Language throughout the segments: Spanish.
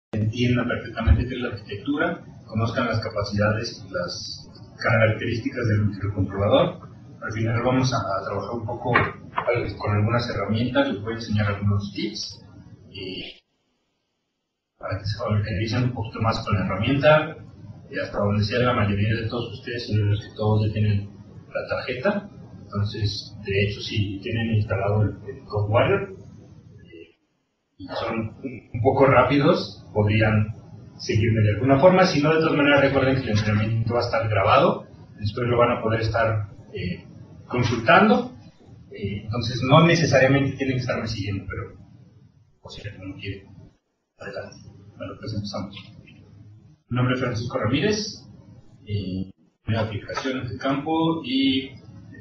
entiendan perfectamente qué es la arquitectura, conozcan las capacidades y las características del microcontrolador. Al final vamos a trabajar un poco con algunas herramientas, les voy a enseñar algunos tips para que se familiaricen un poquito más con la herramienta, y hasta donde sea la mayoría de todos ustedes, los que todos ya tienen la tarjeta. Entonces, de hecho, si tienen instalado el CodeWire y son un poco rápidos, podrían seguirme de alguna forma. Si no, de todas maneras, recuerden que el entrenamiento va a estar grabado, después lo van a poder estar consultando. Entonces, no necesariamente tienen que estarme siguiendo, pero o si no quieren, adelante. Bueno, pues empezamos. Mi nombre es Francisco Ramírez, de aplicaciones de campo y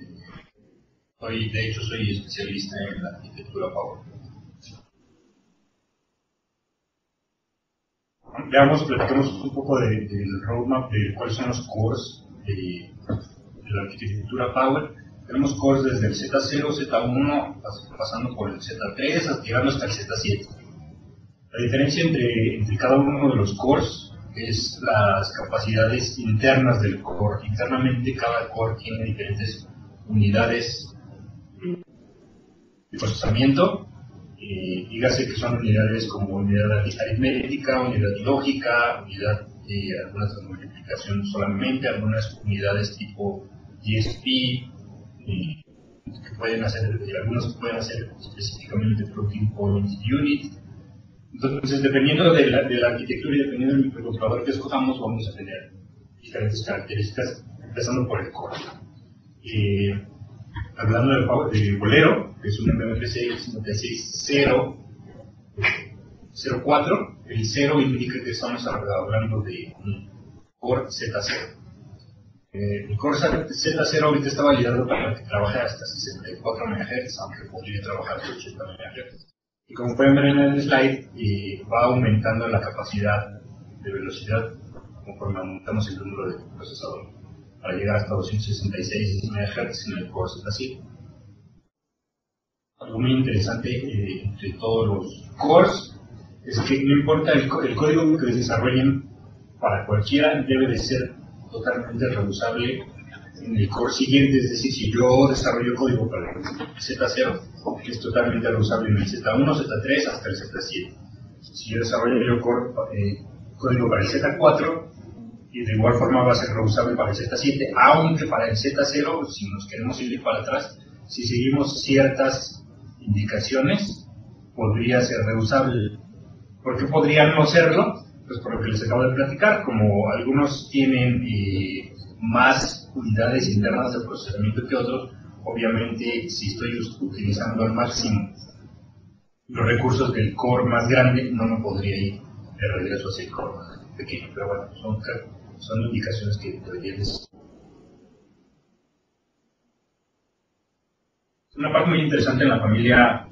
de hecho soy especialista en la arquitectura Power. Veamos, platicamos un poco del roadmap de cuáles son los cores de la arquitectura Power. Tenemos cores desde el Z0, Z1, pasando por el Z3, llegando hasta el Z7. La diferencia entre cada uno de los cores es las capacidades internas del core. Internamente cada core tiene diferentes unidades de procesamiento. Dígase que son unidades como unidad aritmética, unidad lógica, unidad algunas de multiplicación solamente, algunas unidades tipo DSP, que pueden hacer, algunos que pueden hacer específicamente Floating Point Unit. Entonces, dependiendo de la arquitectura y dependiendo del microcontrolador que escojamos, vamos a tener diferentes características, empezando por el core. Hablando del Bolero, que es un MFC 56004, el 0 indica que estamos hablando de un core Z0. El core Z0 ahorita está validado para que trabaje hasta 64 MHz, aunque podría trabajar hasta 80 MHz. Y como pueden ver en el slide, va aumentando la capacidad de velocidad conforme aumentamos el número de procesador, para llegar hasta 266 MHz en el core Z7. Algo muy interesante entre todos los cores es que no importa el código que desarrollen para cualquiera, debe de ser totalmente reusable en el core siguiente. Es decir, si yo desarrollo código para el Z0, es totalmente reusable en el Z1, Z3 hasta el Z7. Si yo desarrollo código para el Z4, y de igual forma va a ser reusable para el Z7, aunque para el Z0, si nos queremos ir para atrás, si seguimos ciertas indicaciones, podría ser reusable. ¿Por qué podría no serlo? Pues por lo que les acabo de platicar, como algunos tienen más unidades internas de procesamiento que otros, obviamente si estoy utilizando al máximo los recursos del core más grande, no me podría ir de regreso hacia el core más pequeño, pero bueno, son indicaciones que deberían ser. Una parte muy interesante en la familia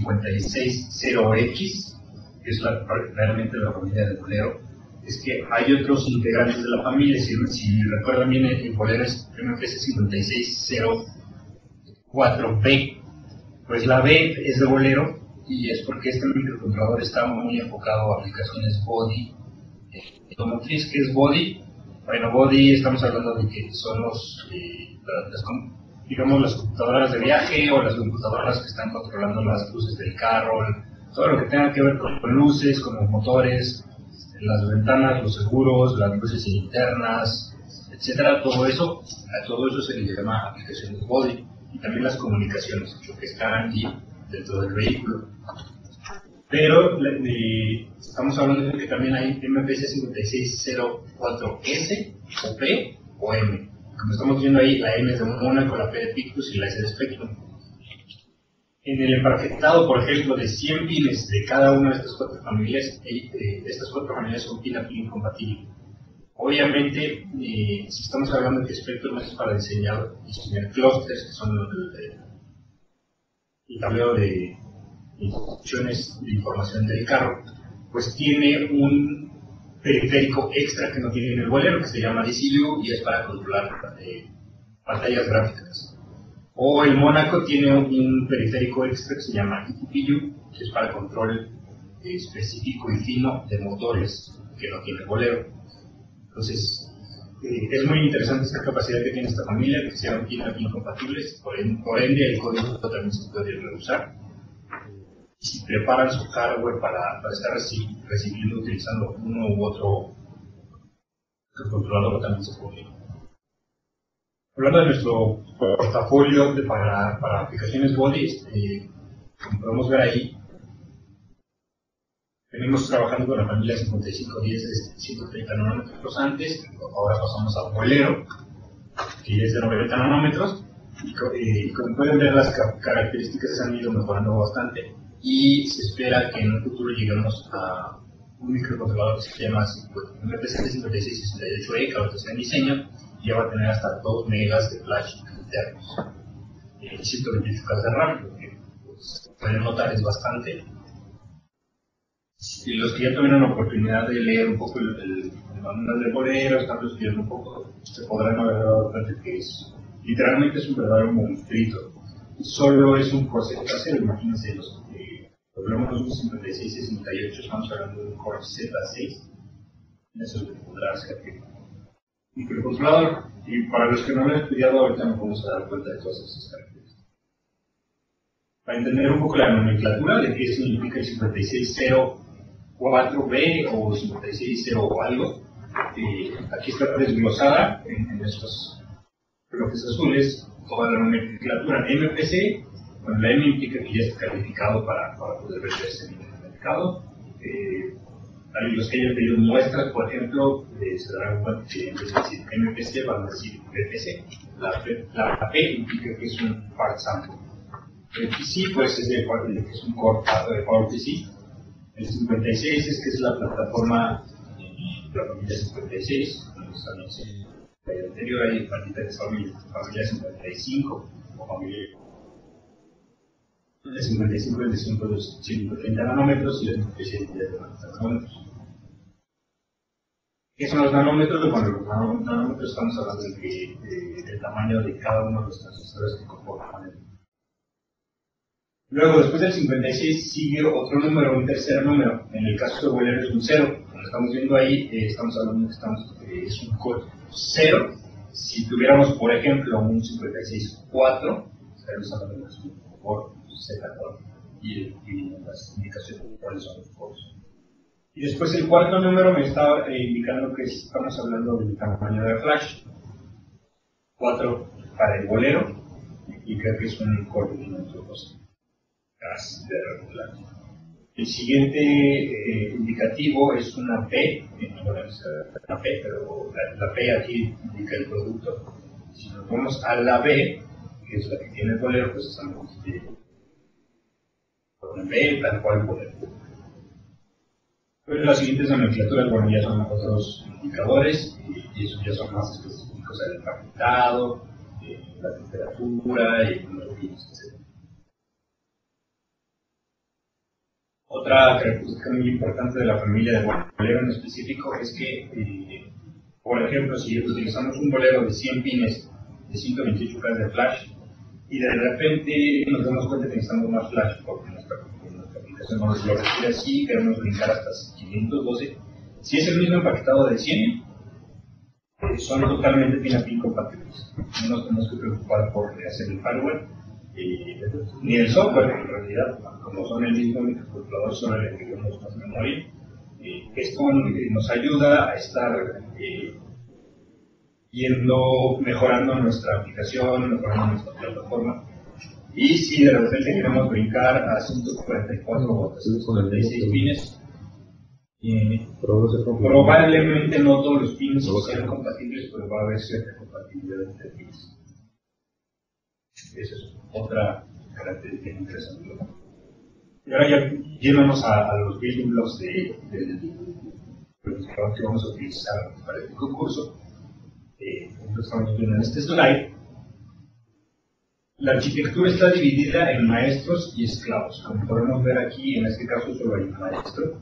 560X, que es realmente la familia del Bolero, es que hay otros integrantes de la familia. Si recuerdan bien, el Bolero es MFC 5604B, pues la B es de Bolero, y es porque este microcontrolador está muy enfocado a aplicaciones body, automotriz. ¿Qué es body? Bueno, body estamos hablando de que son las computadoras de viaje o las computadoras que están controlando las luces del carro, todo lo que tenga que ver con luces, con los motores, las ventanas, los seguros, las luces internas, etcétera. Todo eso se le llama aplicaciones body, y también las comunicaciones, lo que están allí dentro del vehículo. Pero estamos hablando de que también hay MPC 5604S, o P, o M. Como estamos viendo ahí, la M es de Mónaco, la P de Pictus y la S de Spectrum. En el empaquetado, por ejemplo, de 100 pines de cada una de estas cuatro familias, son pin a pin compatibles. Obviamente, si estamos hablando de que Spectrum es para diseñar clusters, que son el tablero de instrucciones de información del carro, pues tiene un periférico extra que no tiene en el Bolero, que se llama DCU, y es para controlar pantallas gráficas. O el Mónaco tiene un periférico extra que se llama ETPU, que es para control específico y fino de motores que no tiene el Bolero. Entonces, es muy interesante esta capacidad que tiene esta familia, que sean pin-a-pin compatibles, por ende el código también se puede reusar. Si preparan su hardware para estar recibiendo, utilizando uno u otro controlador, también se puede. Hablando de nuestro portafolio para aplicaciones body, como podemos ver ahí, venimos trabajando con la familia 5510 de 130 nanómetros antes, ahora pasamos a Bolero, que es de 90 nanómetros, y como pueden ver las características se han ido mejorando bastante, y se espera que en un futuro lleguemos a un microcontrolador que se llama MPC 5668E, que ahorita está en diseño, y ya va a tener hasta 2 megas de flash internos, y 128 KB de RAM, lo que pues, pueden notar es bastante. Y los que ya tuvieron la oportunidad de leer un poco el manual de Bolero, están estudiando un poco, se podrán haber dado cuenta que literalmente es un verdadero monstruito. Solo es un Core Z0, imagínense los que hablamos de un 5668, estamos hablando de un Core Z6, eso es lo que podrá hacer que microcontrolador. Y para los que no lo han estudiado, ahorita nos vamos a dar cuenta de todas esas características. Para entender un poco la nomenclatura de qué significa el 5604B o 5600 o algo, aquí está desglosada en estos bloques azules toda la nomenclatura MPC. Bueno, la M implica que ya está calificado para poder verse en el mercado. Los que hayan pedido muestras, por ejemplo, se darán cuenta que en vez de decir MPC van a decir PPC. La P implica que es un part sample. El PC pues es un core de PowerPC. El 56 es que es la plataforma de la familia 56. El anterior hay familias familia 55 o familia. El 55 es de 130 nanómetros y el 57 es de 90 nanómetros. ¿Qué son los nanómetros? Bueno, los nanómetros estamos hablando del tamaño de cada uno de los transistores que conforman el. Luego, después del 56, sigue otro número, un tercer número. En el caso de Bolero es un 0. Como estamos viendo ahí, estamos hablando que es un core 0. Si tuviéramos, por ejemplo, un 56.4, estaríamos hablando de un core Z4. Y las indicaciones de cuáles son los cores. Y después el cuarto número me está indicando que estamos hablando del tamaño de flash. 4 para el Bolero, y creo que es un core de 512. El siguiente indicativo es una P, no es una P, pero la P aquí indica el producto. Si nos vamos a la B, que es la que tiene el Bolero, pues estamos con B, tal cual Bolero. Pero las siguientes nomenclaturas, bueno, ya son otros indicadores, y esos ya son más específicos al empaquetado, la temperatura y los pinos, etc. Otra característica muy importante de la familia de Bolero en específico es que, por ejemplo, si utilizamos un Bolero de 100 pines de 128 KB de flash y de repente nos damos cuenta que necesitamos más flash porque nuestra aplicación no nos lo requiere así, queremos brincar hasta 512, si es el mismo empaquetado de 100, son totalmente pin-a-pin compatibles. No nos tenemos que preocupar por hacer el hardware ni el software, en realidad, como son el mismo microcontrolador, solo le agregamos más memoria. Esto nos ayuda a estar mejorando nuestra aplicación, mejorando nuestra plataforma. Y si de repente queremos brincar a 144 o 146 pines, probablemente no todos los pines sean compatibles, pero va a haber cierta compatibilidad entre pines. Esa es otra característica interesante. Y ahora ya yéndonos a los building blocks del que vamos a utilizar para este concurso, estamos viendo en este slide. La arquitectura está dividida en maestros y esclavos. Como podemos ver aquí, en este caso solo hay un maestro,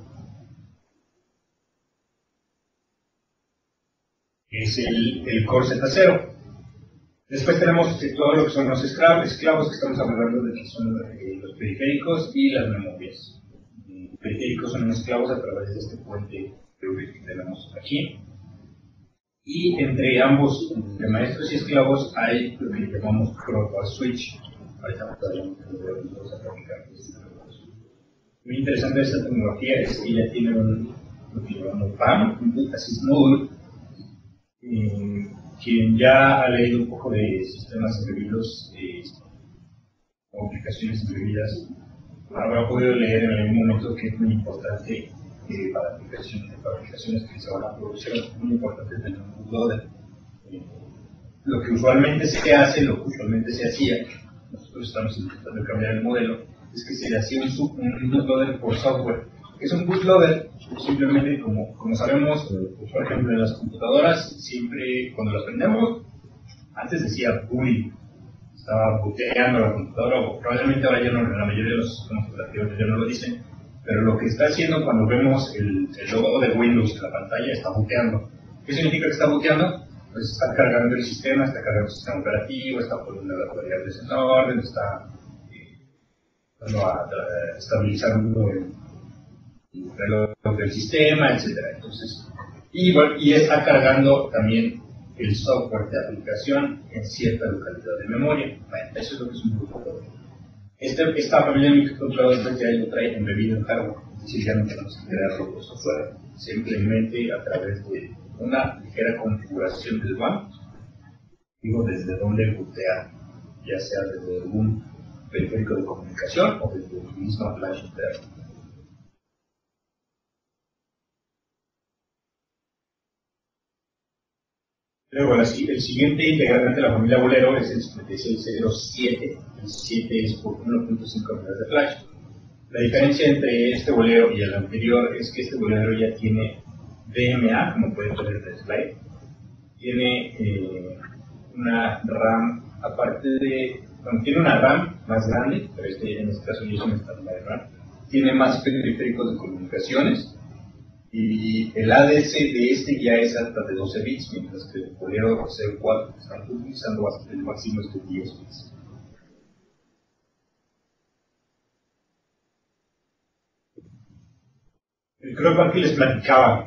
que es el Core Z0. Después tenemos todo lo que son los esclavos que estamos hablando de que son los periféricos y las memorias. periféricos son esclavos a través de este puente que tenemos aquí. Y entre ambos, entre maestros y esclavos, hay lo que llamamos crossbar switch. Ahorita vamos a practicar. Muy interesante esta tecnología es que ella tiene lo que llamamos PAM, un Boot Assist Module. Quien ya ha leído un poco de sistemas embebidos o aplicaciones embebidas, habrá podido leer en algún momento que es muy importante para aplicaciones que se van a producir, es muy importante tener un bootloader. Lo que usualmente se hace, lo que usualmente se hacía, nosotros estamos intentando cambiar el modelo, es que se le hacía un bootloader por software. ¿Qué es un bootloader? Simplemente, como sabemos, por ejemplo, en las computadoras, siempre cuando las prendemos, antes decía booting, estaba booteando la computadora, o probablemente ahora ya no, la mayoría de los sistemas operativos ya no lo dicen, pero lo que está haciendo cuando vemos el logo de Windows en la pantalla, está booteando. ¿Qué significa que está booteando? Pues está cargando el sistema, está cargando el sistema operativo, está poniendo las variables en orden, está estabilizando el reloj del sistema, etcétera. Entonces, y está cargando también el software de aplicación en cierta localidad de memoria. Bueno, eso es lo que es un bootloader. Esta familia de microcontroladores ya lo trae embebido en hardware, es decir, ya no tenemos que crearlo por software, simplemente a través de una ligera configuración del WAN, digo desde donde bootear, ya sea desde algún periférico de comunicación o desde el mismo flash interno. Luego, el siguiente integrante de la familia Bolero es el 5607. El 7 es por 1.5 megas de flash. La diferencia entre este bolero y el anterior es que este bolero ya tiene DMA, como pueden ver en el slide. Tiene una RAM, aparte de. Bueno, tiene una RAM más grande, pero en este caso ya es una estándar de RAM. Tiene más periféricos de comunicaciones. Y el ADC de este ya es hasta de 12 bits, mientras que el bolero C4 están utilizando hasta el máximo es de 10 bits. Creo que aquí les platicaba,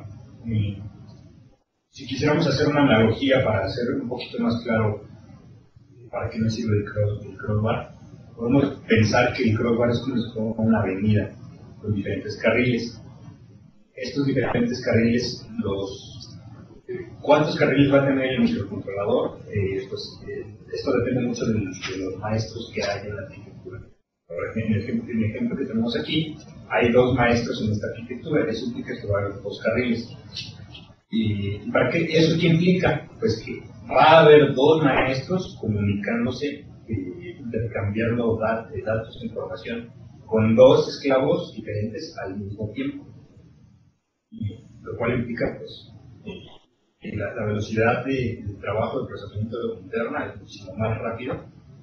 si quisiéramos hacer una analogía para hacer un poquito más claro para qué nos sirve el crossbar, podemos pensar que el crossbar es como una avenida con diferentes carriles. Estos diferentes carriles, ¿cuántos carriles va a tener el microcontrolador? Esto depende mucho de los maestros que hay en la arquitectura. En el ejemplo que tenemos aquí, hay 2 maestros en esta arquitectura, eso implica que va a haber 2 carriles. ¿Y para qué? ¿Eso qué implica? Pues que va a haber 2 maestros comunicándose, intercambiando datos e información con 2 esclavos diferentes al mismo tiempo. Lo cual implica pues, la velocidad de trabajo de procesamiento interna es muchísimo más rápido.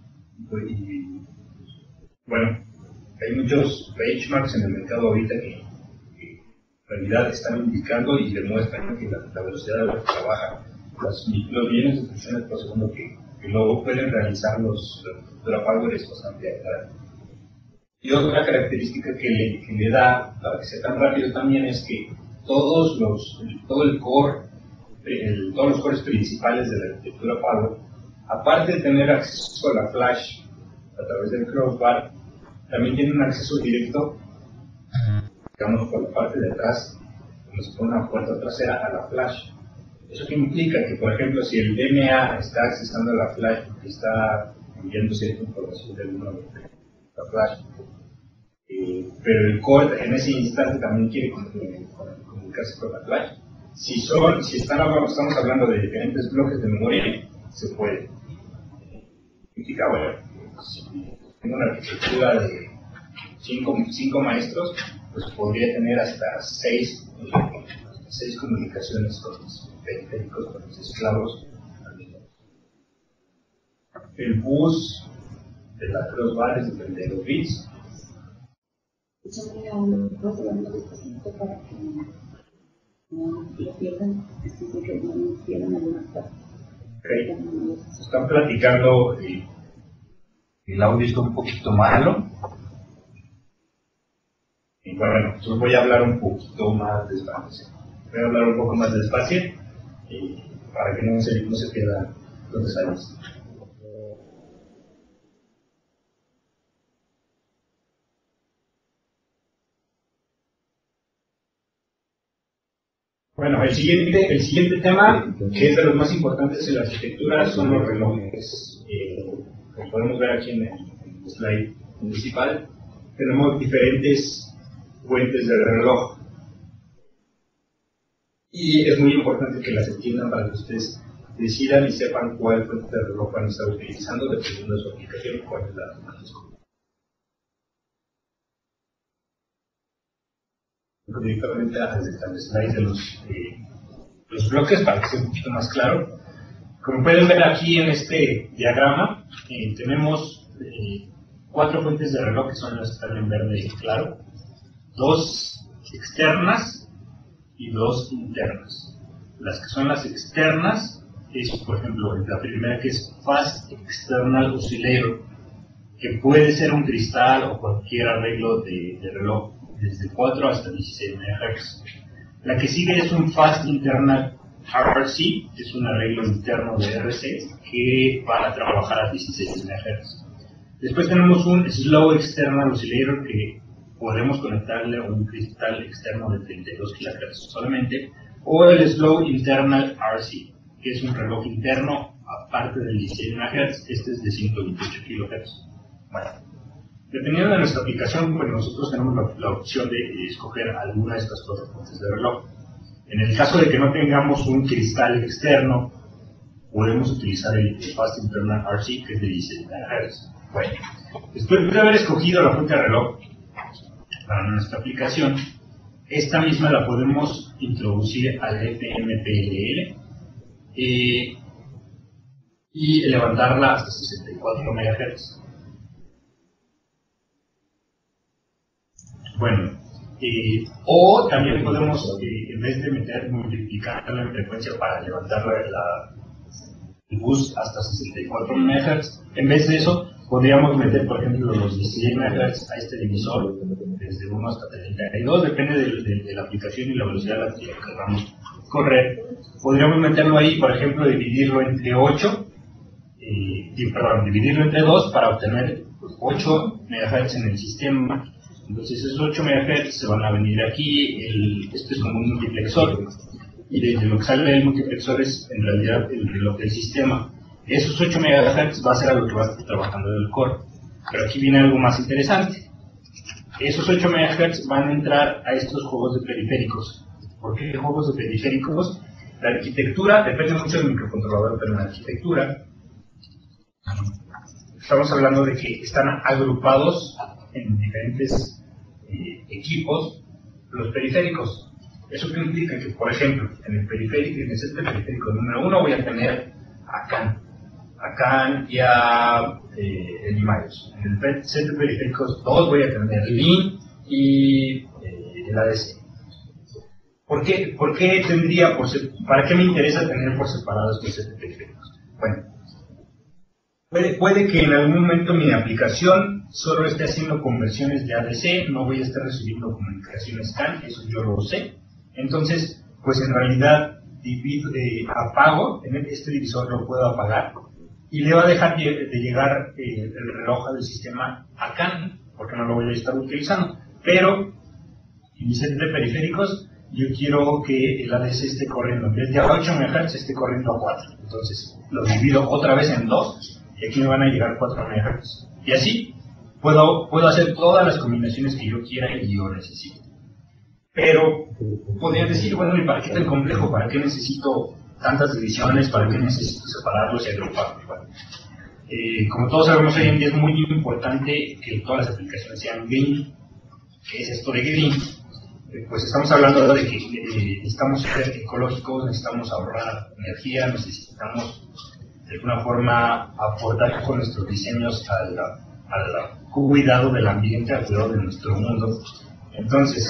Y bueno, hay muchos benchmarks en el mercado ahorita que en realidad están indicando y demuestran que la velocidad a la que trabaja los millones de instrucciones por segundo que luego pueden realizar los power es bastante alta. Y otra característica que le da para que sea tan rápido también es que todos los cores principales de la arquitectura Power, aparte de tener acceso a la flash a través del crossbar, también tienen un acceso directo, digamos, por la parte de atrás, como si fuera una puerta trasera a la flash. ¿Eso qué implica? Que, por ejemplo, si el DMA está accesando a la flash porque está enviando cierta información del número de la flash, pero el core en ese instante también quiere comunicarse con la flash. Estamos hablando de diferentes bloques de memoria, se puede. Significa, bueno, si tengo una arquitectura de 5 maestros, pues podría tener hasta 6 comunicaciones con los periféricos, con los esclavos. El bus de la crossbar es de 32 bits. Puedo hablar despacito para que no lo pierdan, que no pierdan algunas partes. Okay. Están platicando, el audio está un poquito malo. Y bueno, Entonces voy a hablar un poquito más despacio. Voy a hablar un poco más despacio para que no se pierda los detalles. Bueno, el siguiente tema, que es de los más importantes en la arquitectura, son los relojes. Como podemos ver aquí en el slide principal, tenemos diferentes fuentes de reloj. Y es muy importante que las entiendan para que ustedes decidan y sepan cuál fuente de reloj van a estar utilizando dependiendo de su aplicación y cuál es la más escogida. Directamente al slide de los bloques para que sea un poquito más claro. Como pueden ver aquí en este diagrama, tenemos 4 fuentes de reloj que son las que están en verde claro, 2 externas y 2 internas. Las que son las externas es, por ejemplo, la primera, que es Fast External Oscillator, que puede ser un cristal o cualquier arreglo de reloj desde 4 hasta 16 MHz. La que sigue es un Fast Internal RC, que es un arreglo interno de RC que va a trabajar a 16 MHz. Después tenemos un Slow External Oscillator, que podemos conectarle a un cristal externo de 32 kHz solamente, o el Slow Internal RC, que es un reloj interno aparte del 16 MHz. Este es de 128 kHz. Bueno, dependiendo de nuestra aplicación, pues nosotros tenemos la opción de escoger alguna de estas 4 fuentes de reloj. En el caso de que no tengamos un cristal externo, podemos utilizar el Fast Internal RC, que es de 16 MHz. Bueno, después de haber escogido la fuente de reloj para nuestra aplicación, esta misma la podemos introducir al FMPLL y levantarla hasta 64 MHz. Bueno, o también podemos, en vez de multiplicarla en frecuencia para levantar el bus hasta 64 MHz, en vez de eso, podríamos meter, por ejemplo, los 16 MHz a este divisor, desde 1 hasta 32, depende de la aplicación y la velocidad a la que queramos correr. Podríamos meterlo ahí, por ejemplo, dividirlo entre 2 para obtener 8 MHz en el sistema. Entonces esos 8 MHz se van a venir aquí, esto es como un multiplexor, y de lo que sale del multiplexor es en realidad el reloj del sistema. Esos 8 MHz va a ser a lo que va a estar trabajando el core. Pero aquí viene algo más interesante. Esos 8 MHz van a entrar a estos juegos de periféricos. ¿Por qué juegos de periféricos? La arquitectura depende mucho del microcontrolador, pero en la arquitectura estamos hablando de que están agrupados en diferentes equipos los periféricos. ¿Eso qué implica? Que, por ejemplo, en el set de periférico número 1 voy a tener a CAN y a Limarios. En el set de periféricos 2 voy a tener LIN y el ADC. ¿Por qué tendría para qué me interesa tener por separado estos set de periféricos? Bueno, puede que en algún momento mi aplicación solo esté haciendo conversiones de ADC, no voy a estar recibiendo comunicaciones CAN, eso yo lo sé. Entonces, pues en realidad apago, en este divisor lo puedo apagar y le va a dejar de llegar el reloj del sistema a CAN, porque no lo voy a estar utilizando. Pero en mi set de periféricos yo quiero que el ADC esté corriendo, en vez de a 8 MHz esté corriendo a 4. Entonces lo divido otra vez en 2 y aquí me van a llegar 4 MHz. Y así puedo hacer todas las combinaciones que yo quiera y yo necesito. Pero podrían decir, bueno, ¿y para qué tan complejo? ¿Para qué necesito tantas divisiones? ¿Para qué necesito separarlos y agruparlos? Bueno, como todos sabemos, hoy en día es muy importante que todas las aplicaciones sean green. ¿Qué es esto de green? Pues estamos hablando de que necesitamos ser ecológicos, necesitamos ahorrar energía, necesitamos de alguna forma aportar con nuestros diseños al cuidado del ambiente, al cuidado de nuestro mundo. Entonces,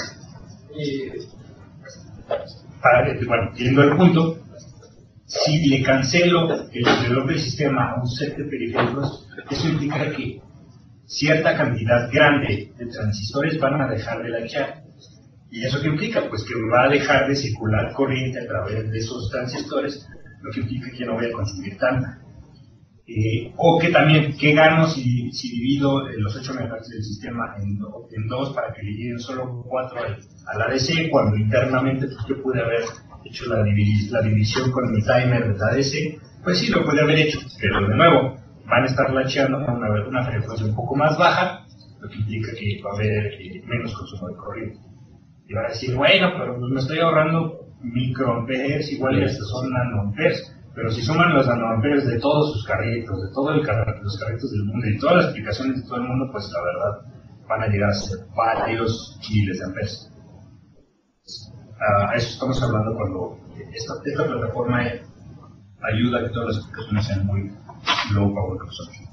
yendo al punto, si le cancelo el reloj del sistema a un set de periféricos, eso implica que cierta cantidad grande de transistores van a dejar de lachar. ¿Y eso qué implica? Pues que va a dejar de circular corriente a través de esos transistores, lo que implica que no voy a consumir tanta. O que también, ¿qué gano si divido los 8 MHz del sistema en dos para que le lleguen solo 4 al ADC, cuando internamente pues, yo pude haber hecho la división con mi timer del ADC? Pues sí, lo pude haber hecho, pero de nuevo, van a estar latcheando a una frecuencia un poco más baja, lo que implica que va a haber menos consumo de corriente. Y van a decir, bueno, pero pues me estoy ahorrando microamperes, igual y hasta son nanoamperes, pero si suman los nanoamperes de todos sus carritos, de todos los carritos del mundo y todas las aplicaciones de todo el mundo, pues la verdad van a llegar a ser varios miles de amperes. A eso estamos hablando cuando esta plataforma ayuda a que todas las aplicaciones sean muy low power consumption.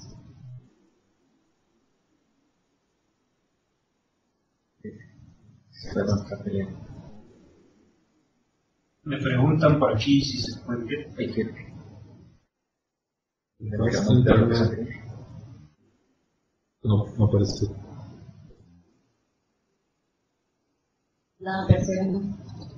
Me preguntan por aquí si se puede. No aparece. La tercera no.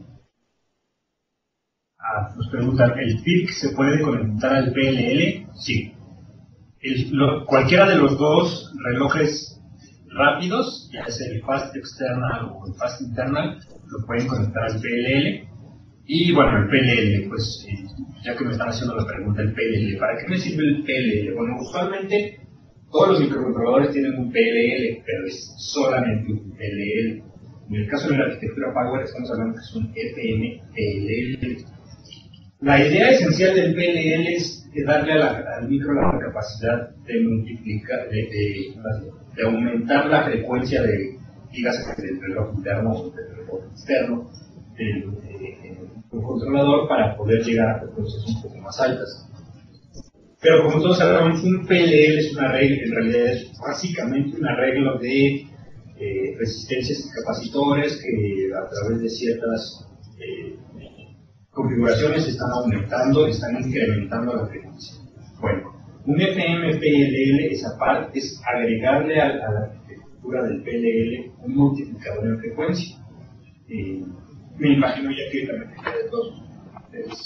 Nos preguntan, ¿el PIC se puede conectar al PLL? Sí. Cualquiera de los dos relojes rápidos, ya sea el Fast External o el Fast Internal, lo pueden conectar al PLL. Y bueno, el PLL, pues ya que me están haciendo la pregunta, el PLL, ¿para qué me sirve el PLL? Bueno, usualmente todos los microcontroladores tienen un PLL, pero es solamente un PLL. En el caso de la arquitectura Power estamos hablando que es un FM-PLL. La idea esencial del PLL es darle al micro la capacidad de multiplicar, de aumentar la frecuencia de gigas del reloj interno o del reloj externo del controlador para poder llegar a frecuencias un poco más altas. Pero como todos sabemos, un PLL es una regla, en realidad es básicamente un arreglo de resistencias y capacitores que a través de ciertas configuraciones están aumentando, están incrementando la frecuencia. Bueno, un FM-PLL es agregarle a la arquitectura del PLL un multiplicador en frecuencia. Me imagino ya que también de todos ustedes.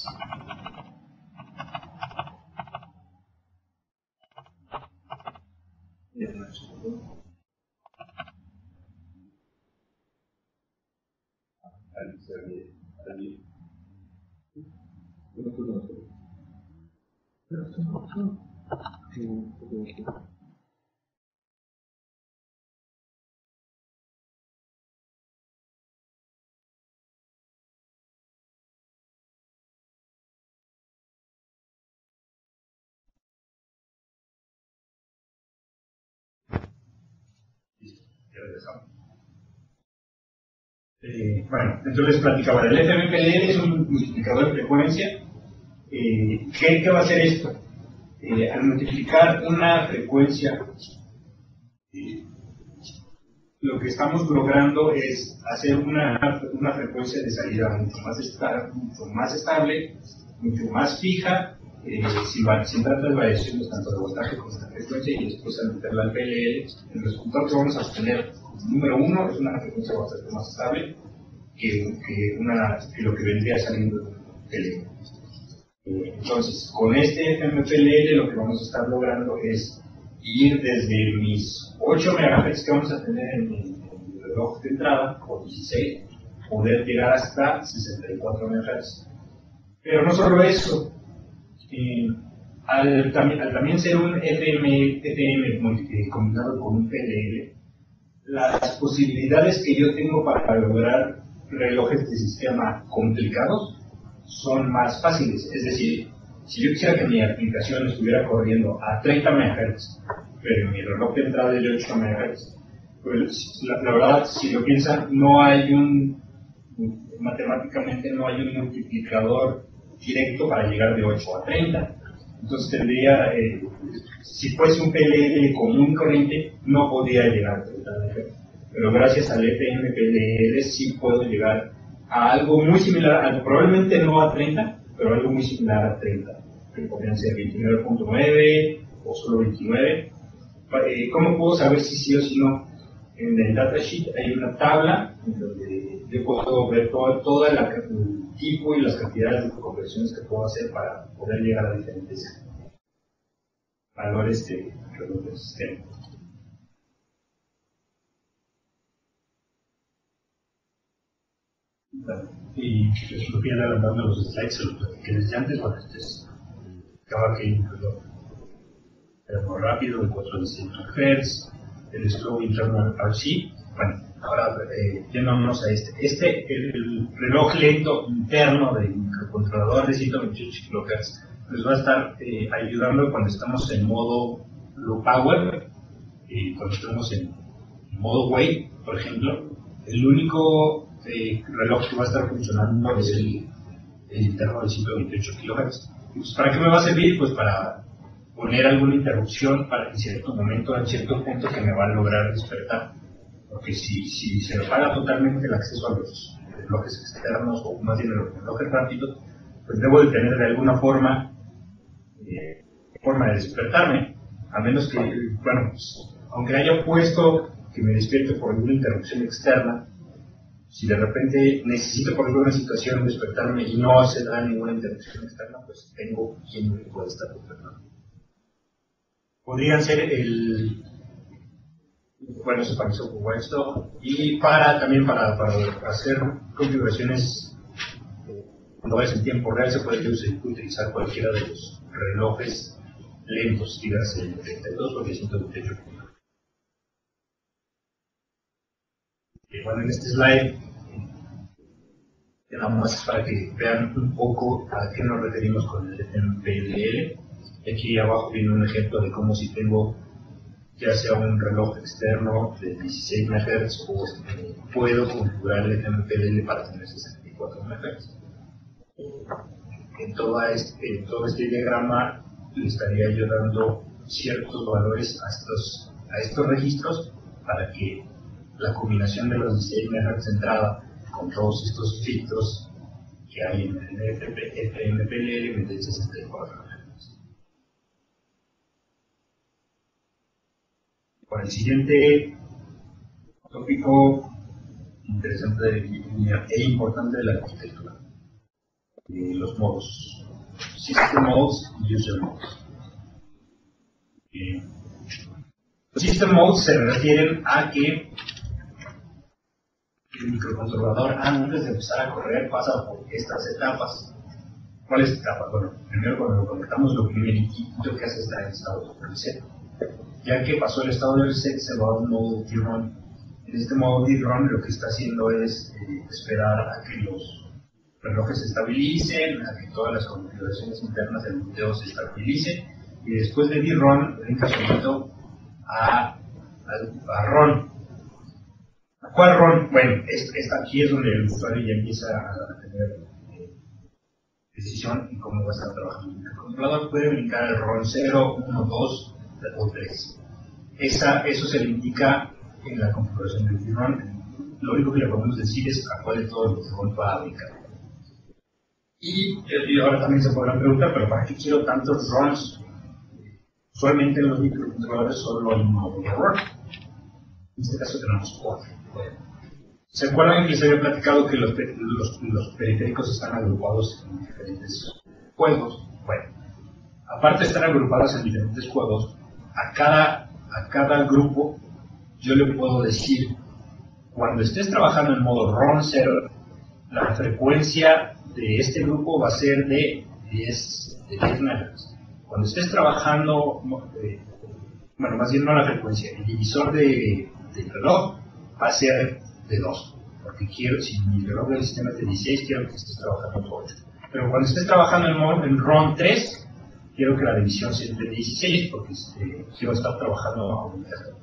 Bueno, entonces les platicaba, el FM-PLL es un multiplicador de frecuencia. ¿Qué va a hacer esto? Al multiplicar una frecuencia, lo que estamos logrando es hacer una frecuencia de salida mucho más estable, mucho más fija, sin tantas variaciones tanto de voltaje como de frecuencia, y después al meterla al PLL, el resultado que vamos a obtener, número uno, es una frecuencia bastante más estable que lo que vendría saliendo del PLL. Entonces, con este FM-PLL lo que vamos a estar logrando es ir desde mis 8 MHz que vamos a tener en el reloj de entrada, o 16, poder llegar hasta 64 MHz. Pero no solo eso, al también ser un FM combinado con un PLL, las posibilidades que yo tengo para lograr relojes de sistema complicados son más fáciles. Es decir, si yo quisiera que mi aplicación estuviera corriendo a 30 MHz, pero mi reloj de entrada es de 8 MHz, pues la verdad, si lo piensan, matemáticamente no hay un multiplicador directo para llegar de 8 a 30. Entonces tendría, si fuese un PLL común y corriente, no podría llegar a 30 MHz. Pero gracias al FM-PLL sí puedo llegar a algo muy similar, probablemente no a 30, pero algo muy similar a 30, que podrían ser 29.9 o solo 29. ¿Cómo puedo saber si sí o si no? En el datasheet hay una tabla en donde yo puedo ver todo el tipo y las cantidades de conversiones que puedo hacer para poder llegar a diferentes valores de sistema. Y les lo voy adelantando los slides, se los platiqué desde antes. Bueno, este es acaba que incluso el más rápido de 400 Hz, el Slow Internal RC. Bueno, ahora yéndonos a el reloj lento interno del microcontrolador de 128 kHz nos va a estar ayudando cuando estamos en modo low power, cuando estamos en modo wave, por ejemplo. El único reloj que va a estar funcionando es el interno de 128 kHz. Pues, ¿para qué me va a servir? Pues para poner alguna interrupción para que en cierto momento, en cierto punto, que me va a lograr despertar. Porque si se me apaga totalmente el acceso a los relojes externos, o más bien a los relojes rápidos, pues debo de tener de alguna forma de despertarme, a menos que, bueno, pues, aunque haya puesto que me despierte por alguna interrupción externa, si de repente necesito por alguna situación despertarme y no se da ninguna interrupción externa, pues tengo quien me puede estar despertando. Podrían ser bueno, se parece como esto, y también para hacer configuraciones cuando vayas en tiempo real se puede utilizar cualquiera de los relojes lentos, dígase el 32 o el 128. Bueno, en este slide, nada más para que vean un poco a qué nos referimos con el MPLL. Aquí abajo viene un ejemplo de cómo si tengo ya sea un reloj externo de 16 MHz o puedo configurar el MPLL para tener 64 MHz. En todo este diagrama le estaría yo dando ciertos valores a estos registros para que la combinación de los 16 MHz de entrada con todos estos filtros que hay en el MPLL me den 64 MHz. Por el siguiente tópico interesante e importante de la arquitectura, los modos, System Modes y User Modes. Los System Modes se refieren a que el microcontrolador, antes de empezar a correr, pasa por estas etapas. ¿Cuáles etapas? Bueno, primero cuando lo conectamos, lo primerito que hace es estar en estado de reset. Ya que pasó el estado de reset, se va a un modo DRON. En este modo DRON lo que está haciendo es esperar a que los relojes se estabilicen, a que todas las configuraciones internas del video se estabilicen, y después de DRON brinca solito a RON. ¿Cuál RON? Bueno, aquí es donde el usuario ya empieza a tener decisión en cómo va a estar trabajando. El controlador puede brincar al RON 0, 1, 2 o 3. Eso se le indica en la configuración del DRON. Lo único que le podemos decir es a cuál de todos los RON va a brincar. Y ahora también se podrán preguntar, ¿pero para qué quiero tantos RONs? Usualmente en los microcontroladores solo hay un modo de RON. En este caso tenemos 4. ¿Se acuerdan que les había platicado que los periféricos están agrupados en diferentes juegos? Bueno, aparte de estar agrupados en diferentes juegos, a cada grupo yo le puedo decir, cuando estés trabajando en modo RON 0, la frecuencia de este grupo va a ser de 10 MHz. Cuando estés trabajando, bueno, más bien no la frecuencia, el divisor del reloj va a ser de 2, porque quiero, si mi reloj del sistema es de 16, quiero que estés trabajando en 8. Pero cuando estés trabajando en RON 3, quiero que la división sea de 16, porque quiero estar trabajando a un tercio.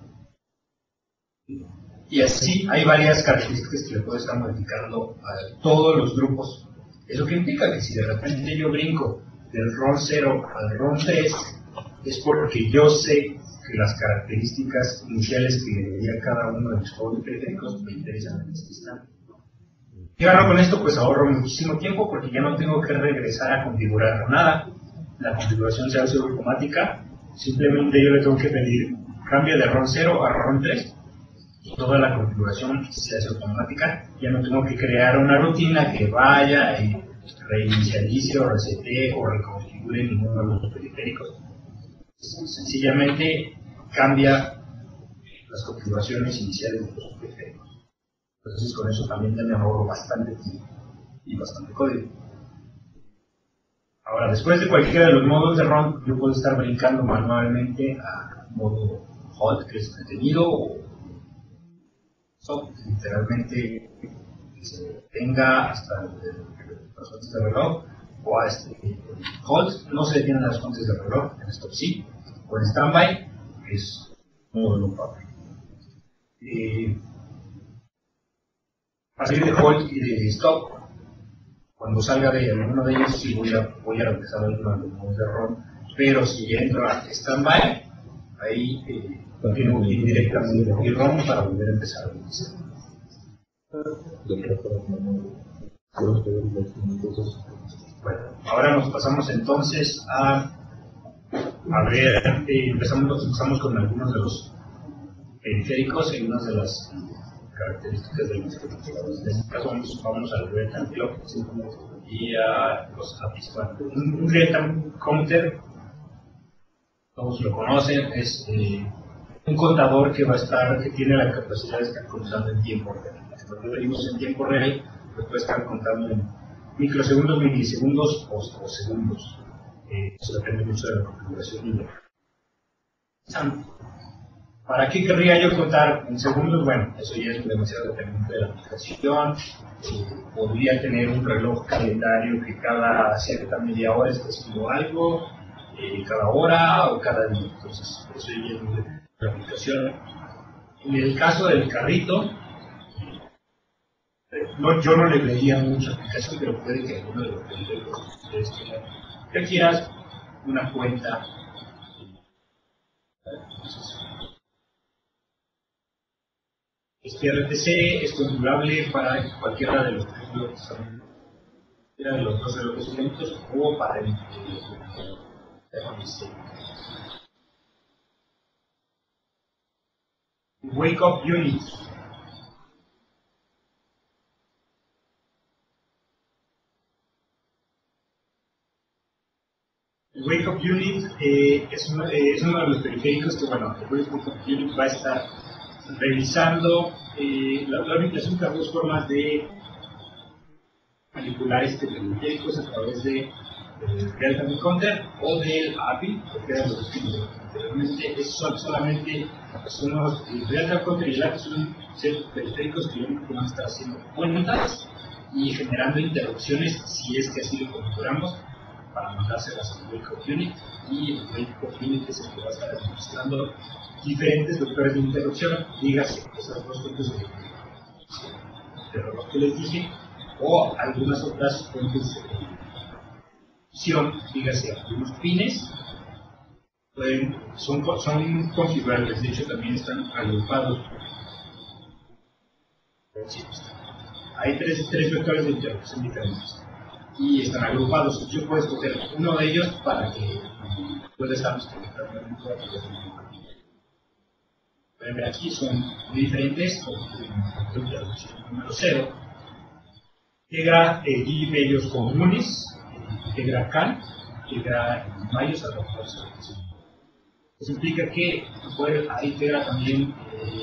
Y así hay varias características que le puedo estar modificando a todos los grupos. Eso que implica que si de repente yo brinco del RON 0 al RON 3, es porque yo sé que las características iniciales que le di a cada uno de los juegos periféricos me interesan en este instante. ¿Qué gano con esto? Pues ahorro muchísimo tiempo porque ya no tengo que regresar a configurar nada. La configuración se hace automática. Simplemente yo le tengo que pedir cambio de RON 0 a RON 3 toda la configuración se hace automática, ya no tengo que crear una rutina que vaya y reinicialice o resete o reconfigure ninguno de los periféricos. Sencillamente cambia las configuraciones iniciales de los periféricos. Entonces con eso también ya me ahorro bastante tiempo y bastante código. Ahora, después de cualquiera de los modos de ROM, yo puedo estar brincando manualmente a modo HOT, que es detenido, o SOP, literalmente que se tenga hasta las fuentes de reloj, o a HOT, no se detienen las fuentes de reloj, en stop sí, o en standby, que es modo low power. A salir de HOT y de stop, cuando salga de alguno de ellos, sí voy a regresar a alguno de los modos de ROM, pero si entro a standby, ahí tengo que ir directamente a mi ROM para volver a empezar a utilizar. Bueno, ahora nos pasamos entonces a ver, empezamos con algunos de los periféricos y unas de las características de los computadores. En este caso vamos al real-time clock y a los APIs. Bueno, un real-time counter, todos lo conocen, es un contador que tiene la capacidad de estar contando en tiempo real. Cuando venimos en tiempo real, pues puede estar contando en microsegundos, milisegundos o segundos. Eso depende mucho de la configuración y de ¿para qué querría yo contar en segundos? Bueno, eso ya es demasiado dependiente de la aplicación. Podría tener un reloj calendario que cada cierta media hora esté haciendo algo, cada hora o cada día. Entonces, eso ya es de la aplicación. En el caso del carrito, yo no le veía mucha aplicación, pero puede que alguno de los periféricos requieras una cuenta. Este RTC es configurable para cualquiera de los dos relojes idénticos o para el Wake Up Unit. El Wake Up Unit es uno de los periféricos que, bueno, el Wake Up Unit va a estar revisando las únicas dos formas de manipular este periféricos a través de Real-Time Counter o del API, porque eran los que anteriormente son solamente el Real-Time Counter y el API son periféricos que lo único que van a estar haciendo cuentas y generando interrupciones si es que así lo configuramos para mandárselas al Wake Up Unit, y el Wake Up Unit es el que va a estar administrando diferentes vectores de interrupción, dígase esas dos fuentes de reloj que les dije, o algunas otras fuentes de opción, dígase algunos pines, son configurables, de hecho también están agrupados. Hay tres vectores de interrupción diferentes y están agrupados. Yo puedo escoger uno de ellos para que pueda estar conectando. Pueden ver aquí, son muy diferentes. Número 0 integra medios comunes, integra CAN, integra mayos a los dos. Eso implica que integra también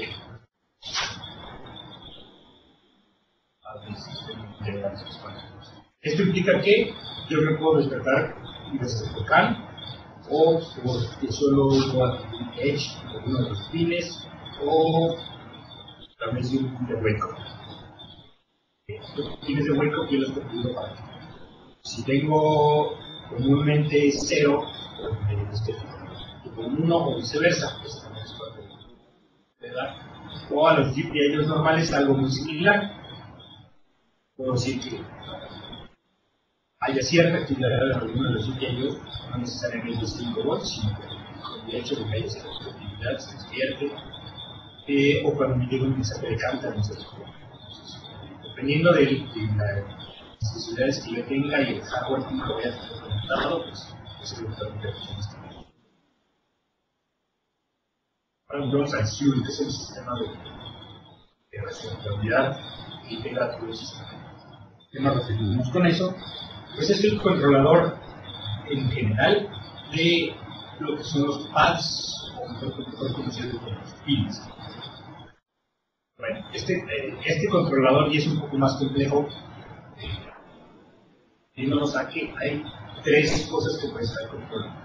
esto implica que yo me puedo despertar y despertar CAN, o porque solo uso Edge, uno de los pines, o también si un de wake up. Los pines de wake up yo los configuro para que si tengo comúnmente 0, con 1 o viceversa, pues también es parte de dar. O a los GPIOs normales algo muy similar. Puedo decir que haya cierta actividad de alguno de los GPIOs, no necesariamente 5 volts, sino que con el hecho de que haya cierta actividad se despierte, o cuando me llega un mensaje de cántaro, dependiendo de las necesidades que yo tenga y el hardware que lo vaya a tener conectado, pues es el vector de interrupción. Ahora vamos al SURE, que es el sistema de de responsabilidad y tenga todo el sistema. ¿Qué nos referimos con eso? Pues es el controlador en general de lo que son los pads, o mejor conocido como los pins. Bueno, este controlador, y es un poco más complejo, viéndonos aquí, hay tres cosas que puede estar controlando.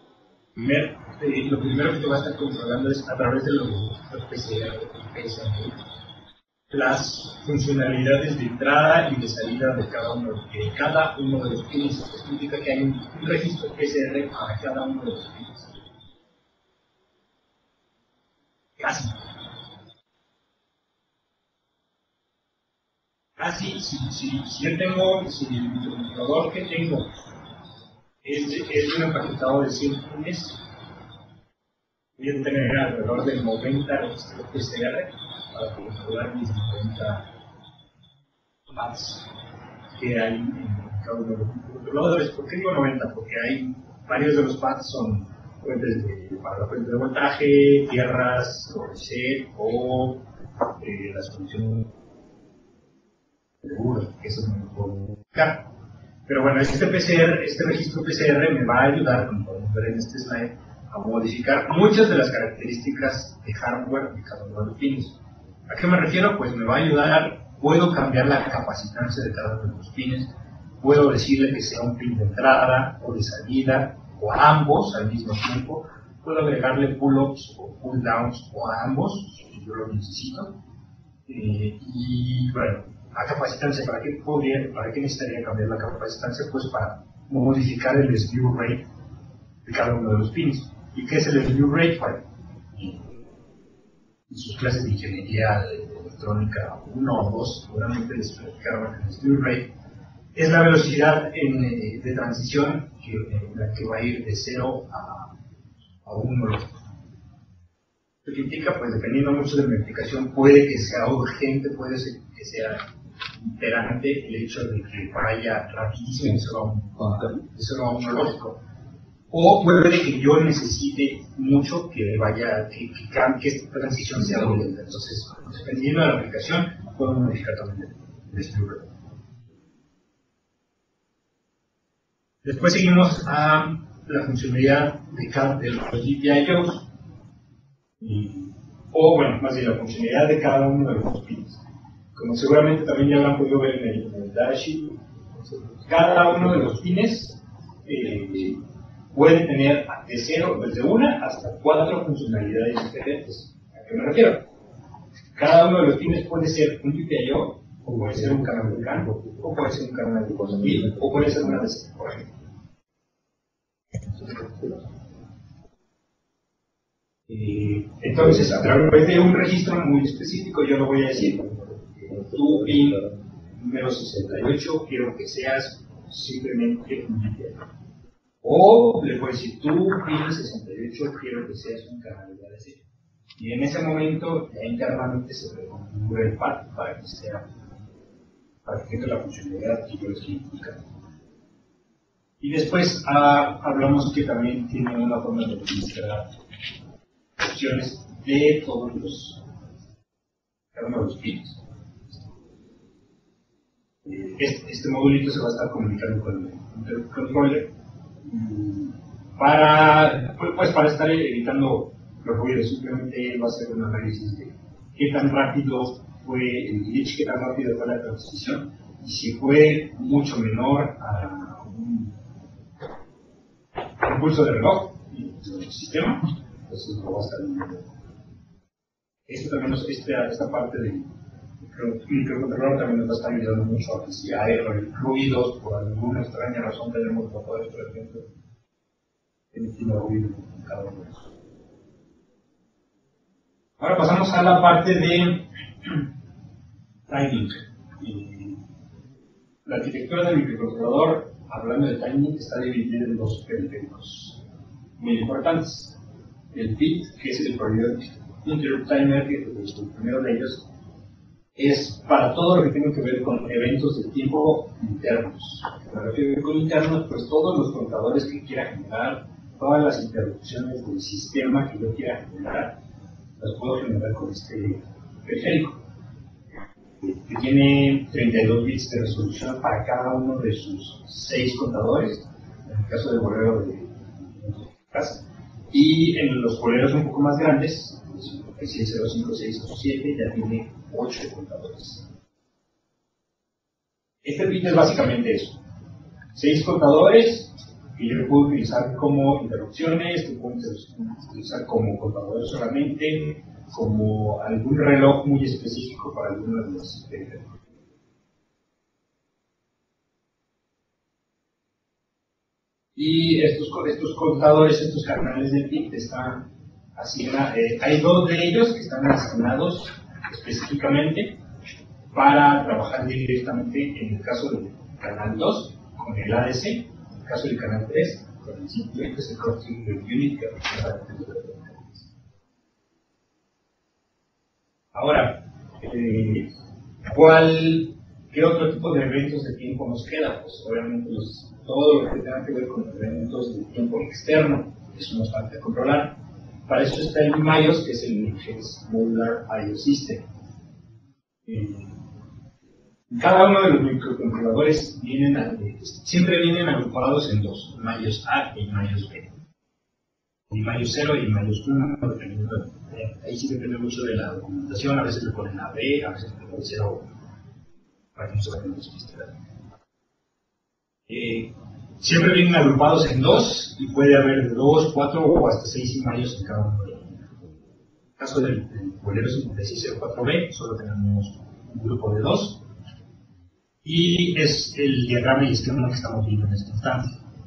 Lo primero que te va a estar controlando es a través de los PCR, las funcionalidades de entrada y de salida de cada uno de los pins. Esto significa que hay un registro PCR para cada uno de los pins. Si el controlador que tengo es un empaquetado de 100 pines, voy a tener alrededor de 90 registros PCR para controlar mis 90 pads que hay en cada uno de los controladores. ¿Por qué digo 90? Porque hay varios de los pads son fuentes para la fuente de voltaje, tierras, reset o la solución seguro, que eso no lo puedo buscar. Pero bueno, este registro PCR me va a ayudar, como podemos ver en este slide, a modificar muchas de las características de hardware de cada uno de los pines. ¿A qué me refiero? Pues me va a ayudar, puedo cambiar la capacitancia de cada uno de los pines, puedo decirle que sea un pin de entrada o de salida, o a ambos al mismo tiempo, puedo agregarle pull-ups o pull-downs o a ambos, si yo lo necesito. Y bueno, la capacitancia, ¿para qué necesitaría cambiar la capacitancia? Pues para modificar el slew rate de cada uno de los pins. ¿Y qué es el slew rate? Bueno, en sus clases de ingeniería electrónica 1 o 2 seguramente les explicaron que el slew rate es la velocidad de transición en la que va a ir de 0 a 1. Lo que implica, pues dependiendo mucho de mi aplicación, puede que sea urgente, puede ser que sea imperante el hecho de que vaya rapidísimo de 0 a 1 lógico. O puede que yo necesite mucho que esta transición sea violenta. Entonces, dependiendo de la aplicación, puedo modificar también el slew rate. Después seguimos a la funcionalidad de los GPIOs, o bueno, más bien la funcionalidad de cada uno de los pins. Como seguramente también ya lo han podido ver en el datasheet, cada uno de los pines puede tener desde 1 hasta 4 funcionalidades diferentes. ¿A qué me refiero? Cada uno de los pines puede ser un GPIO, o puede ser un canal de campo, o puede ser un canal de consumible, o puede ser una DC, por ejemplo. Entonces, a través de un registro muy específico, yo lo voy a decir: tu pin número 68, quiero que seas simplemente un GPIO. O le puedo decir: tu pin 68, quiero que seas un canal de ADC. Y en ese momento, ya internamente se reconfigura el pad para que tenga la funcionalidad que yo estoy indicando. Y después hablamos que también tiene una forma de administrar opciones de cada uno de los pins. Este modulito se va a estar comunicando con el controller para estar evitando los ruidos. Simplemente va a hacer un análisis de qué tan rápido fue el glitch, qué tan rápido fue la transición, y si fue mucho menor a un pulso de reloj del sistema, entonces lo va a estar viendo. Esto también esta parte del microcontrolador también nos va a estar ayudando mucho a que si hay ruidos por alguna extraña razón, tenemos motores, por ejemplo, emitiendo ruido en cada uno de esos. Ahora pasamos a la parte de timing. La arquitectura del microcontrolador, hablando de timing, está dividida en dos periféricos muy importantes. El PIT, que es el Periodic Interrupt Timer, que es el primero de ellos, es para todo lo que tenga que ver con eventos de tiempo internos. Me refiero con internos, pues todos los contadores que quiera generar, todas las interrupciones del sistema que yo quiera generar, las puedo generar con este periférico. que tiene 32 bits de resolución para cada uno de sus 6 contadores, en el caso del bolero de casa. Y en los boleros un poco más grandes, 5605, ya tiene 8 contadores. Este bit es básicamente eso. 6 contadores que yo puedo utilizar como interrupciones, que puedo utilizar como contadores solamente, como algún reloj muy específico para algunas de las y estos contadores, estos canales de bit están asignados, hay 2 de ellos que están asignados específicamente para trabajar directamente en el caso del canal 2 con el ADC, en el caso del canal 3 con el sitio, que es el crossing del unit que representa. Ahora, ¿qué otro tipo de eventos de tiempo nos queda? Pues obviamente todo lo que tenga que ver con eventos de tiempo externo, eso nos falta controlar. Para eso está el MIOS, que es Modular I/O System. Cada uno de los microcontroladores siempre vienen agrupados en 2, MIOS A y MIOS B. Y MIOS 0 y MIOS 1, dependiendo ahí sí depende mucho de la documentación, a veces le ponen AB, a veces le ponen 0, para que no se vayan despistar. Siempre vienen agrupados en 2 y puede haber 2, 4 o hasta 6 MIOS en cada uno de ellos. En el caso del bolero 5604B, solo tenemos un grupo de 2 y es el diagrama y esquema que estamos viendo en este instante.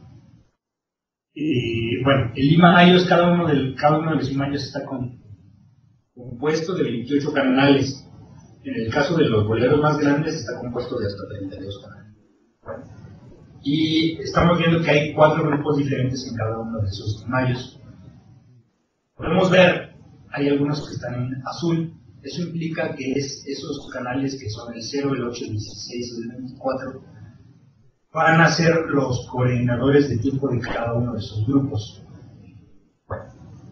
Bueno, el IMAIOS, cada uno de los IMAIOS está compuesto de 28 canales. En el caso de los boleros más grandes está compuesto de hasta 32 canales. Bueno, y estamos viendo que hay 4 grupos diferentes en cada uno de esos IMAIOS. Podemos ver, hay algunos que están en azul. Eso implica que esos canales que son el 0, el 8, el 16 y el 24 van a ser los coordinadores de tiempo de cada uno de esos grupos. Bueno.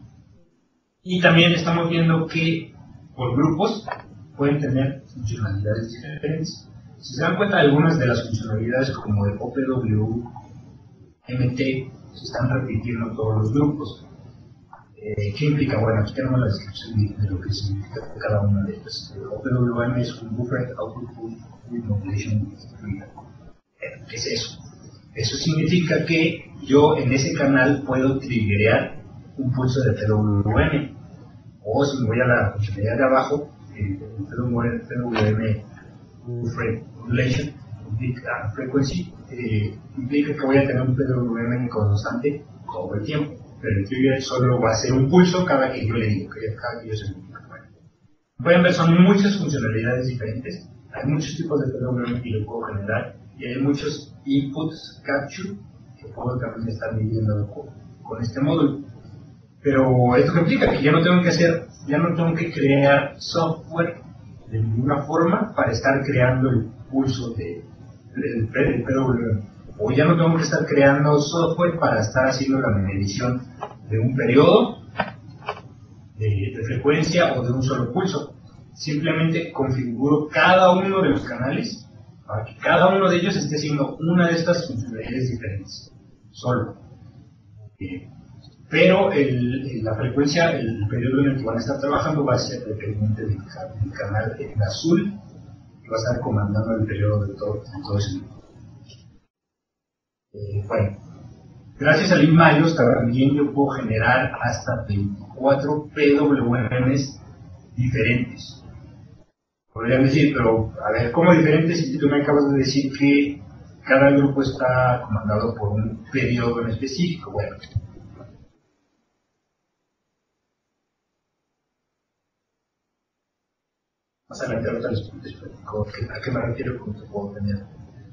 Y también estamos viendo que por grupos pueden tener funcionalidades diferentes. Si se dan cuenta, algunas de las funcionalidades como el OPW, MT, se están repitiendo en todos los grupos. ¿Qué implica? Bueno, aquí tenemos la descripción de lo que significa cada una de ellas. El OPWM es un Buffer Output Modulation Trigger. ¿Qué es eso? Eso significa que yo en ese canal puedo triggerear un pulso de PWM. O si me voy a la funcionalidad de abajo, el PWM Buffer Modulation Frequency implica que voy a tener un PWM constante todo el tiempo. Pero el trigger solo va a ser un pulso cada que yo le digo, cada que yo se comunica. Bueno, pueden ver, son muchas funcionalidades diferentes. Hay muchos tipos de PWM que yo puedo generar y hay muchos inputs capture que puedo también estar midiendo con este módulo. Pero esto implica que ya no tengo que crear software de ninguna forma para estar creando el pulso del PWM. O ya no tengo que estar creando software para estar haciendo la medición de un periodo, de frecuencia o de un solo pulso. Simplemente configuro cada uno de los canales para que cada uno de ellos esté haciendo una de estas funcionalidades diferentes, solo. Pero la frecuencia, el periodo en el que van a estar trabajando va a ser dependiente del canal en azul, que va a estar comandando el periodo de todo ese grupo. Bueno, gracias al IMAIOS también yo puedo generar hasta 24 PWMs diferentes. Podrían decir, pero a ver, ¿cómo diferentes si tú me acabas de decir que cada grupo está comandado por un periodo en específico? Bueno, más adelante ahorita les explico a qué me refiero con que puedo tener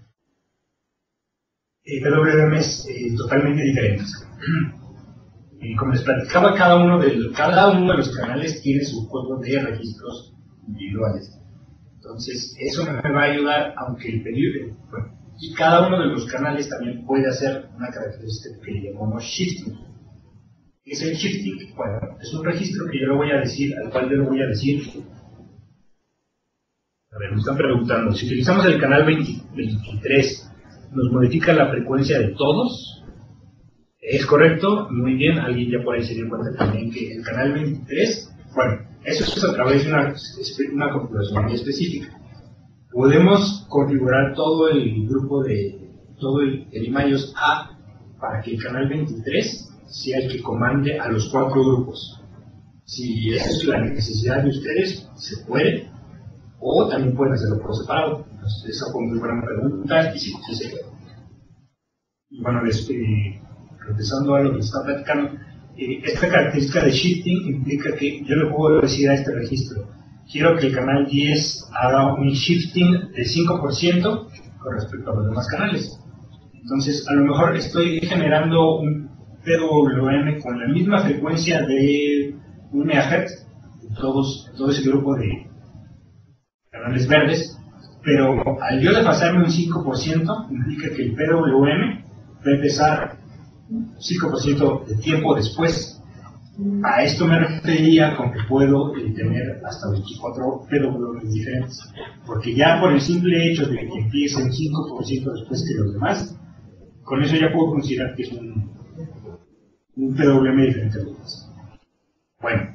PWMs totalmente diferentes. Y como les platicaba, cada uno de los canales tiene su juego de registros individuales. Entonces, eso me va a ayudar, aunque el periodo, bueno, y cada uno de los canales también puede hacer una característica que le llamamos shifting. ¿Qué es el shifting? Bueno, es un registro que yo le voy a decir, al cual yo le voy a decir A ver, me están preguntando, si utilizamos el canal 23, ¿nos modifica la frecuencia de todos? ¿Es correcto? Muy bien, alguien ya por ahí se dio cuenta también que el canal 23, bueno, eso es a través de una configuración muy específica. Podemos configurar todo el grupo todo el iMAIOS A para que el canal 23 sea el que comande a los 4 grupos. Si esa es la necesidad de ustedes, se puede, o también pueden hacerlo por separado. Entonces, esa fue muy buena pregunta, y sí se puede. Y bueno, regresando a lo que está platicando, esta característica de shifting implica que yo le puedo decir a este registro, quiero que el canal 10 haga un shifting de 5% con respecto a los demás canales. Entonces, a lo mejor estoy generando un PWM con la misma frecuencia de 1 MHz, todo ese grupo de canales verdes, pero al yo desfasarme un 5%, implica que el PWM va a empezar 5% de tiempo después. A esto me refería con que puedo tener hasta 24 PWM diferentes, porque ya por el simple hecho de que empiece un 5% después que los demás, con eso ya puedo considerar que es un PWM diferente a los demás. Bueno,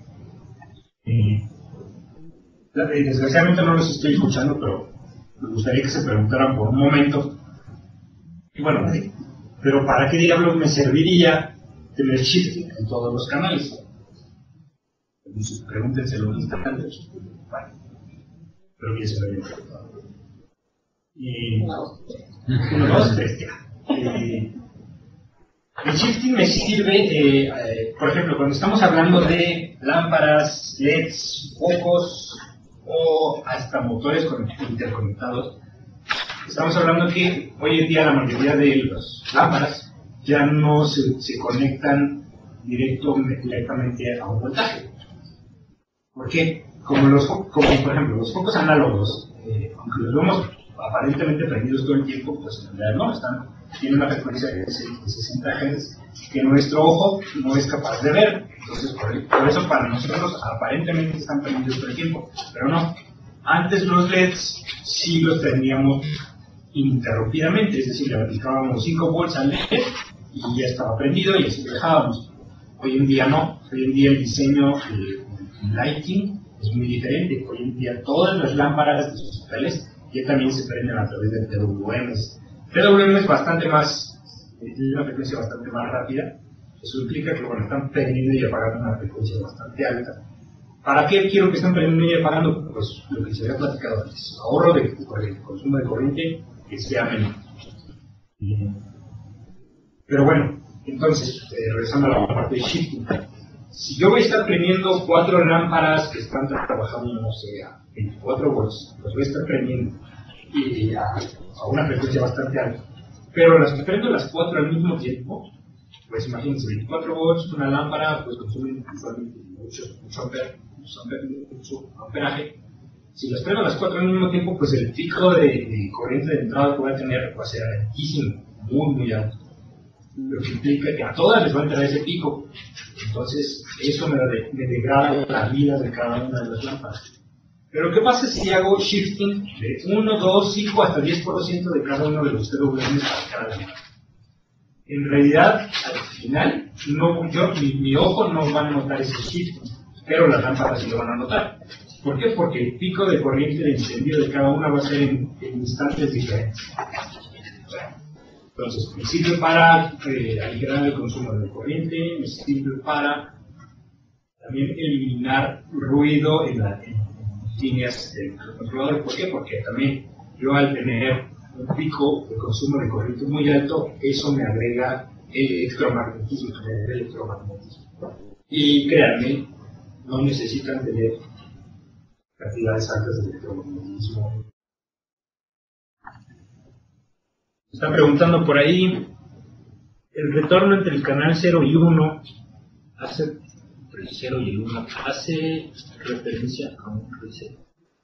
desgraciadamente no los estoy escuchando, pero me gustaría que se preguntaran por un momento. Y bueno, pero ¿para qué diablos me serviría tener shifting en todos los canales? Pregúntenselo un instante. Bueno, pero que se lo habían preguntado. Uno, dos, tres, ya. El shifting me sirve, por ejemplo, cuando estamos hablando de lámparas, LEDs, focos o hasta motores interconectados. Estamos hablando que hoy en día la mayoría de las lámparas ya no se conectan directamente a un voltaje. ¿Por qué? Como por ejemplo los focos análogos, aunque los vemos aparentemente prendidos todo el tiempo, pues en realidad no, tienen una frecuencia de 60 Hz que nuestro ojo no es capaz de ver. Entonces, por eso para nosotros aparentemente están prendidos todo el tiempo, pero no. Antes los LEDs sí los prendíamos ininterrumpidamente, es decir, le aplicábamos 5 volts al LED y ya estaba prendido y así lo dejábamos. Hoy en día no, hoy en día el diseño de lighting es muy diferente. Hoy en día todas las lámparas de los hoteles ya también se prenden a través de PWMs. PWM es bastante más, tiene una frecuencia bastante más rápida. Eso implica que bueno, están prendiendo y apagando una frecuencia bastante alta. ¿Para qué quiero que estén prendiendo y apagando? Pues lo que se había platicado antes, ahorro de consumo de corriente que sea menor. Pero bueno, entonces, regresando a la parte de shifting, si yo voy a estar prendiendo 4 lámparas que están trabajando, no sé, a 24 volts, pues voy a estar prendiendo a una frecuencia bastante alta, pero las que prendo las 4 al mismo tiempo, pues imagínense, 24 volts, una lámpara, pues consume usualmente mucho amperaje. Si las prendo las 4 al mismo tiempo, pues el pico de corriente de entrada que voy a tener va a ser altísimo, muy alto. Lo que implica que a todas les va a entrar ese pico. Entonces, eso me degrada la vida de cada una de las lámparas. Pero, ¿qué pasa si hago shifting de 1, 2, 5 hasta 10% de cada uno de los PWMs para cada lámpara? En realidad, al final, mi ojo no va a notar ese shifting, pero las lámparas sí lo van a notar. ¿Por qué? Porque el pico de corriente de encendido de cada una va a ser en instantes diferentes. Entonces, me sirve para aligerar el consumo de corriente, me sirve para también eliminar ruido en líneas del controlador. ¿Por qué? Porque también yo al tener un pico de consumo de corriente muy alto, eso me agrega electromagnetismo. Y créanme, no necesitan tener cantidades altas de electromagnetismo. Están preguntando por ahí, el retorno entre el canal 0 y 1 entre el 0 y el 1 hace referencia a un reset.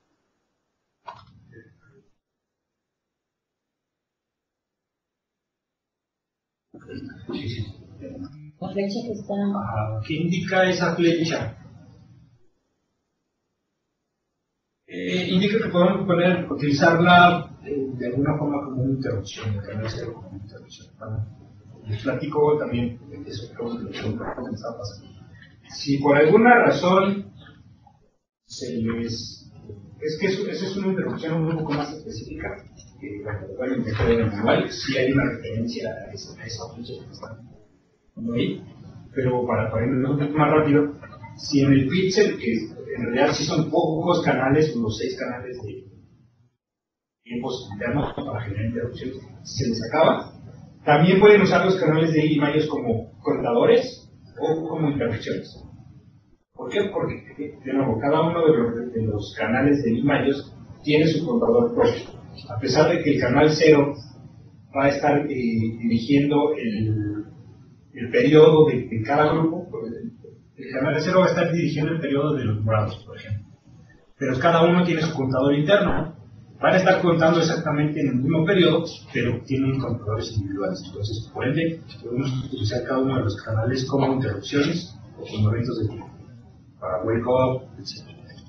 La flecha que está... ¿Qué indica esa flecha? Indica que podemos utilizarla de alguna forma como una interrupción, el canal 0 como una interrupción. ¿Vale? Les platico también de eso que está pasando. Si por alguna razón se les... Es que eso es una interrupción un poco más específica. Bueno, en el manual sí hay una referencia a esa fecha que están ahí, pero para irnos un poco más rápido, si en el pixel, que en realidad sí son pocos canales, unos 6 canales de tiempos internos para generar interrupciones, si se les acaba, también pueden usar los canales de iMayos como contadores o como interrupciones. ¿Por qué? Porque, de nuevo, cada uno de los canales de iMayos tiene su contador propio. A pesar de que el canal 0 va a estar dirigiendo el periodo de cada grupo, el canal 0 va a estar dirigiendo el periodo de los morados, por ejemplo. Pero cada uno tiene su contador interno. Van a estar contando exactamente en el mismo periodo, pero tienen contadores individuales. Entonces, por ende, podemos utilizar cada uno de los canales como interrupciones o como eventos de tiempo, para wake up, etc.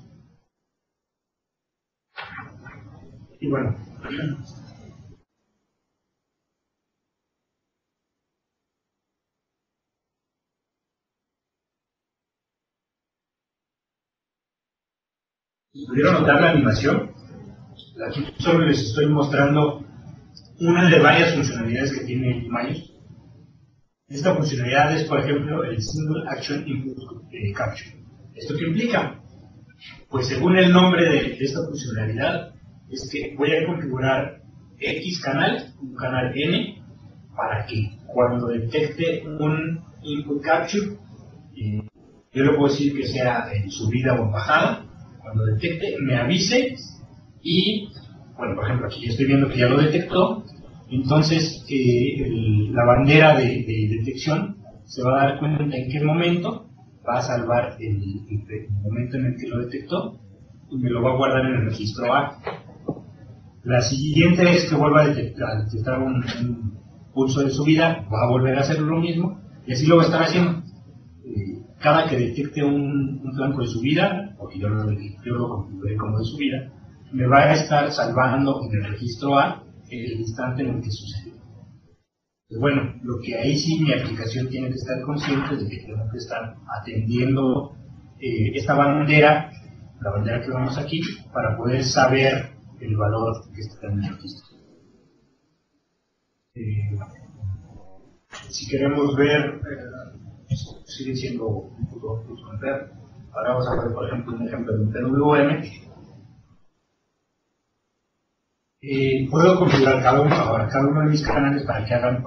Y bueno, ¿pudieron notar la animación? Aquí solo les estoy mostrando una de varias funcionalidades que tiene iMayos. Esta funcionalidad es, por ejemplo, el Single Action Input Capture. ¿Esto qué implica? Pues según el nombre de esta funcionalidad, es que voy a configurar X canal, un canal N, para que cuando detecte un Input Capture, yo le puedo decir que sea en subida o en bajada, cuando detecte me avise y, bueno, por ejemplo, aquí estoy viendo que ya lo detectó, entonces la bandera de detección se va a dar cuenta en qué momento va a salvar el momento en el que lo detectó y me lo va a guardar en el registro A. La siguiente vez que vuelva a detectar un pulso de subida, va a volver a hacer lo mismo y así lo va a estar haciendo. Cada que detecte un flanco de subida, porque yo lo configuré como de subida, me va a estar salvando en el registro A el instante en el que sucedió. Pues bueno, lo que ahí sí mi aplicación tiene que estar consciente de que tengo que estar atendiendo esta bandera, la bandera que vemos aquí, para poder saber el valor que está en el registro. Si queremos ver, sigue siendo un poco complejo. Ahora vamos a ver, por ejemplo, un ejemplo de un PWM. Puedo configurar cada uno de mis canales para que hagan.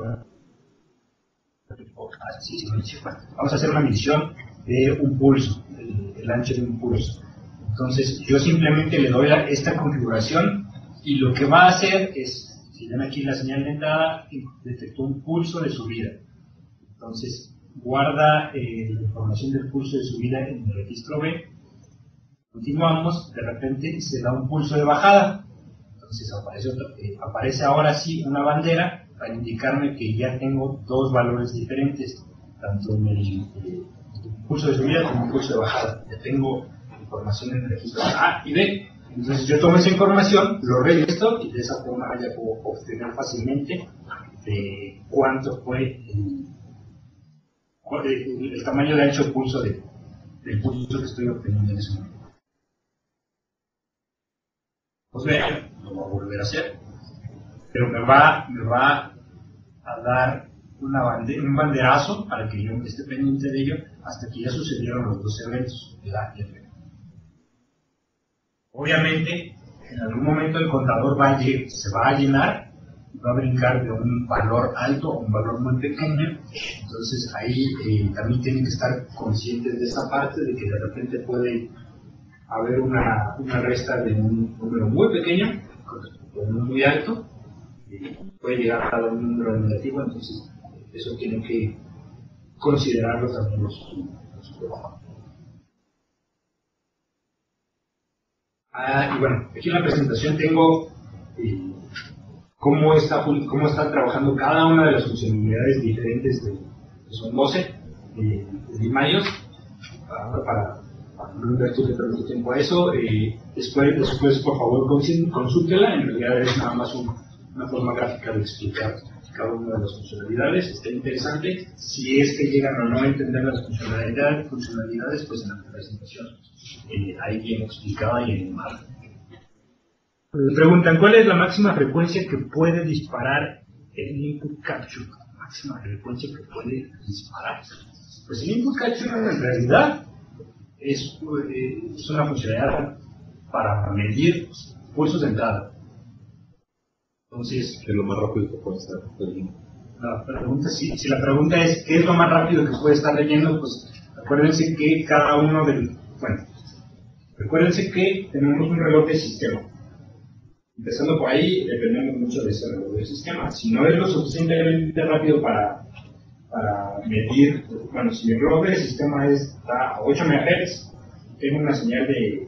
Vamos a hacer una medición de un pulso, el ancho de un pulso. Entonces, yo simplemente le doy esta configuración y lo que va a hacer es, si ven aquí la señal de entrada, detectó un pulso de subida. Entonces, guarda la información del pulso de subida en el registro B. Continuamos, de repente se da un pulso de bajada. Entonces aparece ahora sí una bandera para indicarme que ya tengo dos valores diferentes, tanto en el pulso de subida como en el pulso de bajada. Ya tengo información en el registro A y B. Entonces yo tomo esa información, lo registro y de esa forma ya puedo obtener fácilmente de cuánto fue el tamaño de ancho pulso del pulso que estoy obteniendo en ese momento. Pues vean, lo voy a volver a hacer, pero me va a dar un banderazo para que yo esté pendiente de ello hasta que ya sucedieron los dos eventos de A y B. Obviamente, en algún momento el contador se va a llenar y va a brincar de un valor alto a un valor muy pequeño. Entonces ahí también tienen que estar conscientes de esa parte, de que de repente puede haber una resta de un número muy pequeño con uno muy alto, puede llegar a un número negativo, entonces eso tienen que considerarlo también los programas. Y bueno, aquí en la presentación tengo cómo está trabajando cada una de las funcionalidades diferentes que son 12 de iMayos para no invertirle tanto tiempo a eso. Después, por favor, consúltela. En realidad es nada más una forma gráfica de explicar cada una de las funcionalidades. Está interesante. Si es que llegan a no entender las funcionalidades, pues en la presentación ahí bien explicada y en el mapa. Me preguntan, ¿cuál es la máxima frecuencia que puede disparar el input capture? Máxima frecuencia que puede disparar. Pues el input capture en realidad es una funcionalidad para medir pulsos de entrada. Entonces, ¿qué es lo más rápido que puede estar leyendo? Si la pregunta es ¿qué es lo más rápido que puede estar leyendo? Pues acuérdense que recuérdense que tenemos un reloj de sistema. Empezando por ahí, dependemos mucho de ese reloj de sistema. Si no es lo suficientemente rápido para medir, si el reloj del sistema está a 8 MHz, tengo una señal de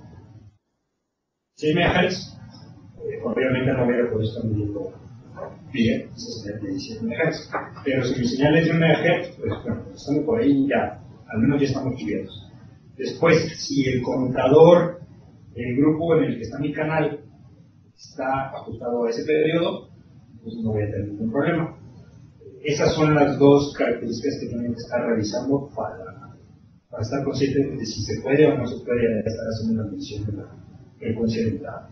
6 MHz, obviamente no voy a poder estar midiendo bien esa señal de 17 MHz. Pero si mi señal es de 1 MHz, pues estando por ahí ya, al menos ya estamos cubiertos. Después, si el conmutador, el grupo en el que está mi canal, está ajustado a ese periodo, pues no voy a tener ningún problema. Esas son las dos características que tienen que estar revisando para estar conscientes de si se puede o no se puede estar haciendo una medición de la frecuencia de entrada.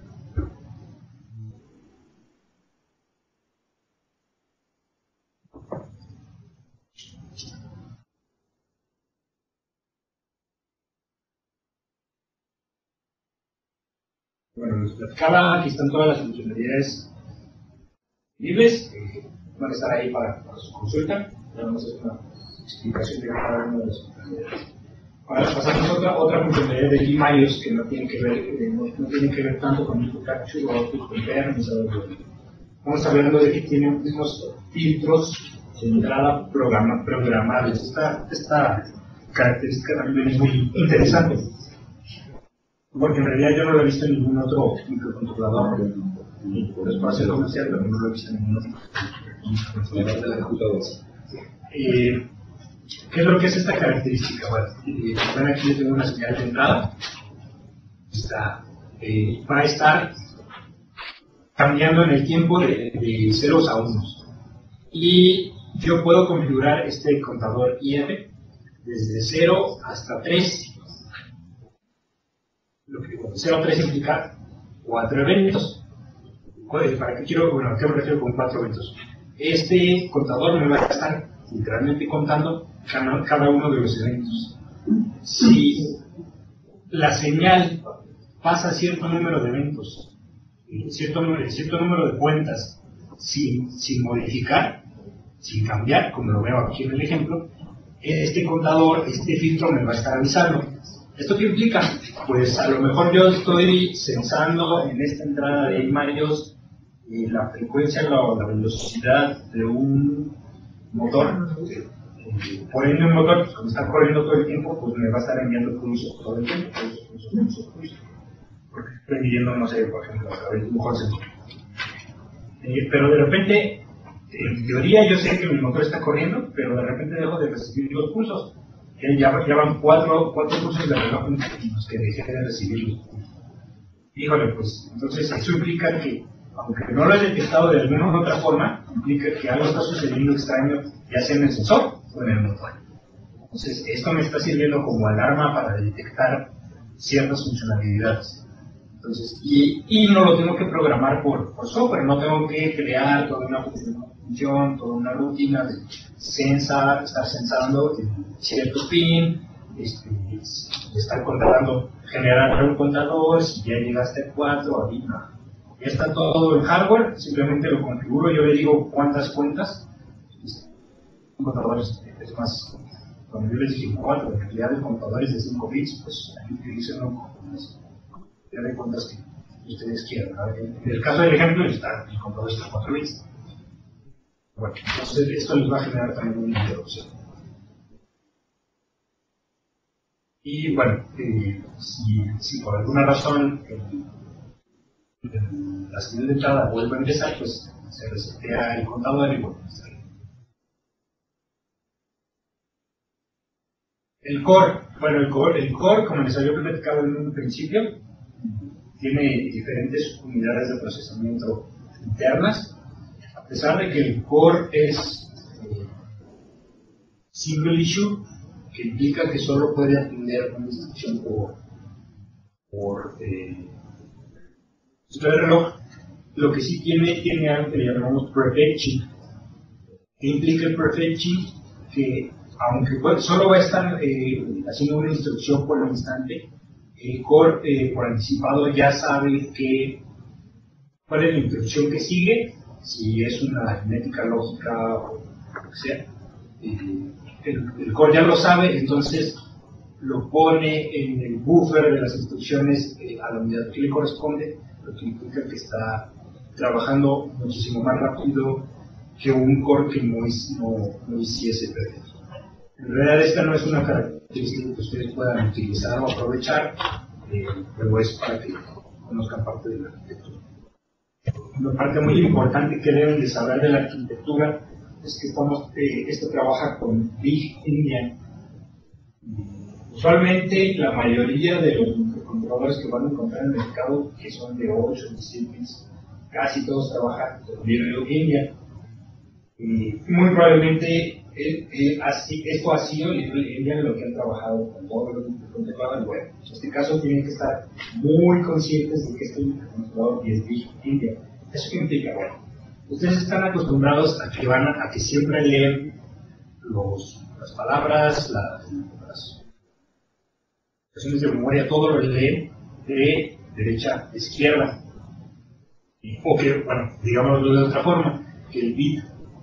Bueno, les platicaba, aquí están todas las funcionalidades disponibles, van a estar ahí para su consulta. Vamos a hacer una explicación de cada una de las funcionalidades. Ahora pasamos a otra funcionalidad de Gmaios que no tiene que ver tanto con input capture o output compare. Estamos hablando de que tiene unos filtros de entrada programables. Esta característica también es muy interesante, porque en realidad yo no lo he visto en ningún otro microcontrolador por espacio comercial, pero no lo he visto en ningún otro. ¿Qué es lo que es esta característica? Bueno, aquí yo tengo una señal de entrada. Va a estar cambiando en el tiempo de ceros a unos. Y yo puedo configurar este contador IF desde 0 hasta 3. Lo que 0 a 3 implica 4 eventos. ¿Para qué quiero? Bueno, ¿a qué me refiero con 4 eventos? Este contador me va a estar literalmente contando cada uno de los eventos. Si la señal pasa cierto número de eventos, cierto número de cuentas, sin modificar, sin cambiar, como lo veo aquí en el ejemplo, este contador, este filtro me va a estar avisando. ¿Esto qué implica? Pues a lo mejor yo estoy sensando en esta entrada de Gmaios la frecuencia, la velocidad de un motor. Por ende, un motor, como está corriendo todo el tiempo, pues me va a estar enviando pulsos todo el tiempo, pulsos. Porque estoy midiendo, no sé, por ejemplo, a través de un Holsen. Pero de repente, en teoría yo sé que mi motor está corriendo, pero de repente dejo de recibir los pulsos. Ya van cuatro pulsos de reloj en los que dejé de recibirlos. Híjole, pues entonces eso implica que, aunque no lo he detectado de alguna u otra forma, implica que algo está sucediendo extraño, ya sea en el sensor o en el motor. Entonces, esto me está sirviendo como alarma para detectar ciertas funcionalidades. Entonces, y no lo tengo que programar por software, no tengo que crear toda una función, toda una rutina de estar sensando cierto pin, estar contando, generar un contador, si ya llegaste a 4, ahí no. Ya está todo en hardware, simplemente lo configuro, yo le digo cuántas cuentas. Un contador es más, cuando yo les dije 4, en realidad el contador es de 5 bits, pues ahí utilicen ya de cuentas que ustedes quieran. En el caso del ejemplo, el contador está 4 bits. Bueno, entonces esto les va a generar también una introducción. Y bueno, si por alguna razón la señal de entrada vuelve a empezar, pues se resetea el contador y vuelve a empezar. El core, bueno, el core, como les había platicado en un principio, tiene diferentes unidades de procesamiento internas. A pesar de que el core es single issue, que implica que solo puede atender una instrucción por reloj, lo que sí tiene algo que le llamamos prefetching. ¿Qué implica el prefetching? Que aunque solo va a estar haciendo una instrucción por el instante, el core por anticipado ya sabe cuál es la instrucción que sigue, si es una aritmética lógica o lo que sea. El core ya lo sabe, entonces lo pone en el buffer de las instrucciones a la unidad que le corresponde, lo que implica que está trabajando muchísimo más rápido que un core que no hiciese perfecto. En realidad esta no es una característica que ustedes puedan utilizar o aprovechar, pero es para que conozcan parte de la arquitectura. Una parte muy importante que deben de saber de la arquitectura es que esto trabaja con Big Endian. Usualmente la mayoría de los microcontroladores que van a encontrar en el mercado, que son de 8 o 16 bits, casi todos trabajan con Big Endian. Muy probablemente esto ha sido lo que han trabajado con todos los microcontroladores web. En este caso tienen que estar muy conscientes de que este microcontrolador es Big Endian. ¿Eso qué implica? Bueno, ustedes están acostumbrados a que siempre leen las palabras, las operaciones de memoria, todo lo leen de derecha a izquierda. O que, bueno, digámoslo de otra forma, que el bit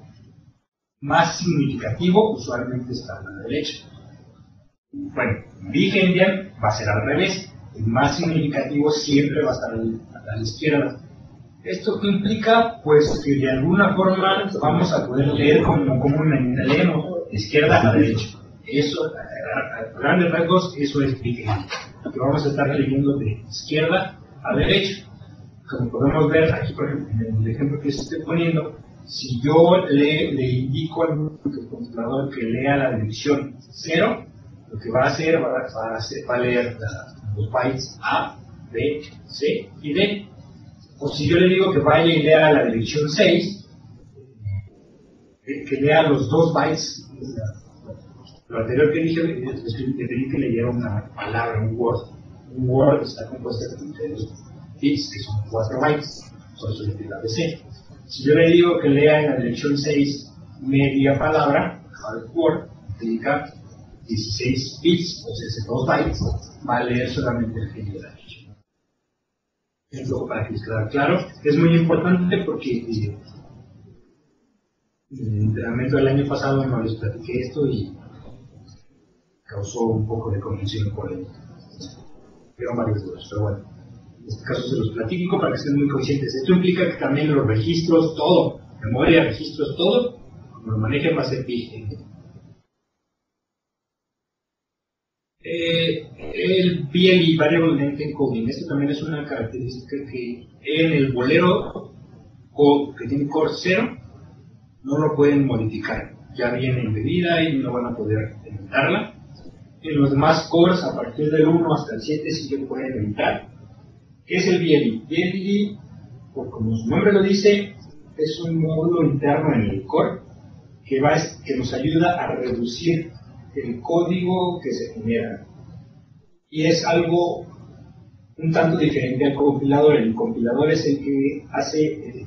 más significativo usualmente está a la derecha. Bueno, Big Endian va a ser al revés. El más significativo siempre va a estar a la izquierda. ¿Esto qué implica? Pues que de alguna forma vamos a poder leer como leemos, de izquierda a derecha. Eso, a grandes rasgos, eso es Big Endian. Que vamos a estar leyendo de izquierda a derecha. Como podemos ver aquí, por ejemplo, en el ejemplo que les estoy poniendo, si yo le indico al microcontrolador que lea la dirección 0, lo que va a hacer va a leer los bytes A, B, C y D. O si yo le digo que vaya y lea la dirección 6, que lea los 2 bytes. Lo anterior que dije, le pedí que leyera una palabra, un word. Un word está compuesto de 2 bits, que son 4 bytes. Por eso le pido ABC. Si yo le digo que lea en la dirección 6 media palabra, al word, indica 16 bits, o sea, 2 bytes, va a leer solamente el que de la derecha. Ejemplo, para que les quede claro, es muy importante porque en el entrenamiento del año pasado no les platiqué esto y causó un poco de confusión por él. Fueron varios dudas, pero bueno. En este caso se los platico para que estén muy conscientes. Esto implica que también los registros, todo, memoria, registros, todo, como lo manejen va a ser Big Endian. El BLE, Variable Length Encoding, esto también es una característica que en el bolero que tiene core 0 no lo pueden modificar. Ya viene embebida y no van a poder editarla. En los demás cores, a partir del 1 hasta el 7, sí que pueden editar. ¿Qué es el BLE? BLE, como su nombre lo dice, es un módulo interno en el core que nos ayuda a reducir el código que se genera. Y es algo un tanto diferente al compilador. El compilador es el que hace,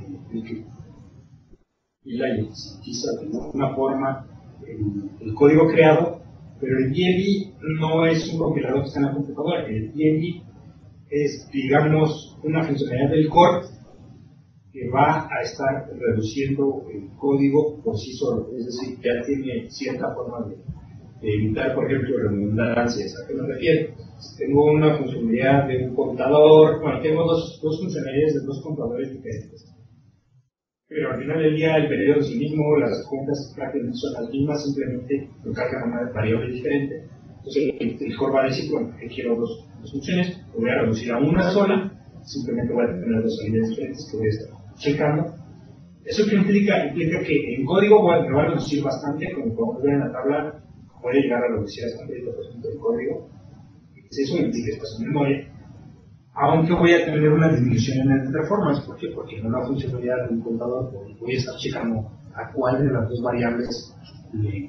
y sintetiza de alguna forma el código creado, pero el BLE no es un compilador que está en la computadora. El BLE es, digamos, una funcionalidad del core que va a estar reduciendo el código por sí solo, es decir, ya tiene cierta forma de evitar, por ejemplo, redundancias. ¿A qué me refiero? Tengo una funcionalidad de un contador, bueno, tengo dos funcionalidades de 2 contadores diferentes, pero al final del día el periodo es el mismo, las cuentas prácticamente son las mismas, simplemente lo cargan una variable diferente. Entonces el core va a decir, bueno, que quiero dos funciones, lo voy a reducir a una sola, simplemente voy a tener 2 salidas diferentes que voy a estar checando. ¿Eso qué implica? Implica que en código me va a reducir bastante, como podemos ver en la tabla, puede llegar a reducir hasta el 30% del código. Eso implica espacio de memoria, aunque voy a tener una disminución en el performance. ¿Por qué? Porque en una funcionalidad de un contador voy a estar checando a cuál de las dos variables le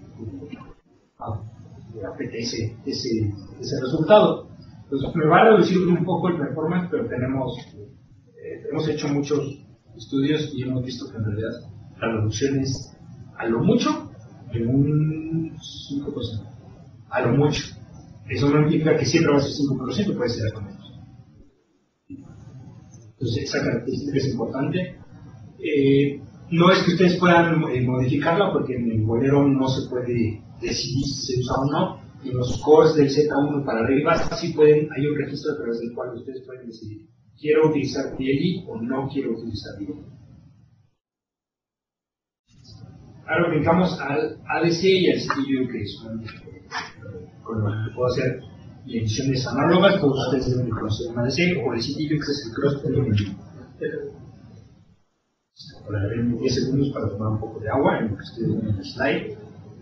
apetece ese resultado. Entonces me va a reducir un poco el performance, pero hemos hecho muchos estudios y hemos visto que en realidad la reducción es a lo mucho en un 5%. A lo mucho. Eso no implica que siempre va a ser 5%, puede ser algo menos. Entonces, esa característica es importante. No es que ustedes puedan modificarla, porque en el bolero no se puede decidir si se usa o no. En los cores del Z1 para arriba sí pueden, hay un registro a través del cual ustedes pueden decidir: ¿quiero utilizar BLE o no quiero utilizar BLE? Ahora brincamos al ADC y al CTU, que son con lo que puedo hacer ediciones análogas. Todos ustedes deben conocer un ADC, o el CTU, que es el cross-plane. Ahora daré 10 segundos para tomar un poco de agua en lo que ustedes ven en el slide.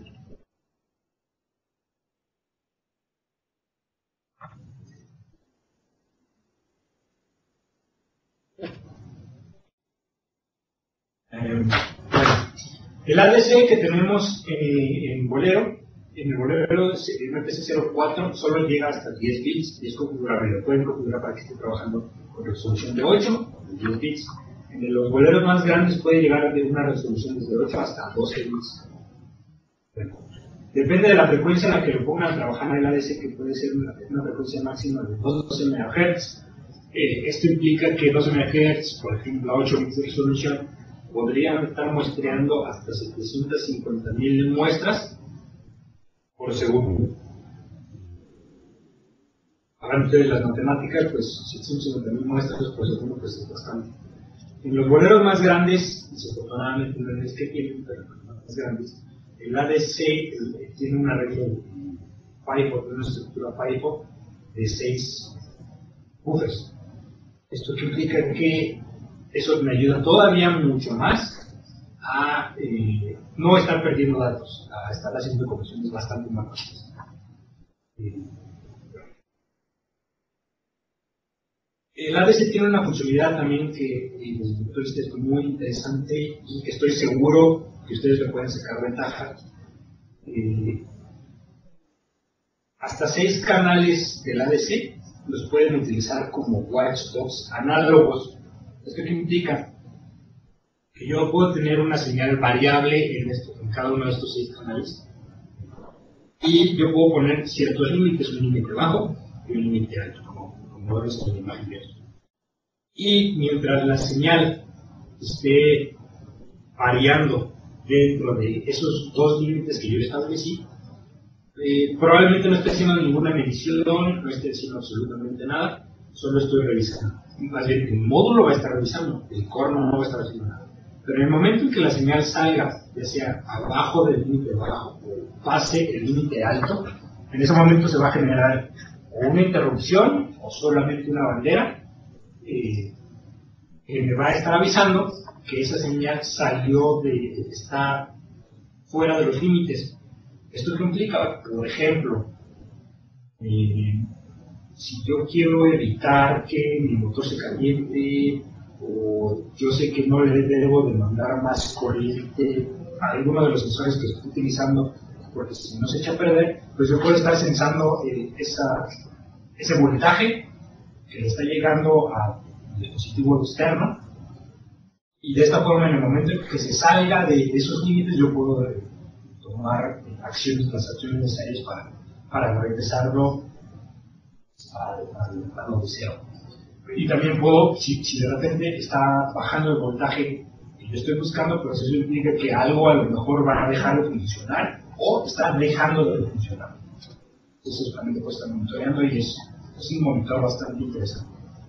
El ADC que tenemos en Bolero, en el Bolero MPC-04 solo llega hasta 10 bits y es configurable. Lo pueden configurar para que esté trabajando con resolución de 8 o de 10 bits. En los boleros más grandes puede llegar de una resolución desde 8 hasta 12 bits. Bueno, depende de la frecuencia en la que lo pongan a trabajar en el ADC, que puede ser una frecuencia máxima de 12 MHz. Esto implica que 12 MHz, por ejemplo, a 8 bits de resolución, podrían estar muestreando hasta 750.000 muestras por segundo. Hagan ustedes las matemáticas, pues 750.000 muestras por segundo, pues es bastante. En los boleros más grandes, desafortunadamente no es que tienen, pero los más grandes, el ADC tiene un arreglo de FIFO, de una estructura FIFO de 6 buffers. Esto implica que eso me ayuda todavía mucho más a no estar perdiendo datos, a estar haciendo conexiones bastante más rápidas. El ADC tiene una funcionalidad también que desde mi punto de vista es muy interesante y que estoy seguro que ustedes le pueden sacar ventaja. Hasta 6 canales del ADC los pueden utilizar como watchdogs análogos. ¿Esto qué implica? Que yo puedo tener una señal variable en cada uno de estos 6 canales y yo puedo poner ciertos límites, un límite bajo y un límite alto, como vemos en la imagen de esto. Y mientras la señal esté variando dentro de esos 2 límites que yo establecí, probablemente no esté haciendo ninguna medición, no esté haciendo absolutamente nada, solo estoy revisando. Más bien, el módulo va a estar revisando, el core no va a estar haciendo nada. Pero en el momento en que la señal salga, ya sea abajo del límite bajo o pase el límite alto, en ese momento se va a generar o una interrupción o solamente una bandera que me va a estar avisando que esa señal está fuera de los límites. ¿Esto qué implica? Por ejemplo, si yo quiero evitar que mi motor se caliente, o yo sé que no le debo de mandar más corriente a alguno de los sensores que estoy utilizando, porque si no se echa a perder, pues yo puedo estar sensando ese voltaje que le está llegando al dispositivo externo, y de esta forma, en el momento en que se salga de esos límites, yo puedo tomar las acciones necesarias para regresarlo a donde sea. Y también puedo, si de repente está bajando el voltaje que yo estoy buscando, pues eso implica que algo a lo mejor va a dejar de funcionar o está dejando de funcionar. Entonces también lo puedo estar monitoreando y es un monitor bastante interesante.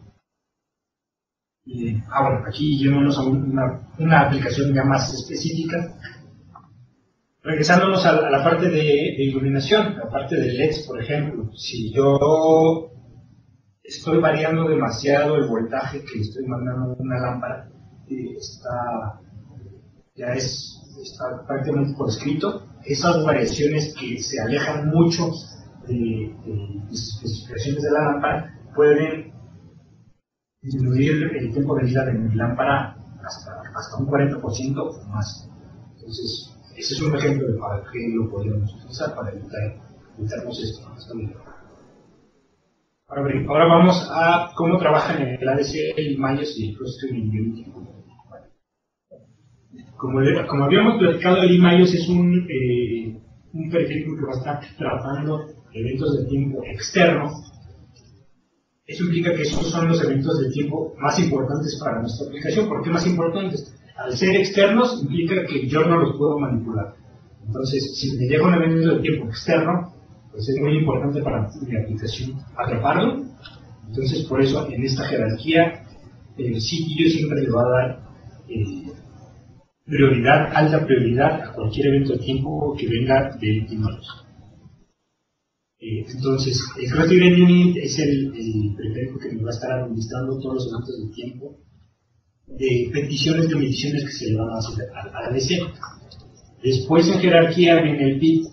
Bueno, aquí yéndonos a una aplicación ya más específica. Regresándonos a la parte de iluminación, la parte de LEDs, por ejemplo. Si yo estoy variando demasiado el voltaje que estoy mandando a una lámpara, está prácticamente por escrito esas variaciones que se alejan mucho de las especificaciones de la lámpara pueden disminuir el tiempo de vida de mi lámpara hasta un 40% o más. Entonces, ese es un ejemplo de para qué lo podríamos utilizar para evitarnos esto. Ahora vamos a cómo trabajan en el ADC, el Mayos y el Clustering in Unity. Como habíamos platicado, el Mayos es un periférico que va a estar tratando eventos de tiempo externo. Eso implica que esos son los eventos de tiempo más importantes para nuestra aplicación. ¿Por qué más importantes? Al ser externos implica que yo no los puedo manipular. Entonces, si me llega un evento de tiempo externo, pues es muy importante para mi aplicación atraparlo. Entonces, por eso en esta jerarquía, el CPU siempre le va a dar alta prioridad a cualquier evento de tiempo que venga de Mayos. Entonces, el Clustering Unit es el periférico que me va a estar administrando todos los eventos de tiempo de peticiones de mediciones que se le van a hacer al ADC. Después, en jerarquía, viene el PID.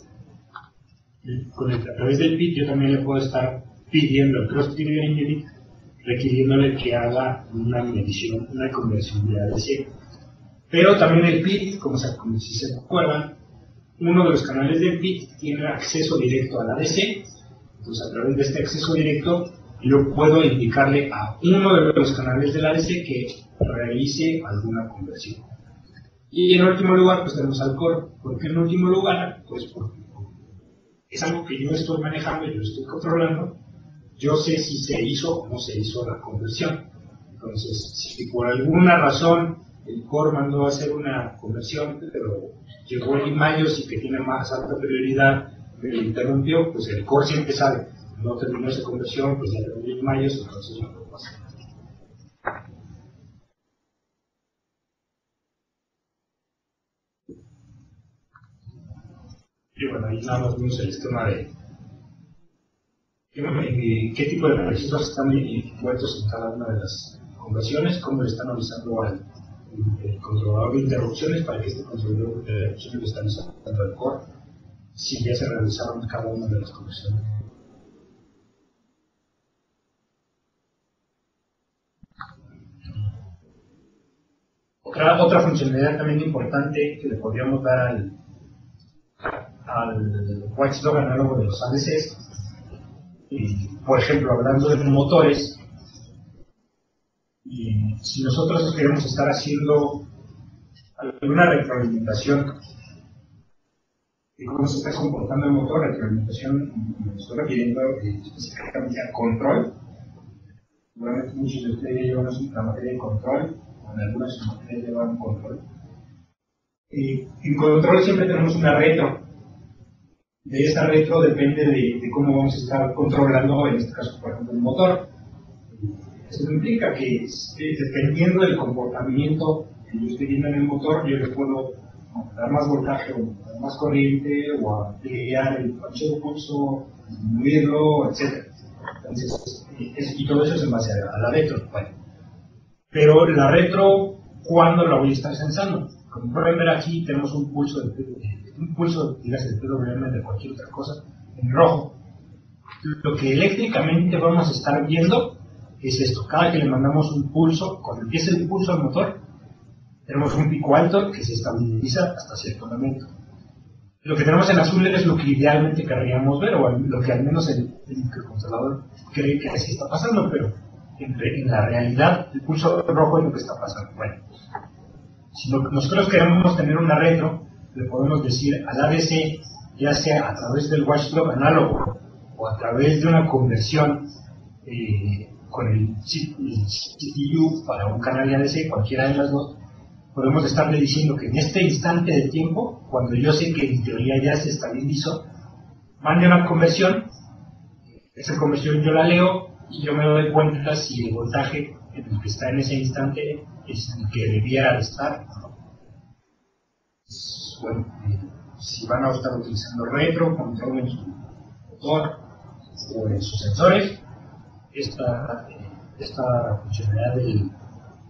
A través del PID yo también le puedo estar pidiendo al Clustering Unit, requiriéndole que haga una medición, una conversión de ADC. Pero también el PID, como si se acuerdan, uno de los canales del PID tiene acceso directo al ADC. Entonces, a través de este acceso directo, yo puedo indicarle a uno de los canales del ADC que realice alguna conversión. Y en último lugar, pues tenemos al core. ¿Por qué en último lugar? Pues porque es algo que yo estoy manejando, yo estoy controlando. Yo sé si se hizo o no se hizo la conversión. Entonces, si por alguna razón el core mandó a hacer una conversión, pero llegó el Mayos y que tiene más alta prioridad, me interrumpió, pues el core siempre sabe, no terminó esa conversión, pues ya terminó el Mayos, entonces no lo pasa. Y bueno, ahí nada más vimos el esquema de qué tipo de registros están envueltos en cada una de las conversiones, cómo le están avisando al el controlador de interrupciones para que este controlador de interrupciones lo esté avisando al core si ya se realizaron cada una de las conversiones. Otra funcionalidad también importante que le podríamos dar al watchdog análogo de los ADCs, por ejemplo, hablando de motores, y si nosotros queremos estar haciendo alguna retroalimentación de cómo se está comportando el motor, retroalimentación, me estoy refiriendo específicamente a control. Seguramente muchos de ustedes llevan la materia de control, o en algunas de sus materias llevan control. En control siempre tenemos una retro. De esta retro depende de cómo vamos a estar controlando, en este caso, por ejemplo, el motor. Eso implica que, dependiendo del comportamiento que yo estoy viendo en el motor, yo le puedo dar más voltaje o más corriente, o ampliar el ancho de pulso, disminuirlo, etc. Entonces, y todo eso es en base a la retro. Bueno, pero la retro, ¿cuándo la voy a estar sensando? Como pueden ver aquí, tenemos un pulso de PWM de cualquier otra cosa en rojo. Lo que eléctricamente vamos a estar viendo es esto. Cada que le mandamos un pulso, cuando empieza el pulso al motor, tenemos un pico alto que se estabiliza hasta cierto momento. Lo que tenemos en azul es lo que idealmente querríamos ver, o lo que al menos el microcontrolador cree que así está pasando, pero en la realidad el pulso rojo es lo que está pasando. Bueno, si nosotros queremos tener una retro, le podemos decir al ADC, ya sea a través del watchdog análogo o a través de una conversión con el CPU para un canal de ADC, cualquiera de las dos, podemos estarle diciendo que en este instante de tiempo, cuando yo sé que en teoría ya se estabilizó, mande una conversión. Esa conversión yo la leo y yo me doy cuenta si el voltaje en el que está en ese instante es el que debiera de estar. Bueno, si van a estar utilizando retro, control en su motor o en sus sensores, esta funcionalidad del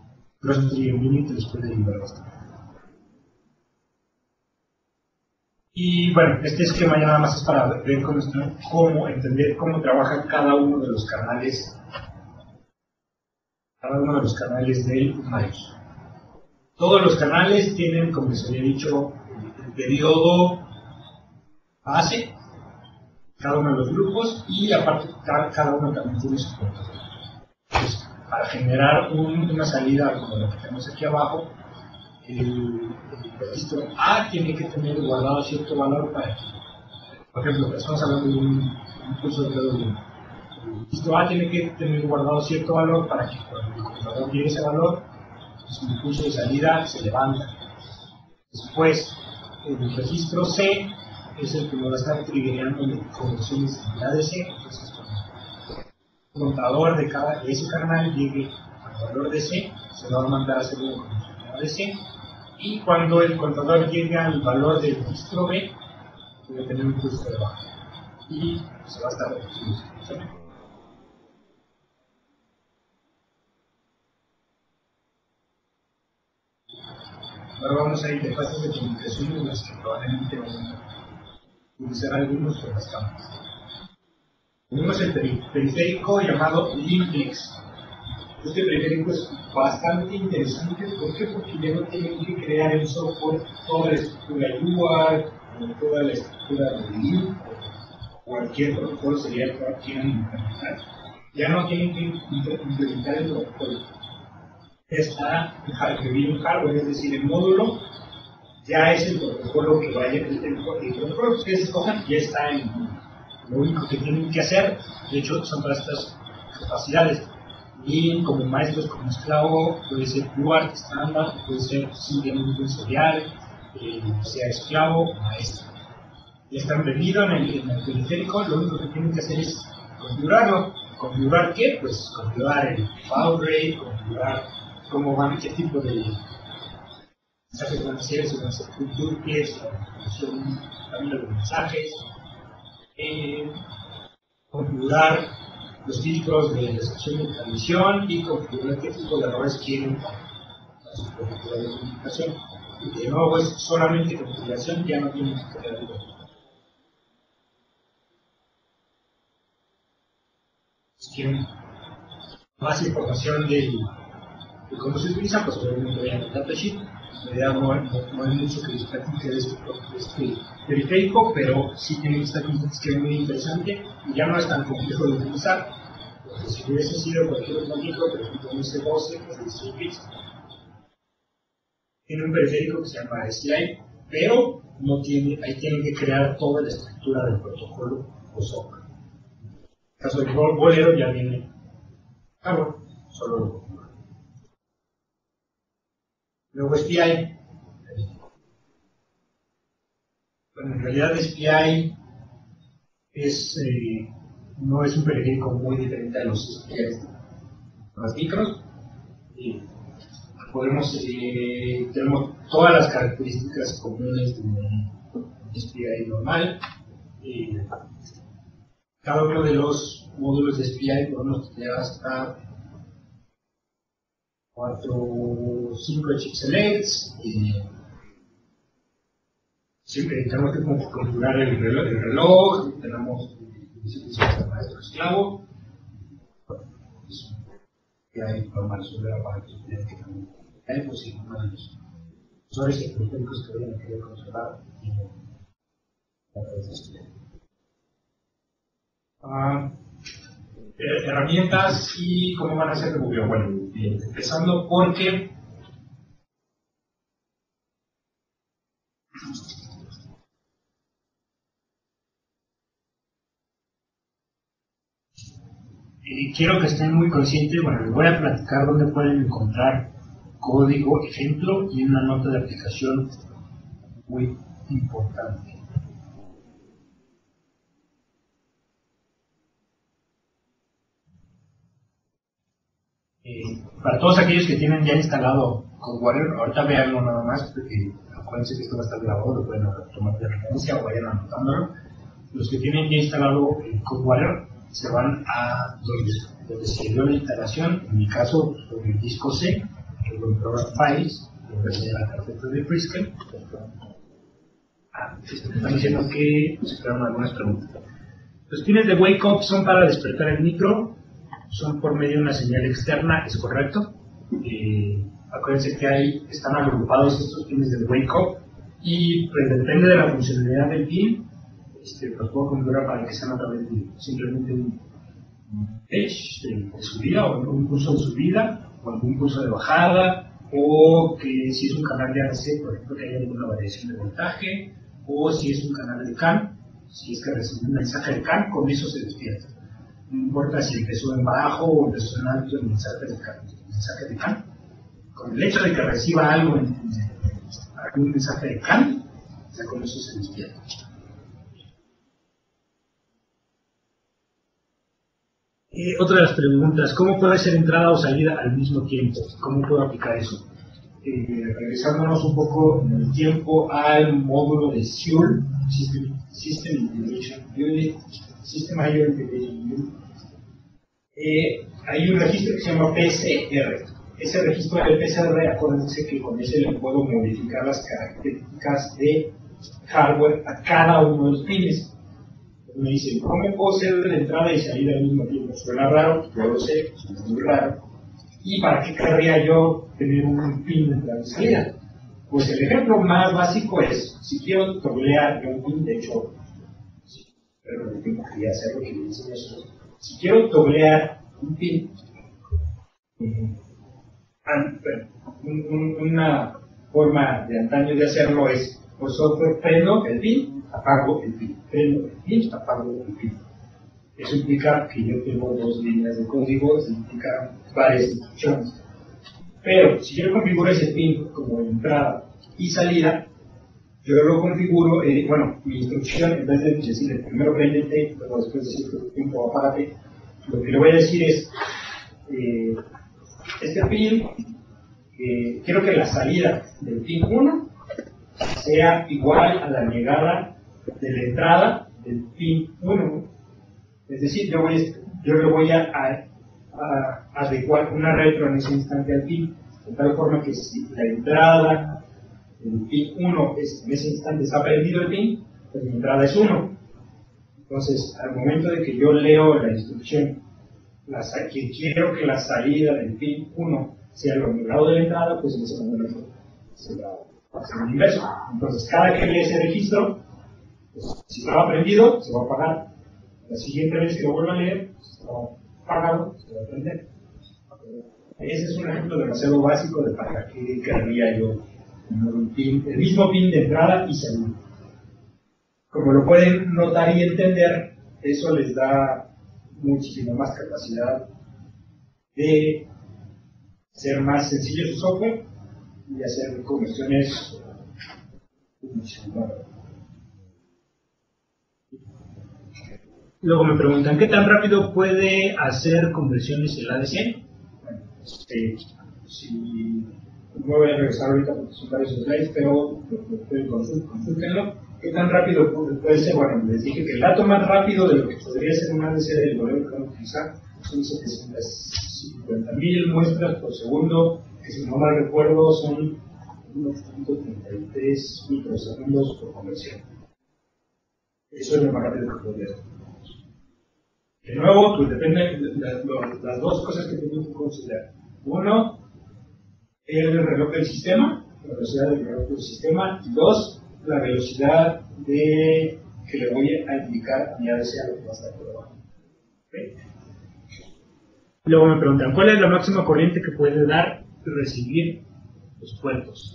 Clustering Unit les puede ayudar bastante. Y bueno, este esquema ya nada más es para ver cómo entender cómo trabaja cada uno de los canales del MAIOS. Todos los canales tienen, como les había dicho, el periodo base, cada uno de los grupos, y aparte cada uno también tiene su contador. Entonces, para generar una salida como la que tenemos aquí abajo, el registro A tiene que tener guardado cierto valor para que, por ejemplo, estamos hablando de un impulso de grado 1. El registro A tiene que tener guardado cierto valor para que cuando el computador llegue ese valor, su impulso de salida se levanta. Después, el registro C es el que nos va a estar triggerando conversiones de ADC. Entonces, cuando el contador de ese canal llegue al valor de C, se va a mandar a hacer una conversión de ADC. Y cuando el contador llegue al valor del registro B, debe tener un pulso de baja. Y se va a estar reduciendo. Ahora vamos a ir de fases de comunicación en las que probablemente vamos a utilizar algunos de las cámaras. Tenemos el periférico llamado Limplex. Este periférico es bastante interesante. ¿Por qué? Porque ya no tienen que crear el software toda la estructura UART, toda la estructura de Link, o cualquier protocolo serial que quieran implementar. Ya no tienen que implementar el protocolo. Está en hardware, es decir, el módulo ya es el protocolo que vaya, el protocolo que ustedes escojan ya está en el módulo. Lo único que tienen que hacer, de hecho, son todas estas capacidades. Y como maestros, como esclavo, puede ser UART estándar, puede ser simplemente un serial, sea esclavo o maestro. Ya está embedido en el periférico, lo único que tienen que hacer es configurarlo. ¿Configurar qué? Pues configurar el baud rate, configurar cómo van, qué tipo de mensajes van a ser, si van a ser turques, también los mensajes, configurar los filtros de recepción de transmisión y configurar qué tipo de errores quieren para su cobertura de comunicación. Y de nuevo es solamente configuración, ya no tienen que crear algo. Si quieren más información de cómo se utiliza, pues obviamente vayan al datasheet. En realidad no hay mucho que les platique de este periférico, pero sí tiene esta que es muy interesante y ya no es tan complejo de utilizar. Porque si hubiese sido cualquier otro micro, por ejemplo un S12, que es de 16 bits, tiene un periférico que se llama SLI, pero no tiene, ahí tienen que crear toda la estructura del protocolo o software. En el caso del bolero ya viene solo lo configura. Luego SPI. Bueno, en realidad SPI no es un periférico muy diferente a los SPI de las micros. Tenemos todas las características comunes de un SPI normal. Cada uno de los módulos de SPI podemos tener hasta 4 o 5 chip selects. Siempre tenemos que configurar el reloj, tenemos el maestro esclavo. Que hay información de la parte que también hay posibilidad de los sensores y periféricos que vayan a querer controlar la red de estudio. Herramientas y cómo van a ser de Google. Bueno, empezando porque quiero que estén muy conscientes. Bueno, les voy a platicar dónde pueden encontrar código ejemplo y una nota de aplicación muy importante. Para todos aquellos que tienen ya instalado CodeWarrior, ahorita veanlo nada más, porque acuérdense que esto va a estar grabado, lo pueden tomar de referencia o vayan anotándolo. Los que tienen ya instalado CodeWarrior se van a donde se dio la instalación, en mi caso sobre el disco C, que es el Program Files, donde viene la carpeta de Prisken. Me están diciendo que se quedaron algunas preguntas. Los pines de wake up son para despertar el micro, son por medio de una señal externa, ¿es correcto? Acuérdense que están agrupados estos pines de wake up y pues depende de la funcionalidad del pin, los puedo configurar para que sean a través de simplemente un edge de subida o un pulso de subida o algún pulso de bajada, o que si es un canal de AC, por ejemplo, que haya alguna variación de voltaje, o si es un canal de CAN, si es que recibe un mensaje de CAN, con eso se despierta. No importa si empezó en bajo o empezó en alto el mensaje de CAN. Con el hecho de que reciba algún mensaje de CAN, ya con eso se despierta. Otra de las preguntas, ¿cómo puede ser entrada o salida al mismo tiempo? ¿Cómo puedo aplicar eso? Regresándonos un poco en el tiempo al módulo de SIUL, System Integration Unit, System I/O Integration Unit. Hay un registro que se llama PCR. Ese registro de PCR, acuérdense que con ese le puedo modificar las características de hardware a cada uno de los pines. Me dicen, ¿cómo puedo hacer la entrada y salida al mismo tiempo? Suena raro, yo lo sé, es muy raro. ¿Y para qué querría yo tener un pin de entrada y salida? Pues el ejemplo más básico es, si quiero toglear un pin, de hecho, pero el tiempo quería hacer lo que me dicen esto. Si quiero toglear un pin, una forma de antaño de hacerlo es, por software prendo el pin, apago el pin, prendo el pin, apago el pin. Eso implica que yo tengo dos líneas de código, eso implica varias instrucciones. Pero si yo configuro ese pin como entrada y salida, yo lo configuro, mi instrucción, en vez de decirle primero préndete, luego después de cierto tiempo apágate, lo que le voy a decir es, este pin, quiero que la salida del pin 1 sea igual a la llegada de la entrada del pin 1. Es decir, yo le voy a adecuar una retro en ese instante al pin, de tal forma que si la entrada del pin 1 en ese instante está prendido el pin, pues mi entrada es 1. Entonces, al momento de que yo leo la instrucción, que quiero que la salida del pin 1 sea lo del lado de la entrada, pues en ese momento se va a hacer el inverso. Entonces, cada que lee ese registro, pues, si estaba prendido, se va a apagar. La siguiente vez que lo vuelva a leer, si estaba apagado, se va a prender. Ese es un ejemplo demasiado básico de para qué querría yo el mismo pin de entrada y salida. Como lo pueden notar y entender, eso les da muchísima más capacidad de ser más sencillo su software y hacer conversiones muchísimo más. Luego me preguntan, ¿qué tan rápido puede hacer conversiones el ADC? Bueno, si no voy a regresar ahorita porque son varios slides, pero consúltenlo. ¿Qué tan rápido puede ser? Bueno, les dije que el dato más rápido de lo que podría ser un ADC del modelo que vamos a utilizar son 750.000 muestras por segundo, que si no mal recuerdo son unos 133 microsegundos por conversión. Eso es lo más rápido que podría ser. De nuevo, pues depende de las dos cosas que tenemos que considerar. Uno, el reloj del sistema, la velocidad del reloj del sistema. Y dos, la velocidad que le voy a indicar a mi ADC a lo que va a estar por debajo. ¿Okay? Luego me preguntan, ¿cuál es la máxima corriente que puede dar y recibir los puertos?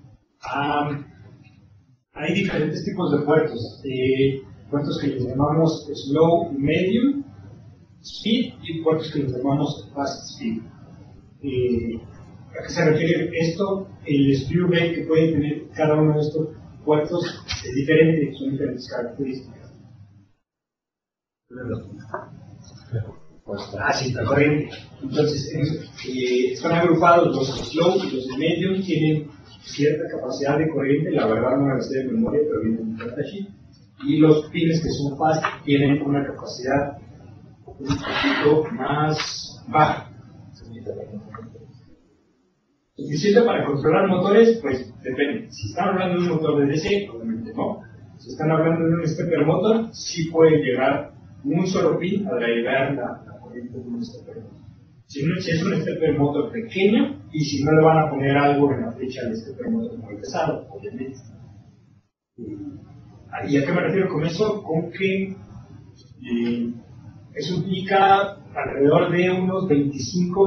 Hay diferentes tipos de puertos. Puertos que les llamamos slow y medium speed y puertos que les llamamos fast speed. ¿A qué se refiere esto? El slew rate que puede tener cada uno de estos puertos es diferente, son diferentes características. Sí, la corriente. Entonces, están agrupados los slow y los medium, tienen cierta capacidad de corriente, la verdad no la sé de memoria, pero viene en un datasheet. Y los pines que son fast tienen una capacidad un poquito más baja. ¿Suficiente para controlar motores? Pues depende. Si están hablando de un motor de DC, obviamente no. Si están hablando de un stepper motor, sí puede llegar un solo pin a drivear la corriente de un stepper motor. Si es un stepper motor pequeño y si no le van a poner algo en la flecha al stepper motor muy pesado, obviamente. ¿Y a qué me refiero con eso? Con que eso implica alrededor de unos 25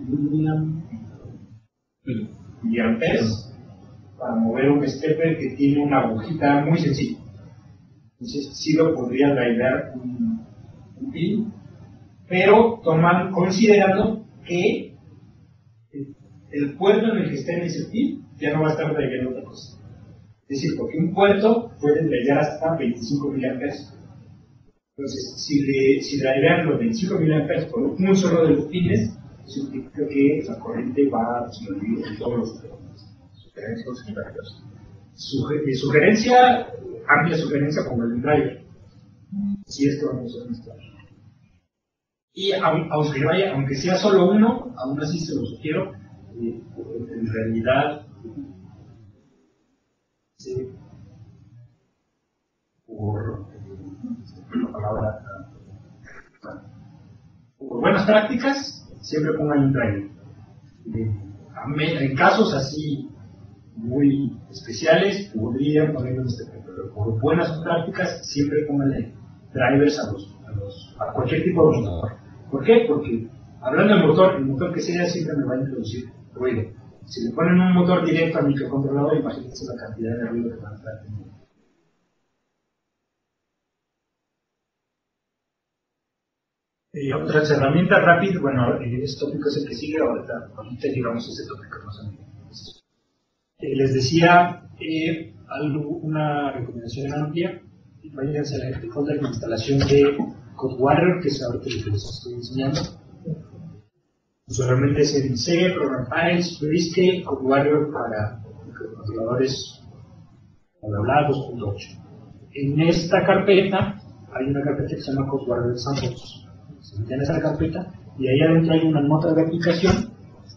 miliamperes para mover un stepper que tiene una agujita muy sencilla. Entonces sí lo podría drivear un pin, pero considerando que el puerto en el que está en ese pin ya no va a estar driveando otra cosa. Es decir, porque un puerto puede drivear hasta 25 miliamperes. Entonces, si drivean los 25 miliamperes por un solo de los pines, significa que la corriente va a disminuir en todos los sugerencias. Sugerencia, amplia sugerencia con el driver, si es que vamos a mezclar. Y aunque sea solo uno, aún así se lo sugiero, en realidad, por buenas prácticas, siempre pongan un driver. En casos así muy especiales, podrían poner un stepper, pero por buenas prácticas, siempre pongan drivers a cualquier tipo de motor. ¿Por qué? Porque hablando del motor, el motor que sea siempre me va a introducir ruido. Si le ponen un motor directo al microcontrolador, imagínense la cantidad de ruido que van a estar teniendo. Otras herramientas rápidas, bueno, este tópico es el que sigue, ahorita llegamos a ese tópico más o menos. Les decía una recomendación amplia, váyanse a la folder de instalación de CodeWarrior, que es ahorita lo que les estoy enseñando. Usualmente es en C, Program Files, Risky, CodeWarrior para microcontroladores bla 2.8. En esta carpeta hay una carpeta que se llama CodeWarrior Samples. Se meten en esa carpeta y ahí adentro hay una nota de aplicación,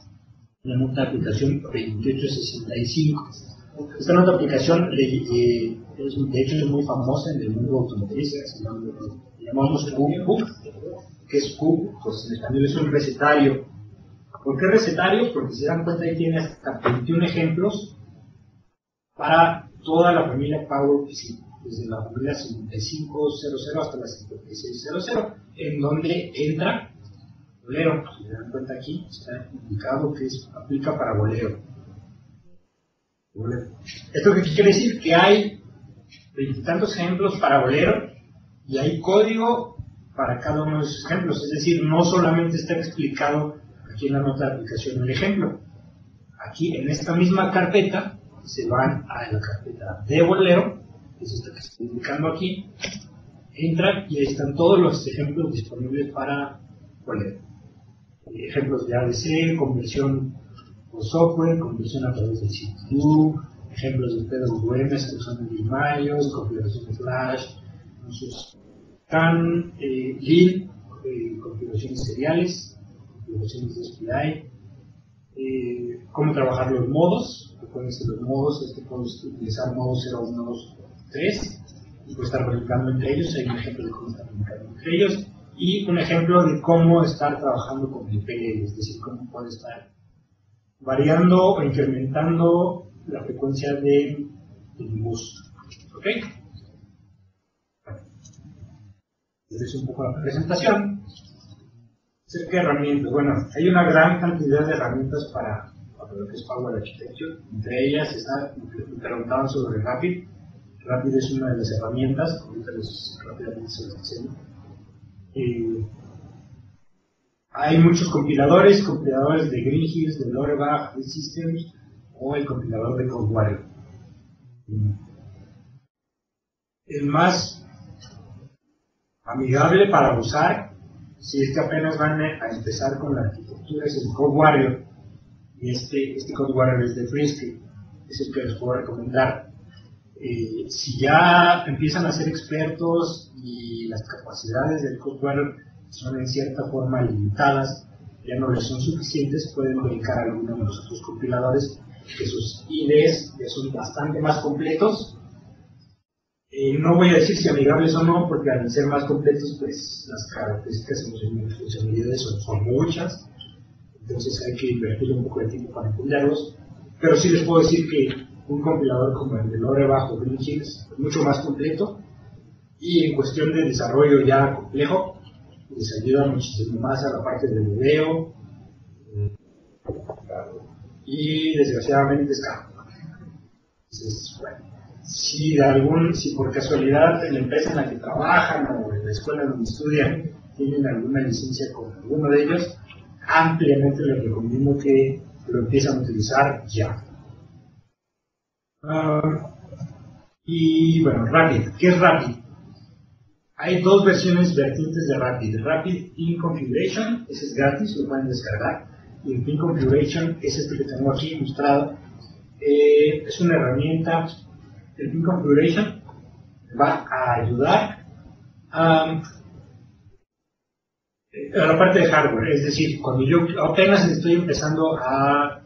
2865. Esta nota de aplicación de hecho es muy famosa en el mundo automotriz, llamamos QBook, que es Q, pues en español es un recetario. ¿Por qué recetario? Porque si se dan cuenta ahí tiene hasta 21 ejemplos para toda la familia PowerPC, desde la familia 5500 hasta la 5600, en donde entra Bolero. Si se dan cuenta aquí está indicado que aplica para Bolero. ¿Esto qué quiere decir? Que hay veintitantos ejemplos para Bolero y hay código para cada uno de esos ejemplos. Es decir, no solamente está explicado aquí en la nota de aplicación el ejemplo. Aquí en esta misma carpeta se van a la carpeta de Bolero, que es esta que estoy indicando aquí, entran y ahí están todos los ejemplos disponibles para Bolero. Ejemplos de ADC, conversión por software, conversión a través del CPU, ejemplos de PWM, selección de BIOS, configuración de Flash, CAN, LIN, configuraciones seriales, configuraciones de SPI, cómo trabajar los modos. Pueden ser los modos, puedes utilizar modos 0, 1, 2, 3, y puedes estar brincando entre ellos. Hay un ejemplo de cómo estar brincando entre ellos, y un ejemplo de cómo estar trabajando con el PL, es decir, cómo puede estar variando o incrementando la frecuencia del bus. ¿Ok? Esta es un poco la presentación. ¿Qué herramientas? Bueno, hay una gran cantidad de herramientas para lo que es Power Architecture. Entre ellas me preguntaban sobre Rapid. Rapid es una de las herramientas, ahorita rápidamente se las enseño. Hay muchos compiladores de Greenhill, de Lorebach, de Systems, o el compilador de CodeWarrior. El más amigable para usar, si es que apenas van a empezar con la arquitectura, es el CodeWarrior. Y este CodeWarrior es de Frisky, es el que les puedo recomendar. Si ya empiezan a ser expertos y las capacidades del CodeWarrior son en cierta forma limitadas, ya no les son suficientes, pueden dedicar a alguno de los otros compiladores, que sus IDEs ya son bastante más completos No voy a decir si amigables o no, porque al ser más complejos, pues las características y funcionalidades son muchas, entonces hay que invertir un poco de tiempo para entenderlos, pero sí les puedo decir que un compilador como el de Lorem o Green Hills es mucho más completo, y en cuestión de desarrollo ya complejo, les ayuda muchísimo más a la parte del video, y desgraciadamente es caro. Entonces, bueno, si por casualidad en la empresa en la que trabajan o en la escuela donde estudian tienen alguna licencia con alguno de ellos, ampliamente les recomiendo que lo empiecen a utilizar ya. Y bueno, Rapid. ¿Qué es Rapid? Hay dos versiones vertientes de Rapid. Rapid Pin Configuration, ese es gratis, lo pueden descargar. Y el Pin Configuration es este que tengo aquí mostrado. Es una herramienta. El Pin Configuration va a ayudar a la parte de hardware. Es decir, cuando yo apenas estoy empezando a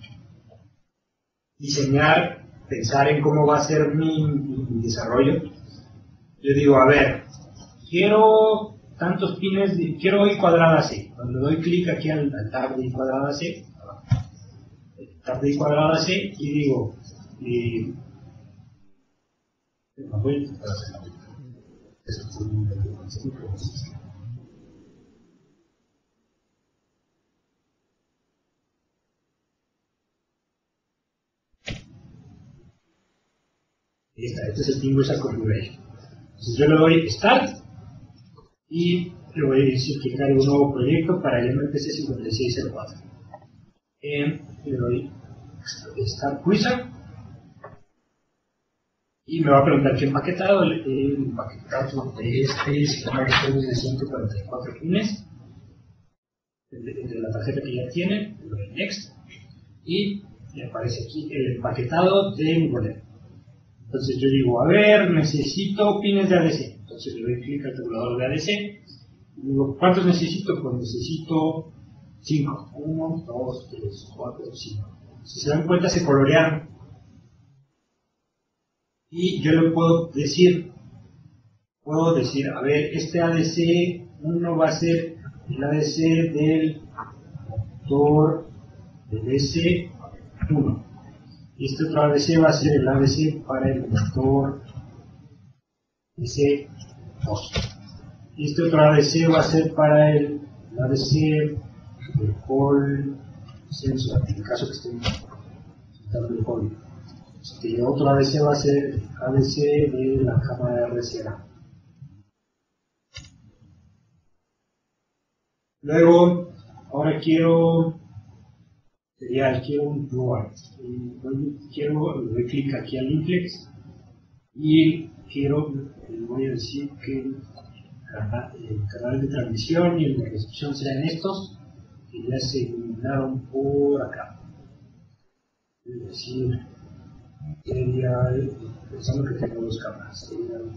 diseñar, pensar en cómo va a ser mi desarrollo, yo digo, a ver, quiero tantos pines, quiero I cuadrada C. Cuando doy clic aquí al tab de I cuadrada C, y digo, voy a intentar hacerlo. Este es el pin user configuration. Entonces yo le doy start y le voy a decir que cargue un nuevo proyecto para el MPC 5604. Le doy start wizard y me va a preguntar qué empaquetado. El empaquetado de este sistema de 144 pines de la tarjeta que ya tiene, le doy next y me aparece aquí el empaquetado de mi boleto. Entonces yo digo, a ver, necesito pines de ADC. Entonces le doy clic al tabulador de ADC. Y digo, ¿cuántos necesito? Pues necesito 5. 1, 2, 3, 4, 5. Si se dan cuenta, se colorearon. Y yo le puedo decir, a ver, este ADC 1 va a ser el ADC del motor del DC1. Y este otro ADC va a ser el ADC para el motor DC2. Y este otro ADC va a ser para el ADC del Hall Sensor, en el caso que estén usando el Hall. Y otro ADC va a ser el ADC de la cámara de RCA. Luego, ahora quiero un UART. Le doy clic aquí al Inflex y voy a decir que el canal de transmisión y el de recepción serán estos, que ya se iluminaron por acá. Es decir, pensando que tengo dos cámaras.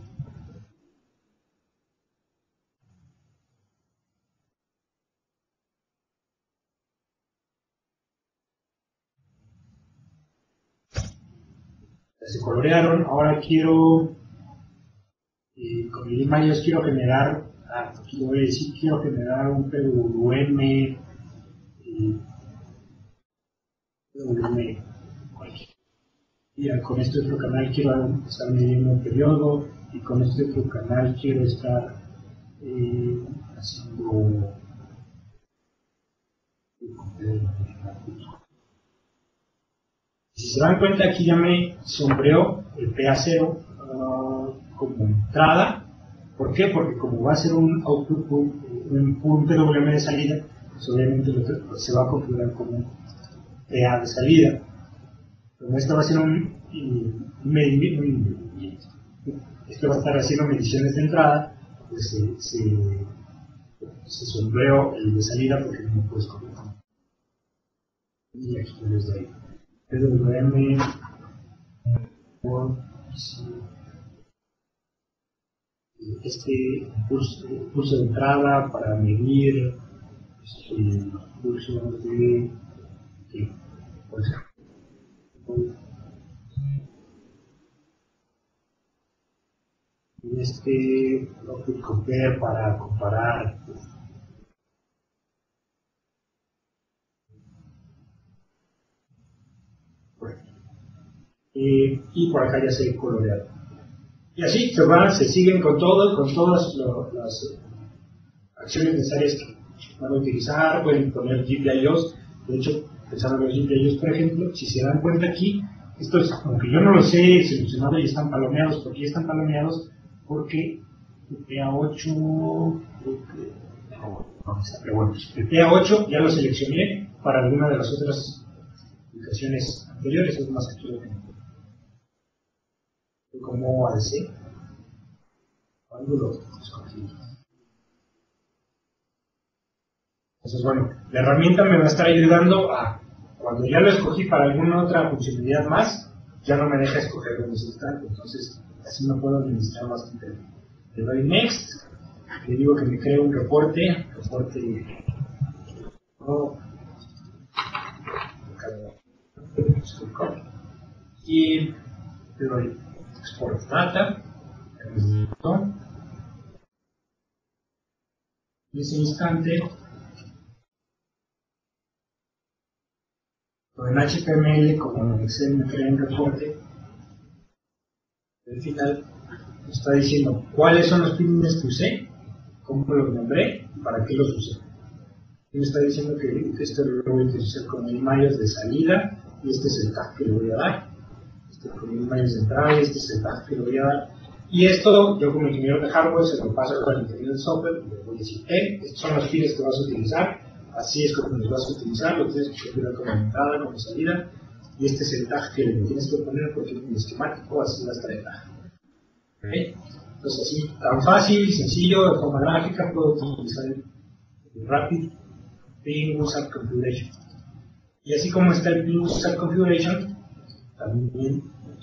Se colorearon, ahora quiero, con el images quiero generar, aquí le voy a decir, quiero generar un PWM, y con este otro canal quiero estar midiendo un periodo, y con este otro canal quiero estar haciendo si se dan cuenta, aquí ya me sombreó el PA0 como entrada. ¿Por qué? Porque como va a ser un output, un PWM de salida, pues obviamente se va a configurar como un PA de salida. Como esto va a ser esto va a estar haciendo mediciones de entrada, pues se sombreó el de salida porque no puedes configurar. Y aquí les doy PWM este pulso de entrada para medir el pulso de pues, Output compare para comparar. Y por acá ya se coloreado. Y así se siguen con todas las acciones necesarias que van a utilizar. Pueden poner GPIOs. De hecho, pensando en los GPIOs, por ejemplo, si se dan cuenta aquí, estos, aunque yo no los he seleccionado, y están palomeados. ¿Por qué están palomeados? Porque el PA8, pero bueno, el PA8 ya lo seleccioné para alguna de las otras aplicaciones anteriores. Es más aquí lo tengo. Como ADC, cuando lo escogí. Entonces, bueno, la herramienta me va a estar ayudando a, cuando ya lo escogí para alguna otra funcionalidad más, ya no me deja escoger en ese instante. Entonces, así me puedo administrar bastante. Le doy Next, le digo que me cree un reporte, y le doy Export Data, en ese instante, en HTML, como en Excel me crea un reporte, al final me está diciendo cuáles son los plugins que usé, cómo los nombré y para qué los usé. Y me está diciendo que esto lo voy a utilizar como imágenes de salida, y este es el tag que le voy a dar. Con imágenes de entrada, este es el tag que le voy a dar. Y esto, yo como ingeniero de hardware, se lo paso al ingeniero de software, y le voy a decir, estos son los files que vas a utilizar, así es como los vas a utilizar, lo tienes que configurar como entrada, como salida, y este es el tag que le tienes que poner porque es un esquemático, así va a estar el tag. ¿Okay? Entonces así, tan fácil, sencillo, de forma gráfica, puedo utilizar el Rapid Ping Wizard Configuration. Y así como está el Ping Wizard Configuration, también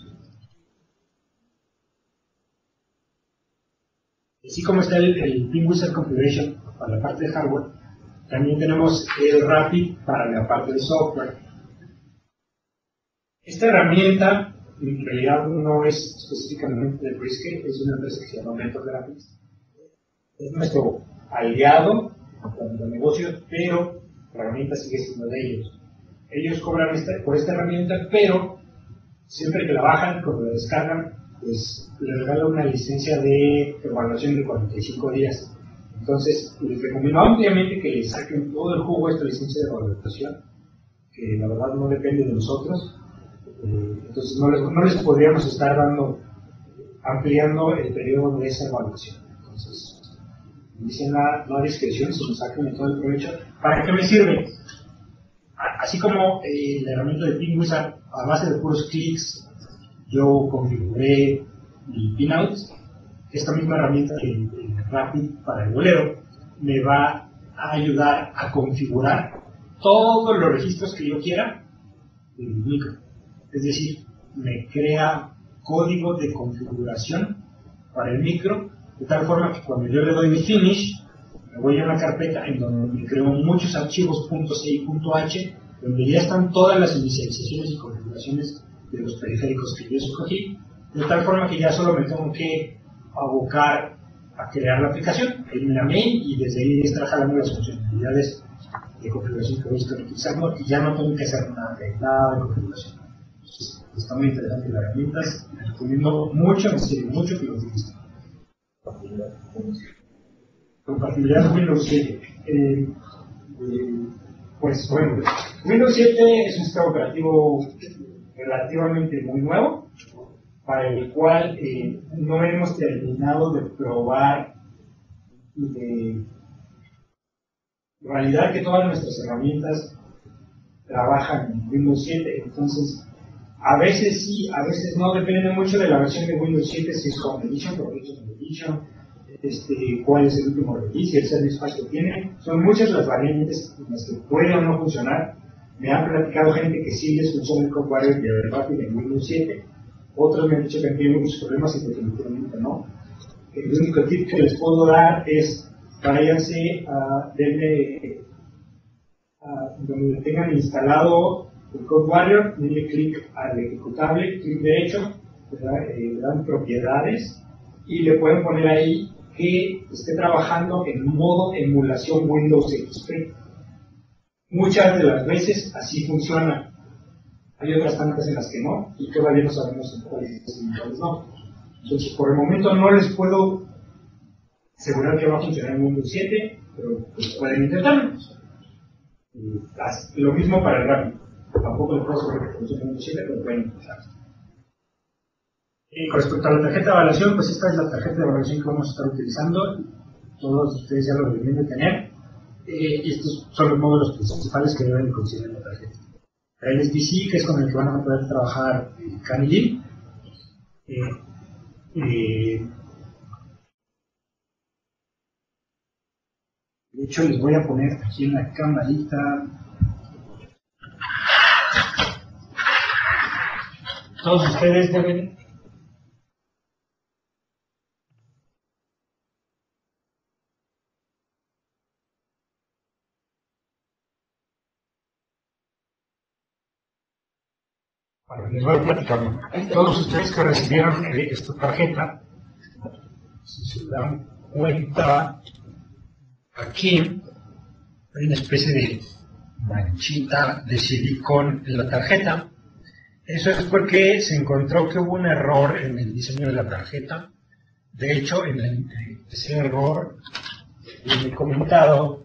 así como está el Ping Wizard Configuration para la parte de hardware, también tenemos el Rapid para la parte de software. Esta herramienta en realidad no es específicamente de Brisket, es una empresa que se llama Mentor Graphics. Es nuestro aliado en cuanto a negocios, pero la herramienta sigue siendo de ellos. Ellos cobran por esta herramienta, pero siempre que la bajan, cuando la descargan, pues les regalan una licencia de evaluación de 45 días. Entonces, les recomiendo ampliamente que le saquen todo el jugo a esta licencia de evaluación, que la verdad no depende de nosotros. Entonces, no les podríamos estar ampliando el periodo de esa evaluación. Entonces, dicen no a discreción, se nos saquen todo el provecho. ¿Para qué me sirve? Así como la herramienta de Ping Wizard, a base de puros clics, yo configuré mi pinout, esta misma herramienta de Rapid para el bolero me va a ayudar a configurar todos los registros que yo quiera del micro. Es decir, me crea código de configuración para el micro, de tal forma que cuando yo le doy mi finish, me voy a una carpeta en donde me creo muchos archivos .c y .h, donde ya están todas las inicializaciones y configuraciones de los periféricos que yo escogí, de tal forma que ya solo me tengo que abocar a crear la aplicación en la main y desde ahí estar jalando las funcionalidades de configuración que voy a estar utilizando y ya no tengo que hacer nada de configuración. Entonces, está muy interesante la herramienta, les recomiendo mucho, me sirve mucho que lo utilicen. Compatibilidad con Windows 7. Pues bueno, Windows 7 es un sistema operativo relativamente muy nuevo, para el cual no hemos terminado de probar y de validar que todas nuestras herramientas trabajan en Windows 7. Entonces, a veces sí, a veces no, depende mucho de la versión de Windows 7, si es Home Edition, Professional Edition, cuál es el último release, el Service Pack que tiene. Son muchas las variantes en las que puede o no funcionar. Me han platicado gente que sí les funciona el Code Warrior y el Rapid en Windows 7. Otros me han dicho que tienen muchos problemas y definitivamente no. El único tip que les puedo dar es váyanse a donde tengan instalado el Code Warrior, denle clic al ejecutable, clic derecho, le dan propiedades y le pueden poner ahí que esté trabajando en modo emulación Windows XP. Muchas de las veces así funciona. Hay otras tantas en las que no, y todavía no sabemos en cuáles no. Entonces, por el momento no les puedo asegurar que va a funcionar en Windows 7, pero pues pueden intentarlo. Lo mismo para el RAM. Tampoco les puedo asegurar que funcione en Windows 7, pero pueden intentarlo. Con respecto a la tarjeta de evaluación, pues esta es la tarjeta de evaluación que vamos a estar utilizando. Todos ustedes ya lo deben de tener. Estos son los módulos principales que deben considerar la tarjeta. El SBC, que es con el que van a poder trabajar Candy. De hecho, les voy a poner aquí en la camarita. Todos ustedes deben les voy a platicar. Todos ustedes que recibieron esta tarjeta, si se dan cuenta, aquí hay una especie de manchita de silicón en la tarjeta. Eso es porque se encontró que hubo un error en el diseño de la tarjeta. De hecho, ese error viene comentado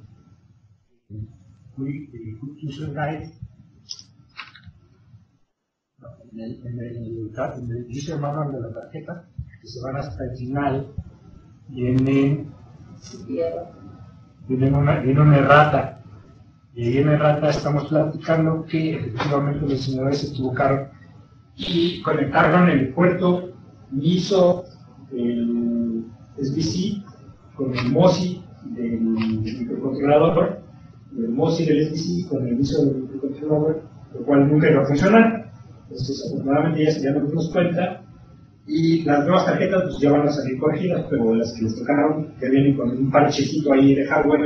en el user manual de la tarjeta, que se van hasta el final, viene una errata. Y ahí en errata estamos platicando que efectivamente los diseñadores se equivocaron y conectaron el puerto MISO del SBC con el MOSI del microcontrolador, el MOSI del SBC con el MISO del microcontrolador, lo cual nunca iba a funcionar. Entonces, afortunadamente ya nos dimos cuenta, y las nuevas tarjetas pues, ya van a salir corregidas, pero las que les tocaron, que vienen con un parchecito ahí de hardware,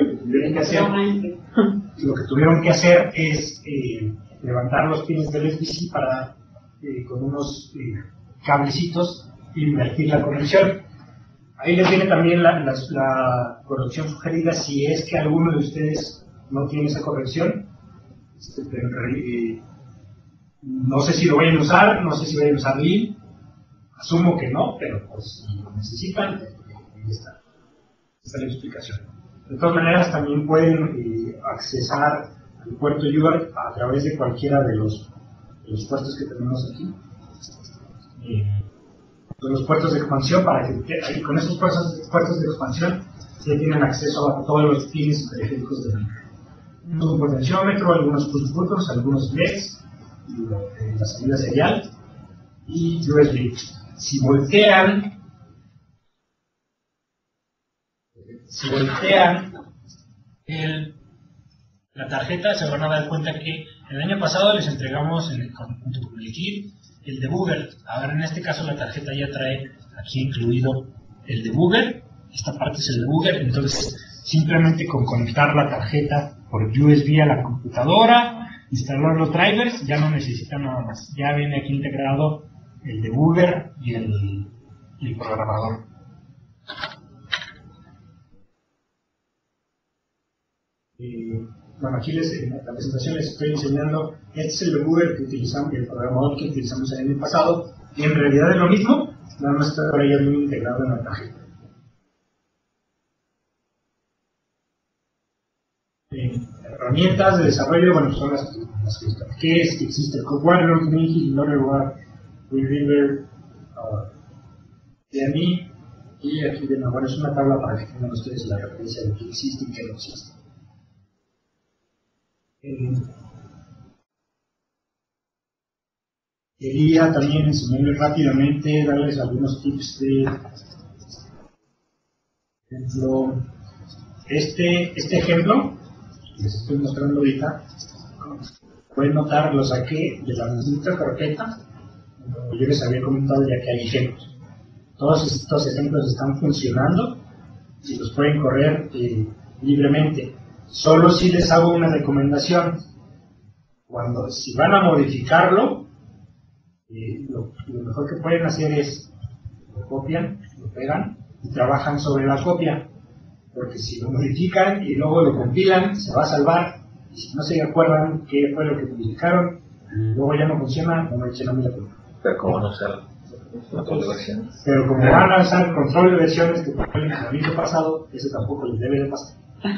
lo que tuvieron que hacer es levantar los pines del SBC para, con unos cablecitos, invertir la conexión. Ahí les viene también la corrección sugerida si es que alguno de ustedes no tiene esa corrección. No sé si lo vayan a usar, no sé si vayan a usar LIN, asumo que no, pero pues si lo necesitan, ahí está la explicación. De todas maneras, también pueden accesar al puerto UART a través de cualquiera de los puertos que tenemos aquí. Los puertos de expansión, para que con esos puertos de expansión ya tienen acceso a todos los pins periféricos de un potenciómetro, algunos push buttons, algunos LEDs, la salida serial y USB. Si voltean la tarjeta, se van a dar cuenta que el año pasado les entregamos junto con el kit el debugger. Ahora en este caso la tarjeta ya trae aquí incluido el debugger. Esta parte es el debugger, entonces simplemente con conectar la tarjeta por USB a la computadora, instalar los drivers, ya no necesitan nada más. Ya viene aquí integrado el debugger y el programador. Bueno, aquí en la presentación les estoy enseñando, este es el debugger que utilizamos, el programador que utilizamos el año pasado, y en realidad es lo mismo, nada más está ahora ya bien integrado en la tarjeta. Herramientas de desarrollo, bueno, son las que existe el CodeWarrior, Mingy, LoaderWare, WinRiver, DMI, y aquí de nuevo es una tabla para que tengan ustedes la referencia de qué existe y qué no existe. Quería también enseñarles rápidamente, darles algunos tips de ejemplo. Este ejemplo que les estoy mostrando ahorita, pueden notar, lo saqué de la misma carpeta, yo les había comentado ya que hay ejemplos. Todos estos ejemplos están funcionando y los pueden correr libremente. Solo si les hago una recomendación, si van a modificarlo, lo mejor que pueden hacer es copian, lo pegan y trabajan sobre la copia. Porque si lo modifican y luego lo compilan, se va a salvar. Y si no se acuerdan qué fue lo que modificaron, luego ya no funciona, no me echen a mí la culpa. Pero ¿cómo no usar control de versiones? Pero como van a usar control de versiones que fue el aviso pasado, eso tampoco les debe de pasar.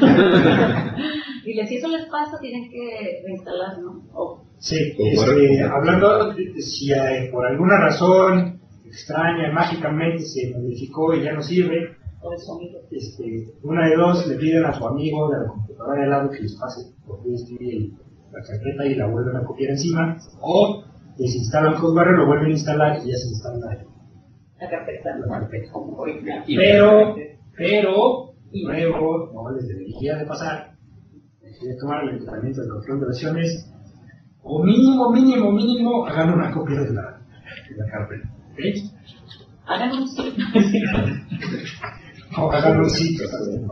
Y si eso les pasa, tienen que reinstalar, ¿no? Sí, hablando de si por alguna razón extraña, mágicamente se modificó y ya no sirve, O el sonido. Una de dos, le piden a su amigo de la computadora de lado que les pase por USB la carpeta y la vuelven a copiar encima, o desinstalan Codeware, lo vuelven a instalar y ya se instala La carpeta. la carpeta. Como original. Pero, no les debería de pasar, debería tomar el entrenamiento del control de versiones, o mínimo, hagan una copia de la carpeta. ¿Okay? Hagan un sitio. O hagan un sitio.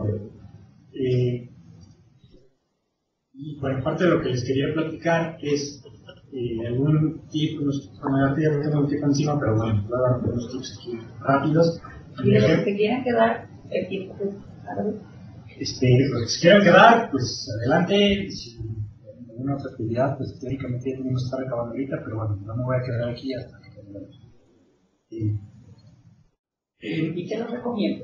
Y por parte de lo que les quería platicar es algún tip, ya tengo un tip encima, pero bueno, voy a dar unos tips aquí rápidos. Y los que se quieran quedar, el tiempo que los que se quieran quedar, pues adelante. Si en alguna otra actividad, pues teóricamente ya tenemos que estar acabando ahorita, pero bueno, no me voy a quedar aquí hasta que terminemos. y te lo recomiendo.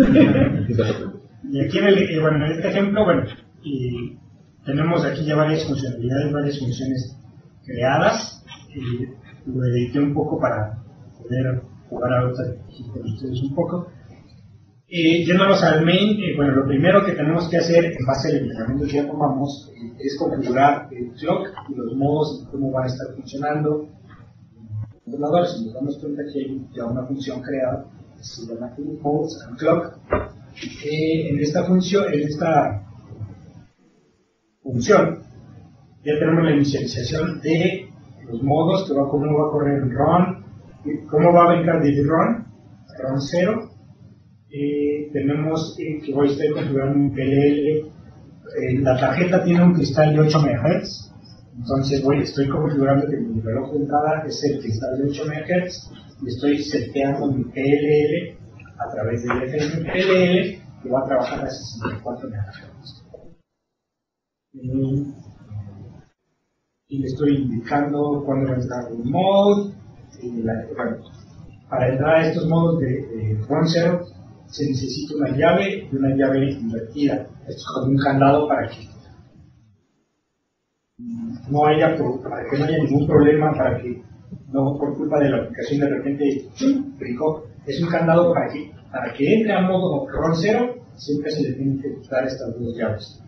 Y aquí en este ejemplo, tenemos aquí ya varias funcionalidades, varias funciones creadas. Lo edité un poco para poder jugar ahorita con ustedes un poco. Yéndonos al main, lo primero que tenemos que hacer en base al entrenamiento que ya tomamos es configurar el clock y los modos y cómo van a estar funcionando. Si nos damos cuenta que hay ya una función creada, se llama modes and clock. En esta función ya tenemos la inicialización de los modos, cómo va a correr el run, cómo va a brincar desde run 0. Tenemos que voy a estar configurando un PLL. La tarjeta tiene un cristal de 8 MHz, entonces estoy configurando que mi reloj de entrada es el cristal de 8 MHz y estoy seteando mi PLL a través del FMPLL que va a trabajar a 64 MHz. Y le estoy indicando cuándo va a entrar un mode. Para entrar a estos modos de run 0 se necesita una llave y una llave invertida. Esto es como un candado para que no haya ningún problema, para que no por culpa de la aplicación de repente brincó. Es un candado para que entre a modo run 0 siempre se le tienen que dar estas dos llaves.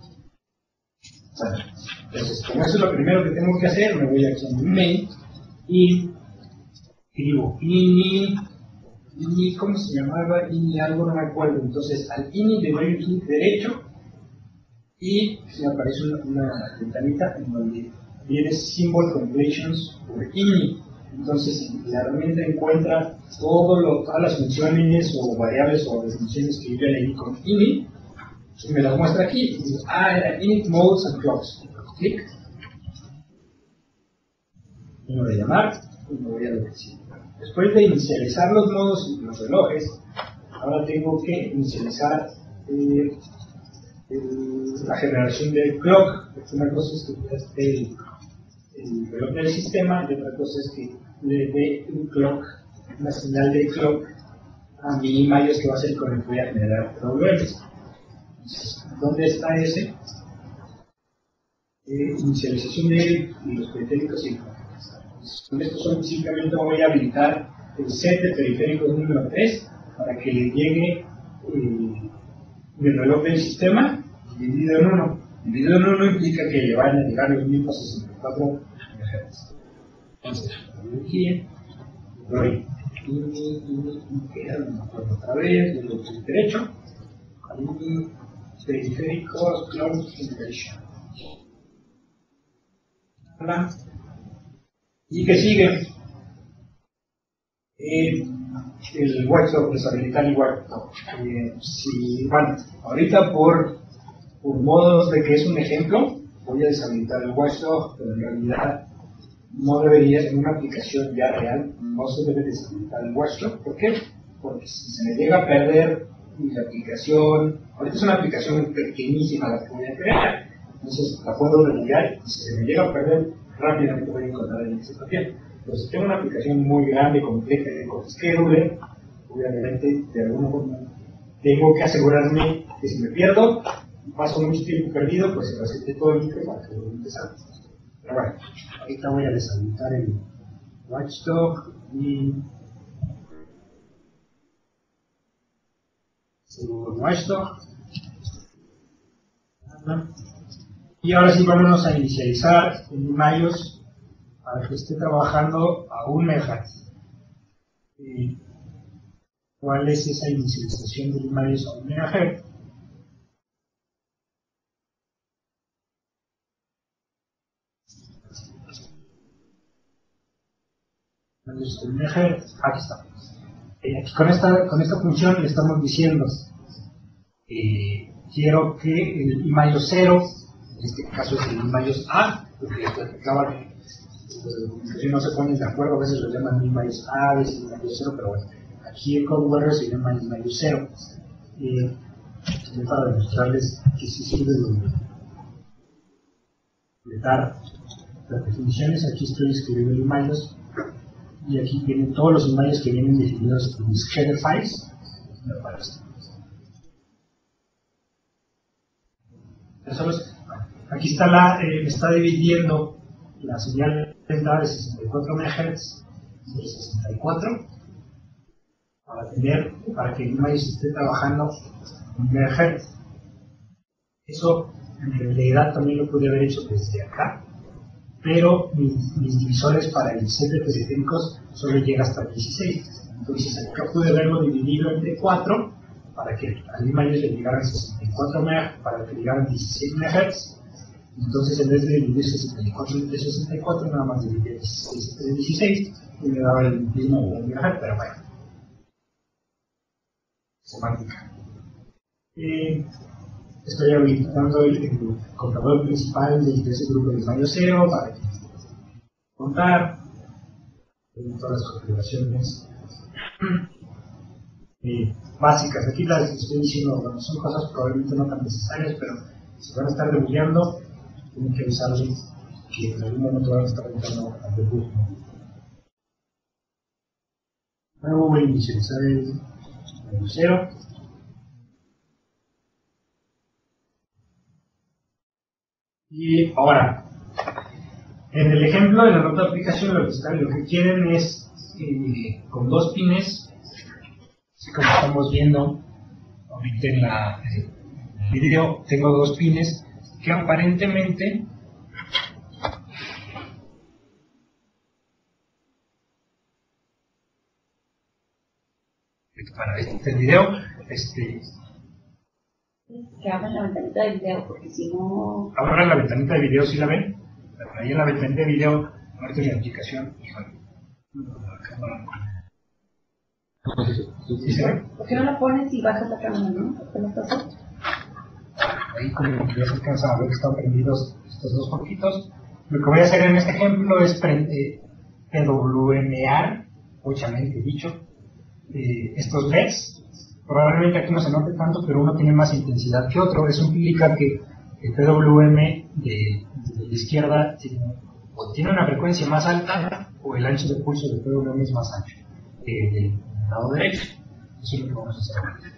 Entonces, como eso es lo primero que tengo que hacer, me voy aquí a mi main y escribo ini, ¿cómo se llamaba? Ini algo, no me acuerdo. Entonces, al ini le doy clic derecho y me aparece una ventanita en donde viene Symbol Completions por ini. Entonces, la herramienta encuentra todas las funciones o variables o definiciones que yo ya leí con ini y me las muestra aquí. Y digo, era init modes and clocks. Clic. Uno de llamar y me voy a lo que sigue. Después de inicializar los modos y los relojes, ahora tengo que inicializar la generación del clock. Una cosa es que esté el reloj del sistema y otra cosa es que le dé un clock, una señal de clock a mi iMayos que va a ser con el que voy a generar PWMs. ¿Dónde está ese? Inicialización de los periféricos y con esto simplemente voy a habilitar el set de periféricos número 3 para que le llegue mi reloj del sistema dividido en 1. Dividido en 1 implica que le van a llegar los mismos 64 MHz. Entonces, aquí doy otra vez, le doy clic derecho, periféricos, clock integration. ¿Y qué sigue? El watchdog, deshabilitar el watchdog. Ahorita por modos de que es un ejemplo, voy a deshabilitar el watchdog, pero en realidad no debería, en una aplicación ya real, no se debe deshabilitar el watchdog. ¿Por qué? porque si se me llega a perder mi aplicación, ahorita es una aplicación pequeñísima la que voy a crear, entonces la puedo reenviar y si se me llega a perder, rápidamente voy a encontrar el índice también. Pero si tengo una aplicación muy grande, compleja, con schedule, obviamente de alguna forma tengo que asegurarme que si me pierdo, paso mucho tiempo perdido, pues se resete todo el micro para que lo empezar. Pero bueno, ahorita voy a deshabilitar el Watchdog y seguro Watchdog. Y ahora sí vámonos a inicializar el iMayos para que esté trabajando a 1 MHz. ¿Cuál es esa inicialización del iMayos a 1 MHz? Aquí está. Aquí con esta función le estamos diciendo quiero que el iMayos 0, en este caso es el iMayos A, porque acaba si no se ponen de acuerdo, a veces lo llaman iMayos A, a veces iMayos 0, pero bueno, aquí el code word se llama iMayos 0. Para demostrarles que sí sirve de dar las definiciones, aquí estoy escribiendo el iMayos. Y aquí vienen todos los iMayos que vienen definidos en mis header files. Aquí está está dividiendo la señal de 64 MHz de 64 para que el iMayos esté trabajando en MHz. Eso en realidad también lo pude haber hecho desde acá, pero mis divisores para el set de periféricos solo llega hasta 16. Entonces acá pude haberlo dividido entre 4 para que al iMayos le llegaran 64 MHz, para que le llegaran 16 MHz. Entonces en vez de dividir 64 entre 64, nada más dividir 16 entre 16 y me daba el mismo MHz, pero bueno. Semántica. Estoy habilitando el contador principal de ese grupo de iMayos 0 para que contar todas las configuraciones básicas. Aquí las estoy diciendo, bueno, son cosas probablemente no tan necesarias, pero si van a estar debugueando, tienen que avisarles que en algún momento van a estar entrando al debug. Luego voy a inicializar el iMayos 0. Y ahora, en el ejemplo de la nota de aplicación, lo que quieren es con 2 pines, así como estamos viendo ahorita en el video, tengo 2 pines que aparentemente para este video, que abran la ventanita de video, porque si no... ahora la ventanita de video, ¿sí la ven? Pero ahí en la ventanita de video, ahorita en la aplicación, ¿sí se ve? ¿Por qué no la pones y bajas la cámara, no? ¿Por qué no pasa? Ahí como que ya se alcanza a ver que están prendidos estos 2 foquitos. Lo que voy a hacer en este ejemplo es PWMear, muchamente dicho, estos LEDs. Probablemente aquí no se note tanto, pero uno tiene más intensidad que otro. Eso implica que el PWM de la izquierda tiene una frecuencia más alta o el ancho de pulso del PWM es más ancho que del lado derecho. Eso es lo que vamos a hacer ahora.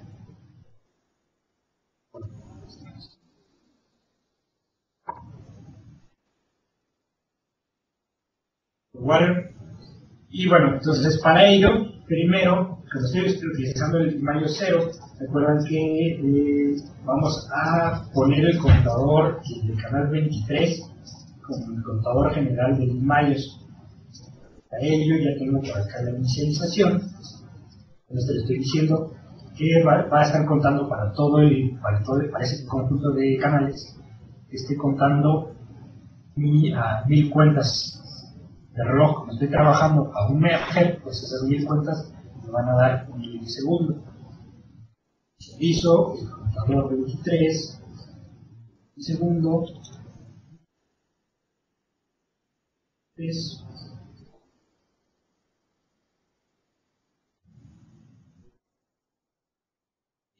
Y bueno, entonces para ello, primero, cuando estoy utilizando el iMayos 0, recuerdan que vamos a poner el contador del canal 23 como el contador general del iMayos. Para ello ya tengo por acá la inicialización. Con esto le estoy diciendo que va a estar contando para ese conjunto de canales, que esté contando 1000 cuentas de reloj. Como estoy trabajando a 1 MHz, pues esas 1000 cuentas me van a dar 1 milisegundo. Inicializo el contador de 23 milisegundo.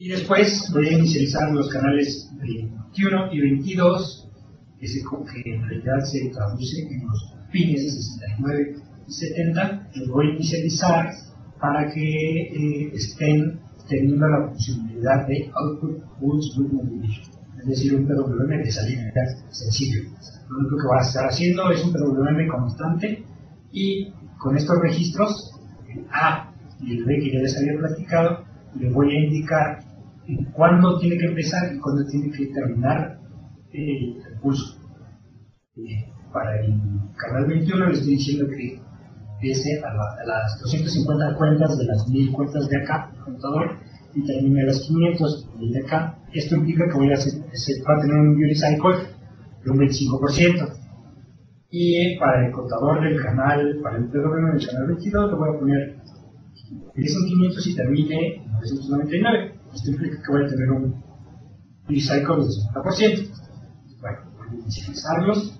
Y después voy a inicializar los canales 21 y 22, que en realidad se traducen en los pines de 69 y 70. Los voy a inicializar para que estén teniendo la posibilidad de output pulse width modulation, es decir, un PWM de salida sencillo. Lo único que va a estar haciendo es un PWM constante, y con estos registros, el A y el B que ya les había platicado, le voy a indicar cuándo tiene que empezar y cuándo tiene que terminar el pulso. Para el canal 21 le estoy diciendo que empiece a las 250 cuentas de las 1000 cuentas de acá, el contador, y termine a las 500 de acá. Esto implica que va a tener un duty cycle de un 25%. Y para el contador del canal, para el PWM del canal 22, le voy a poner empiece en 500 y termine en 999. Esto implica que voy a tener un duty cycle de 50%. Bueno, voy a inicializarlos.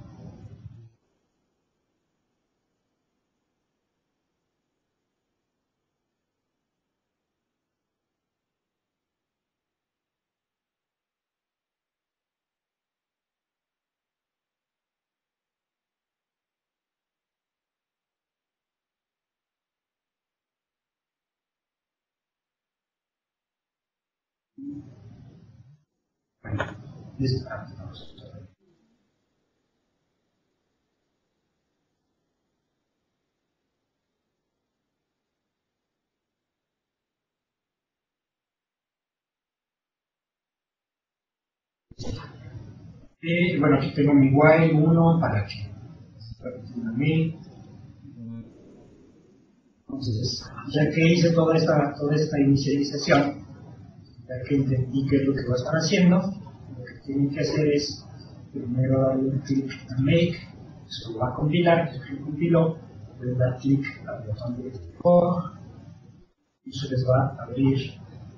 Bueno, bueno, aquí tengo mi while 1 para que entonces, ya que hice toda esta inicialización, ya que entendí qué es lo que va a estar haciendo, lo que tienen que hacer es primero darle un clic a Make, se lo va a compilar, se lo compiló, pueden dar clic al botón de Export y se les va a abrir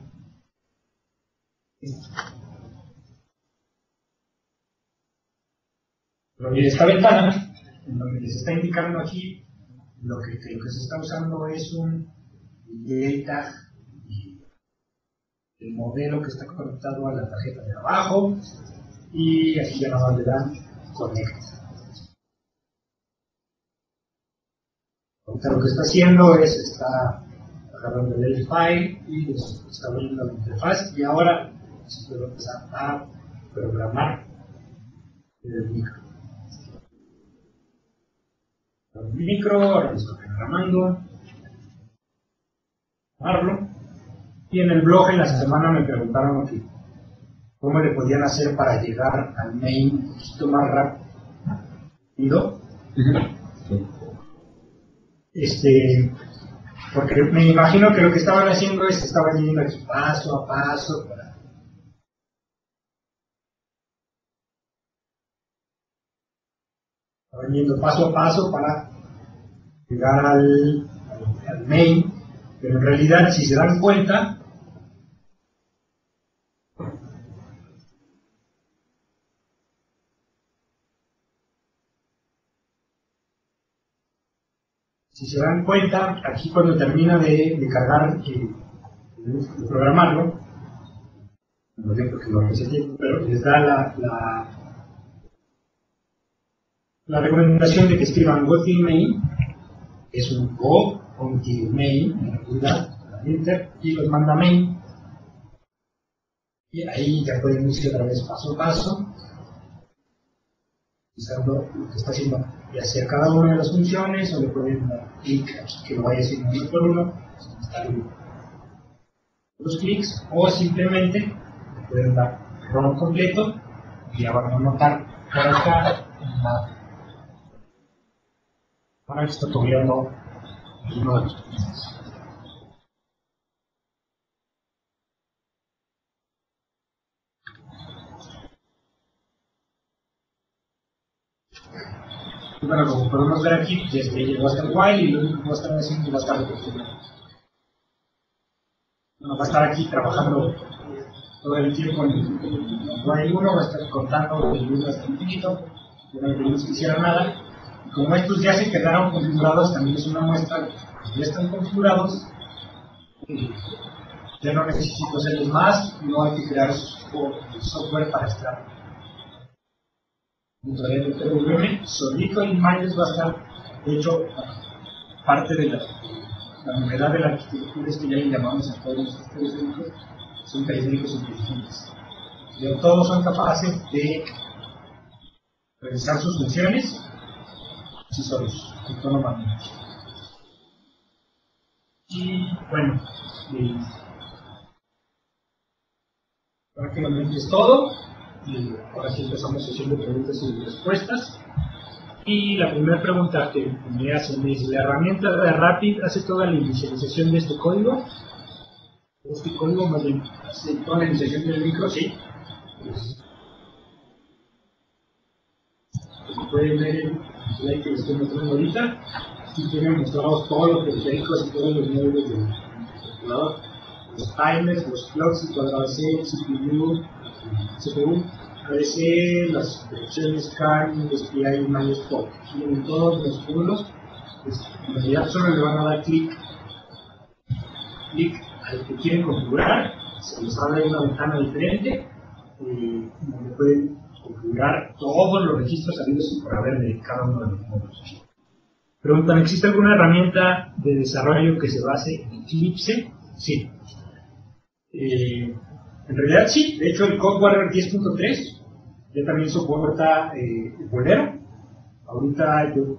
esta ventana, en donde les está indicando aquí lo que se está usando es un data, el modelo que está conectado a la tarjeta de abajo, y aquí ya nos le dan Connect. Ahorita lo que está haciendo es, está agarrando el file y está abriendo la interfaz, y ahora se puede empezar a programar el micro. El micro, ahora lo estoy programando, y en el blog en la semana me preguntaron que cómo le podían hacer para llegar al main un poquito más rápido. Porque me imagino que lo que estaban haciendo es que estaban yendo aquí paso a paso estaban yendo paso a paso para llegar al main, pero en realidad, si se dan cuenta, aquí cuando termina de cargar, de programarlo, no tengo que lo reseté, pero les da la recomendación de que escriban Gotil main, que es un Go until main, en realidad, enter, y los manda main, y ahí ya pueden irse otra vez paso a paso, usando lo que está haciendo, ya sea cada una de las funciones, o le pueden dar clic aquí que lo vaya haciendo uno por uno, los clics, o simplemente le pueden dar run completo, y ya van a notar por acá ahora está tutoriando uno de los clics. Bueno, como podemos ver aquí, desde llegó hasta el while y lo único que va a estar haciendo va a estar va a estar aquí trabajando todo el tiempo en el while 1, va a estar contando del 1 hasta el infinito, no pedimos que hiciera nada. Y como estos ya se quedaron configurados, también es una muestra de que ya están configurados, ya no necesito hacerles más, no hay que crear software para estar monitoreando el TWM, solito el Miners va a estar, de hecho, parte de la novedad de la arquitectura es que ya le llamamos a todos los periféricos, son periféricos inteligentes. Pero todos son capaces de realizar sus funciones sí solos, autónomamente. Y bueno, prácticamente es todo. Y ahora sí empezamos haciendo preguntas y respuestas. Y la primera pregunta que me hacen es: ¿la herramienta de Rapid hace toda la inicialización de este código? Este código más bien hace toda la inicialización del micro, sí. Pues, como pueden ver en el slide que les estoy mostrando ahorita, aquí tienen mostrados todos los periféricos y todos los módulos del calculador. Los timers, los clocks, el cuadrado C, CPU, ADC, las instrucciones CAN, SPI y MySpot. Aquí en todos los módulos, pues, en realidad solo le van a dar clic al que quieren configurar, se les abre una ventana diferente donde pueden configurar todos los registros habidos y por haber de cada uno de los módulos. Preguntan: ¿existe alguna herramienta de desarrollo que se base en Eclipse? Sí. En realidad sí, de hecho el CodeWarrior 10.3 ya también soporta Bolero. Ahorita yo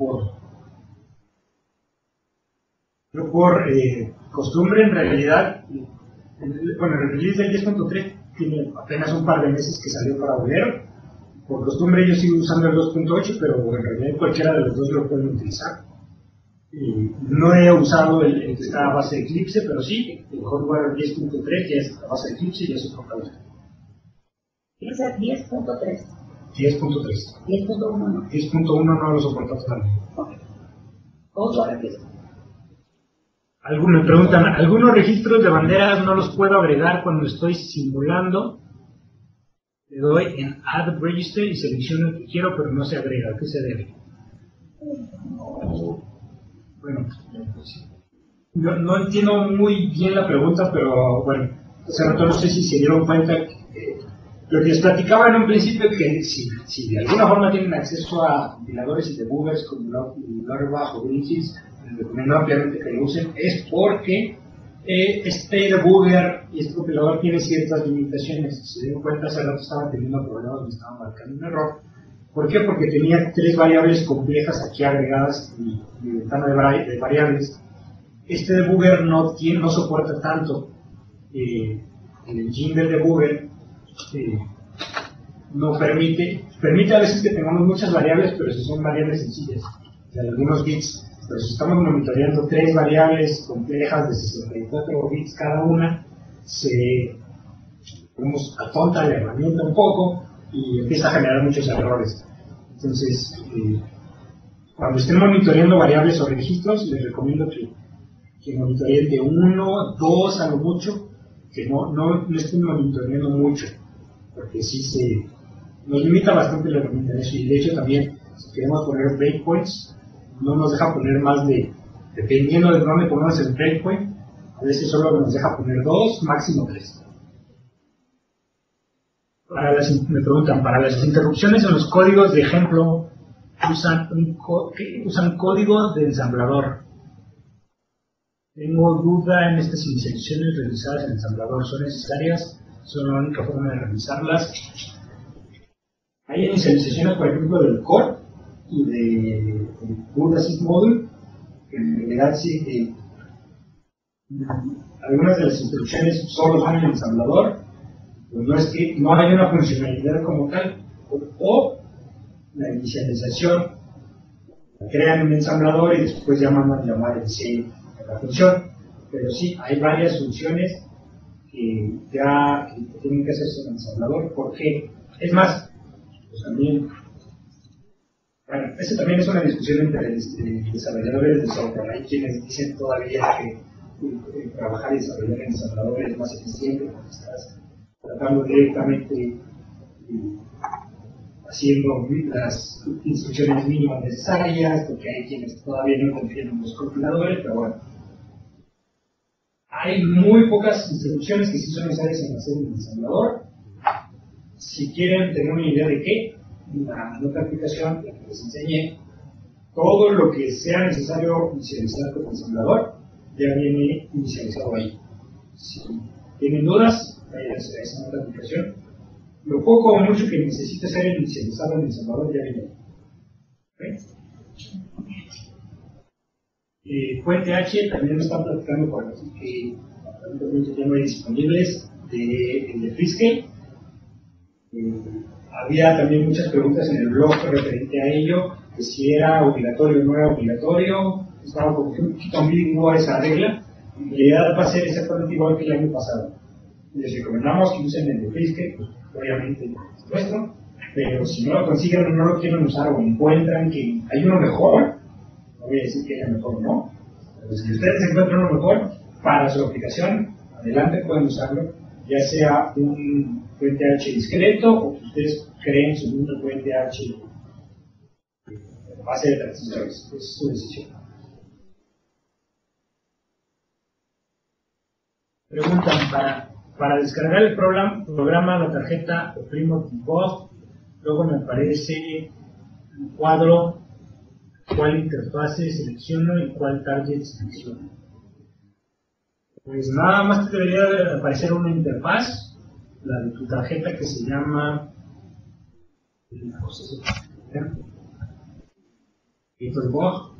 por costumbre, en realidad, bueno, el release del 10.3 tiene apenas un par de meses que salió para Bolero. Por costumbre yo sigo usando el 2.8, pero en realidad cualquiera de los dos lo pueden utilizar. No he usado el que está a base de Eclipse, pero sí, el CodeWarrior 10.3 ya es a base de Eclipse y ya soporta Bolero. ¿Ese es 10.3? 10.3. 10.1 no. 10.1 no lo soporta todavía. Ok. CodeWarrior 10. Me preguntan: ¿algunos registros de banderas no los puedo agregar cuando estoy simulando? Le doy en Add Register y selecciono el que quiero, pero no se agrega. ¿A qué se debe? Bueno, no entiendo muy bien la pregunta, pero bueno, no sé si se dieron cuenta que lo que les platicaba en un principio, que si de alguna forma tienen acceso a compiladores y debuggers como Laravel o Greenfields, les recomiendo ampliamente que lo usen, es porque este debugger y este compilador tiene ciertas limitaciones. Si se dieron cuenta, hace rato estaba teniendo problemas, me estaba marcando un error. ¿Por qué? Porque tenía 3 variables complejas aquí agregadas en mi ventana de variables. Este debugger no soporta tanto el engine del debugger. No permite a veces que tengamos muchas variables, pero si son variables sencillas, de algunos bits. Pero si estamos monitoreando 3 variables complejas de 64 bits cada una, atonta la herramienta un poco y empieza a generar muchos errores. Entonces, cuando estén monitoreando variables o registros, les recomiendo que monitoreen de 1, 2 a lo mucho, que no estén monitoreando mucho, porque sí nos limita bastante la herramienta en eso. Y de hecho también, si queremos poner breakpoints, no nos deja poner más dependiendo de dónde pongamos el breakpoint, a veces solo nos deja poner 2, máximo 3. Me preguntan: ¿para las interrupciones en los códigos de ejemplo usan código de ensamblador? Tengo duda en estas inicializaciones realizadas en ensamblador. ¿Son necesarias? ¿Son la única forma de realizarlas? Hay inicializaciones, por ejemplo, del core y del Bootasync Module, que en realidad sí, algunas de las instrucciones solo van en el ensamblador. Pues no es que no haya una funcionalidad como tal, o la inicialización la crean un ensamblador y después ya mandan a llamar en sí a la función. Pero sí, hay varias funciones que tienen que hacerse en el ensamblador, porque es más, pues también, bueno, eso también es una discusión entre desarrolladores de software. Hay quienes dicen todavía que trabajar y desarrollar en ensamblador es más eficiente porque estás tratando directamente haciendo las instrucciones mínimas necesarias, porque hay quienes todavía no confían en los compiladores, pero bueno. Hay muy pocas instrucciones que sí son necesarias en hacer el ensamblador. Si quieren tener una idea de qué, la otra aplicación que les enseñé, todo lo que sea necesario inicializar con el ensamblador ya viene inicializado ahí. Si tienen dudas, vayan a esa otra aplicación. Lo poco o mucho que necesite ser inicializado en el ensamblador ya viene ahí. Puente H también me están platicando por aquí que aparentemente ya no hay disponibles de Freescale. Había también muchas preguntas en el blog referente a ello, que si era obligatorio o no era obligatorio. Estaba como que un poquito ambigua esa regla. En realidad va a ser exactamente igual que el año pasado. Les recomendamos que usen el de Freescale, pues, obviamente es nuestro, pero si no lo consiguen o no lo quieren usar o encuentran que hay uno mejor, no voy a decir que haya mejor o no, pero si ustedes encuentran uno mejor para su aplicación, adelante, pueden usarlo, ya sea un puente H discreto o que ustedes creen su mismo puente H base de transistores. Es su decisión. Preguntan, para descargar el programa, la tarjeta oprimo debug, luego me aparece un cuadro, cuál interfase selecciono y cuál target selecciono. Pues nada más te debería aparecer una interfaz, la de tu tarjeta, que se llama debug.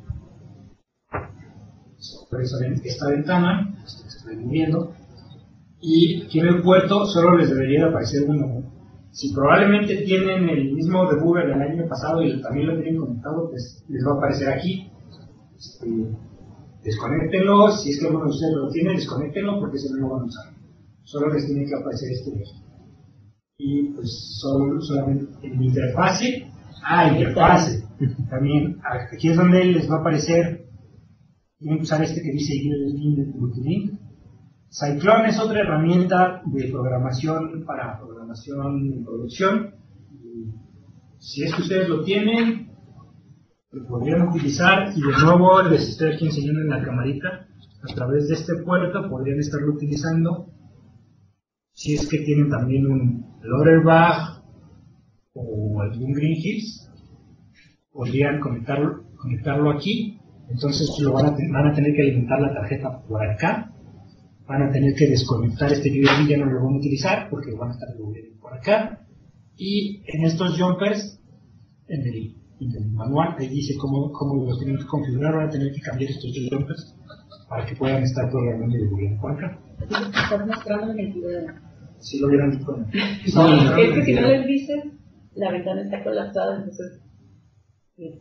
Por eso esta ventana que estoy moviendo, y aquí en el puerto solo les debería aparecer uno. Si probablemente tienen el mismo debugger del año pasado y también lo tienen conectado, pues les va a aparecer aquí. Desconéctenlo, si es que alguno de ustedes lo tiene, desconéctenlo porque si no lo van a usar. Solo les tiene que aparecer este. Y pues solamente en interfase. Interfase. También aquí es donde les va a aparecer. Tienen que usar este que dice Multilink. Cyclone es otra herramienta de programación para programación en producción. Si es que ustedes lo tienen, lo podrían utilizar, y de nuevo les estoy aquí enseñando en la camarita, a través de este puerto podrían estarlo utilizando. Si es que tienen también un Loaderbach o algún Green Hills, podrían conectarlo aquí. Entonces van a tener que alimentar la tarjeta por acá, van a tener que desconectar este USB, ya no lo van a utilizar porque van a estar por acá, y en estos jumpers, en el manual, ahí dice cómo los tienen que configurar. Van a tener que cambiar estos dos jumpers para que puedan estar programando y devolviendo por acá. Estás mostrando en el video. Si lo vieron con Es que si no les dices, la ventana está colapsada, entonces... Sí.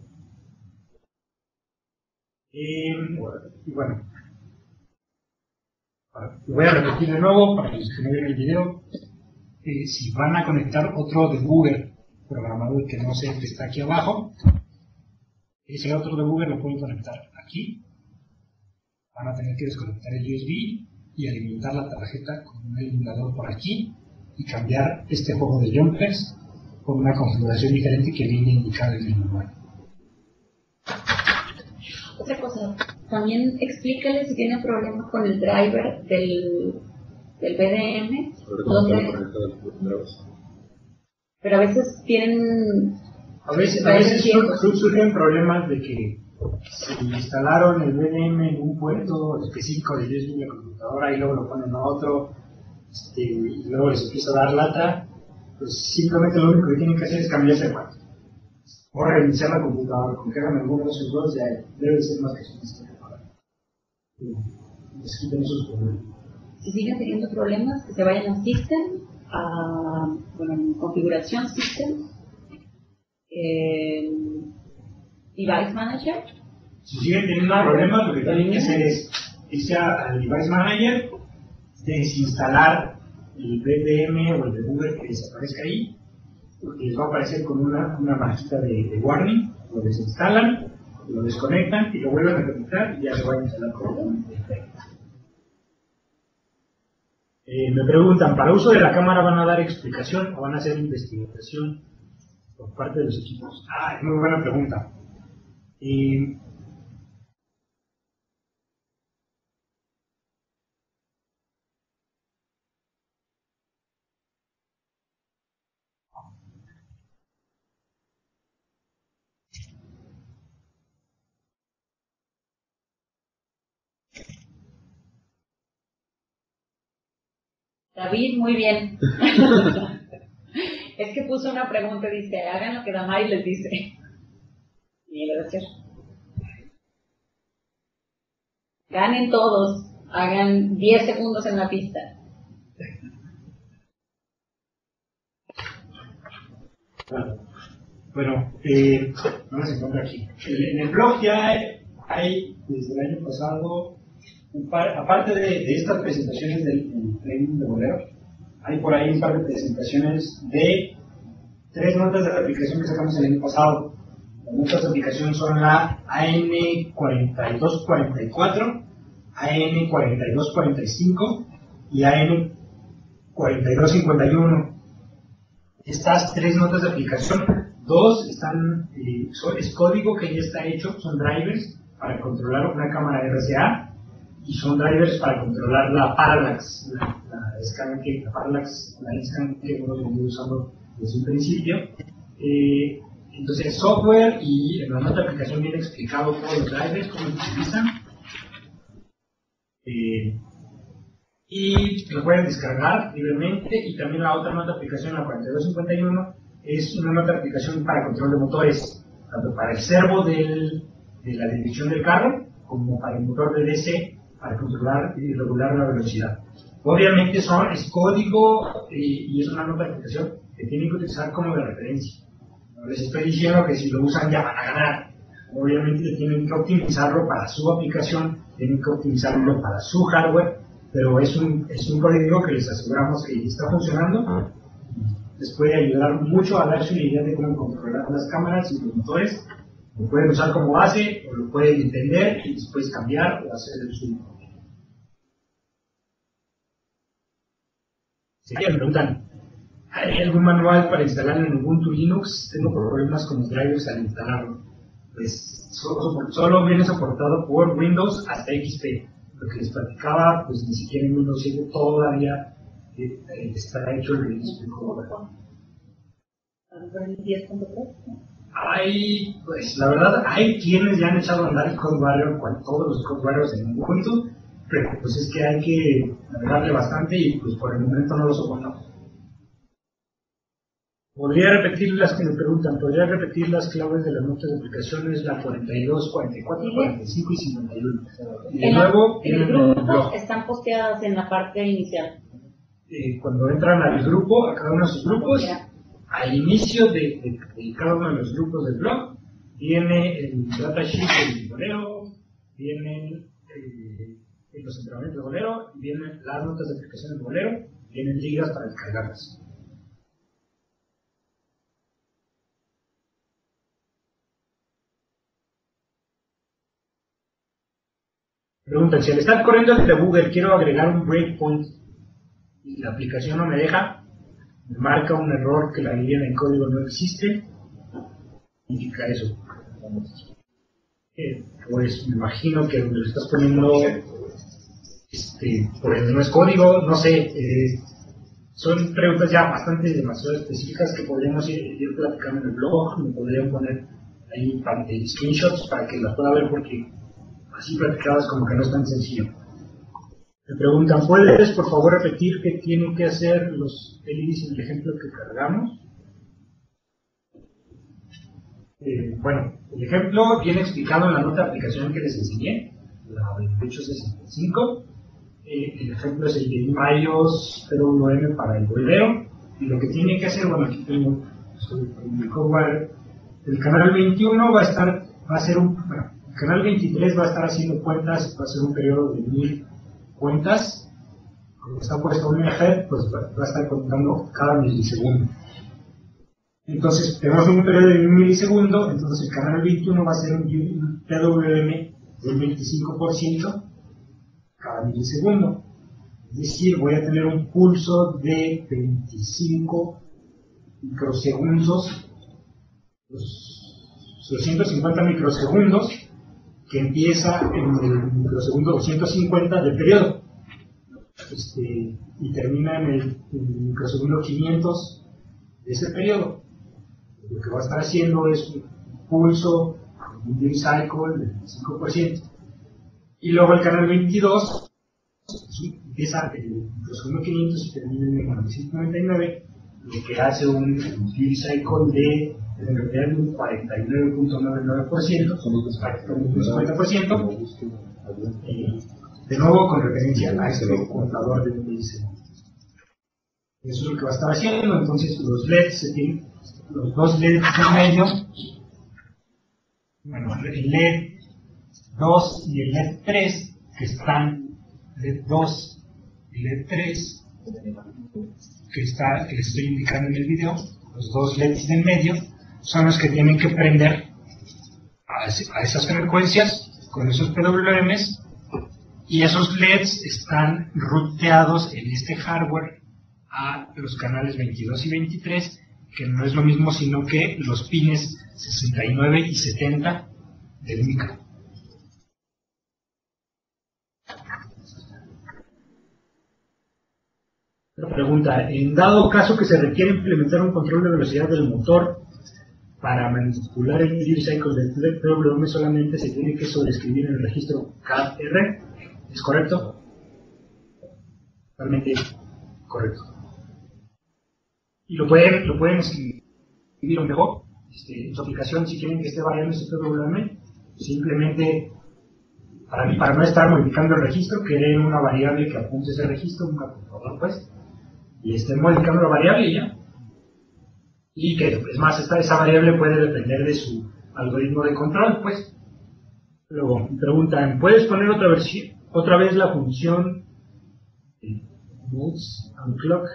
Y bueno, lo voy a repetir de nuevo para los que no vieron el video. Si van a conectar otro debugger programador que no sea el que está aquí abajo, ese otro debugger lo pueden conectar aquí. Van a tener que desconectar el USB y alimentar la tarjeta con un eliminador por aquí y cambiar este juego de jumpers con una configuración diferente que viene indicada en el manual. Otra cosa, también explícale si tiene problemas con el driver del BDM, pero a veces tienen... A veces surgen problemas de que si instalaron el BDM en un puerto específico de USB en la computadora y luego lo ponen a otro, y luego les empieza a dar lata, pues simplemente lo único que tienen que hacer es cambiarse de puerto o reiniciar la computadora. Con que hagan alguno de esos dos ya debe ser más que suficiente para les quiten esos problemas. Si siguen teniendo problemas, que se vayan a System, en configuración System, Device Manager. Si siguen teniendo problemas, lo que tienen que hacer es irse al Device Manager, desinstalar el BDM o el debugger que desaparezca ahí, porque les va a aparecer con una marquita de warning. Lo desinstalan, lo desconectan y lo vuelven a conectar y ya se va a instalar correctamente. Me preguntan, ¿para uso de la cámara van a dar explicación o van a hacer investigación por parte de los equipos? Es muy buena pregunta. David, muy bien. Es que puso una pregunta, dice, hagan lo que Damari les dice. Y gracias. Ganen todos, hagan 10 segundos en la pista. Bueno, vamos a encontrar aquí. En el blog ya hay desde el año pasado, aparte de estas presentaciones del training de bolero, hay por ahí un par de presentaciones de 3 notas de la aplicación que sacamos el año pasado. Las notas de aplicación son la AN4244, AN4245 y AN4251. Estas 3 notas de aplicación, 2 están, es código que ya está hecho, son drivers para controlar una cámara RCA y son drivers para controlar la parallax, la parallax, la scan que hemos venido usando desde un principio. Entonces el software y en la nota de aplicación viene explicado todos los drivers, cómo se utilizan. Y lo pueden descargar libremente. Y también la otra nota de aplicación, la 4251, es una nota de aplicación para control de motores, tanto para el servo de la dirección del carro como para el motor de DC para controlar y regular la velocidad. Obviamente es código y es una nota de aplicación que tienen que utilizar como de referencia. No les estoy diciendo que si lo usan ya van a ganar. Obviamente tienen que optimizarlo para su aplicación, tienen que optimizarlo para su hardware, pero es un código que les aseguramos que está funcionando. Les puede ayudar mucho a darse una idea de cómo controlar las cámaras y los motores. Lo pueden usar como base o lo pueden entender y después cambiar o hacer el suyo. Si me preguntan, ¿hay algún manual para instalarlo en Ubuntu Linux? Tengo problemas con los drivers al instalarlo. Pues solo viene soportado por Windows hasta XP. Lo que les platicaba, pues ni siquiera en Windows 7 todavía está hecho el XP. Pues la verdad, hay quienes ya han echado a andar el CodeWarrior con todos los CodeWarriors en Ubuntu, pero pues es que hay que navegarle bastante y pues por el momento no lo soportamos. ¿Podría repetir las que me preguntan? ¿Podría repetir las claves de las notas de aplicaciones? La 42, 44, 45 y 51. Y de nuevo, en el grupo están posteadas en la parte inicial. Cuando entran al grupo, a cada uno de sus grupos, al inicio de cada uno de los grupos del blog, viene el datasheet del bolero, vienen los entrenamientos de bolero, vienen las notas de aplicación del bolero, vienen ligas para descargarlas. Preguntan, si al estar corriendo el debugger quiero agregar un breakpoint y la aplicación no me deja, me marca un error que la línea en código no existe, significa eso. Pues me imagino que donde lo estás poniendo pues no es código, no sé, son preguntas ya bastante demasiado específicas que podríamos ir platicando en el blog, me podrían poner ahí screenshots para que las pueda ver porque así platicadas como que no es tan sencillo. Me preguntan, ¿puedes por favor repetir qué tienen que hacer los LEDs en el ejemplo que cargamos? Bueno, el ejemplo viene explicado en la nota de aplicación que les enseñé, la 2865. El ejemplo es el de iMAIOS 01M para el bolero. Y lo que tiene que hacer, bueno, aquí tengo el CodeWarrior. El canal 21 va a ser el canal 23 va a estar haciendo cuentas, va a ser un periodo de 1000 cuentas. Como está puesto un FED, pues va a estar contando cada milisegundo. Entonces, tenemos un periodo de 1 milisegundo, entonces el canal 21 va a ser un PWM del 25% cada milisegundo. Es decir, voy a tener un pulso de 25 microsegundos, los 250 microsegundos, que empieza en el microsegundo 250 del periodo y termina en el microsegundo 500 de ese periodo. Lo que va a estar haciendo es un pulso, un duty cycle del 25%. Y luego el canal 22 es un empieza los 1500 y termina en 1999, lo que hace un duty cycle de en realidad un 49.99%, son los prácticamente un 50%, de nuevo con referencia a este contador de índice. Eso es lo que va a estar haciendo. Entonces los LEDs, los dos LEDs en medio, bueno, el LED 2 y el LED 3, que están, LED 2 y LED 3, que les estoy indicando en el video, los dos LEDs en medio, son los que tienen que prender a esas frecuencias con esos PWMs, y esos LEDs están ruteados en este hardware a los canales 22 y 23, que no es lo mismo sino que los pines 69 y 70 del micro. Otra pregunta: en dado caso que se requiere implementar un control de velocidad del motor para manipular el duty cycle del PWM, solamente se tiene que sobreescribir en el registro KR, ¿es correcto? Totalmente correcto. Y lo pueden escribir un mejor en su aplicación si quieren que esté variando ese PWM. Simplemente, para no estar modificando el registro, creen una variable que apunte ese registro, un capturador pues, y estén modificando la variable y ya. Y que, es más, esa variable puede depender de su algoritmo de control, pues. Luego, me preguntan, ¿puedes poner otra vez la función modes and clock?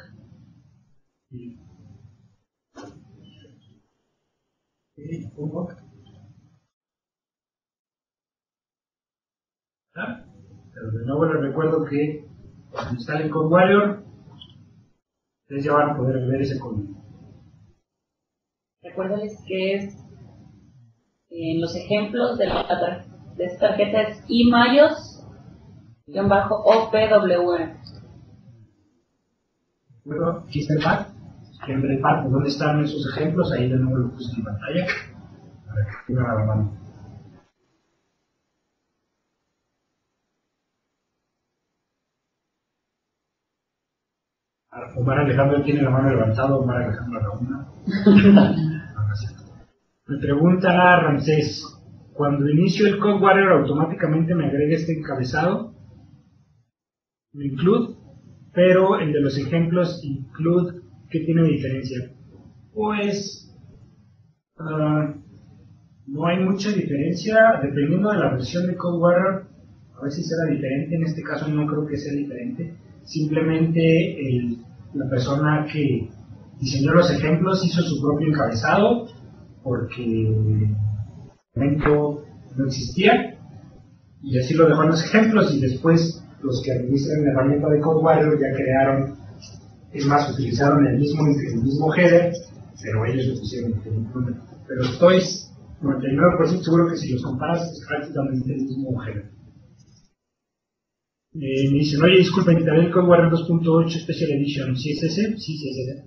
Pero de nuevo les recuerdo que cuando instalen CodeWarrior, ustedes ya van a poder ver ese código. Recuérdales que es en los ejemplos de esta tarjeta es iMayos-OPWM. Bueno, aquí está el pad. En el pad, ¿dónde están esos ejemplos? Ahí de nuevo lo puse en pantalla para que tengan a la mano. Omar Alejandro tiene la mano levantada, Omar Alejandro a la una. Me pregunta Ramsés: cuando inicio el CodeWarrior, automáticamente me agrega este encabezado, include, pero el de los ejemplos include, ¿qué tiene de diferencia? Pues no hay mucha diferencia, dependiendo de la versión de CodeWarrior. A ver si será diferente. En este caso no creo que sea diferente. Simplemente la persona que diseñó los ejemplos hizo su propio encabezado porque el momento no existía, y así lo dejó en los ejemplos, y después los que administran la herramienta de CodeWarrior ya crearon, es más, utilizaron el mismo header, pero ellos lo pusieron diferente nombre. Pero estoy 99% seguro que si los comparas es prácticamente el mismo header. Me dicen, oye, disculpa, ¿necesitaré el CodeWarrior 2.8 Special Edition? ¿Sí es ese? Sí, sí es ese.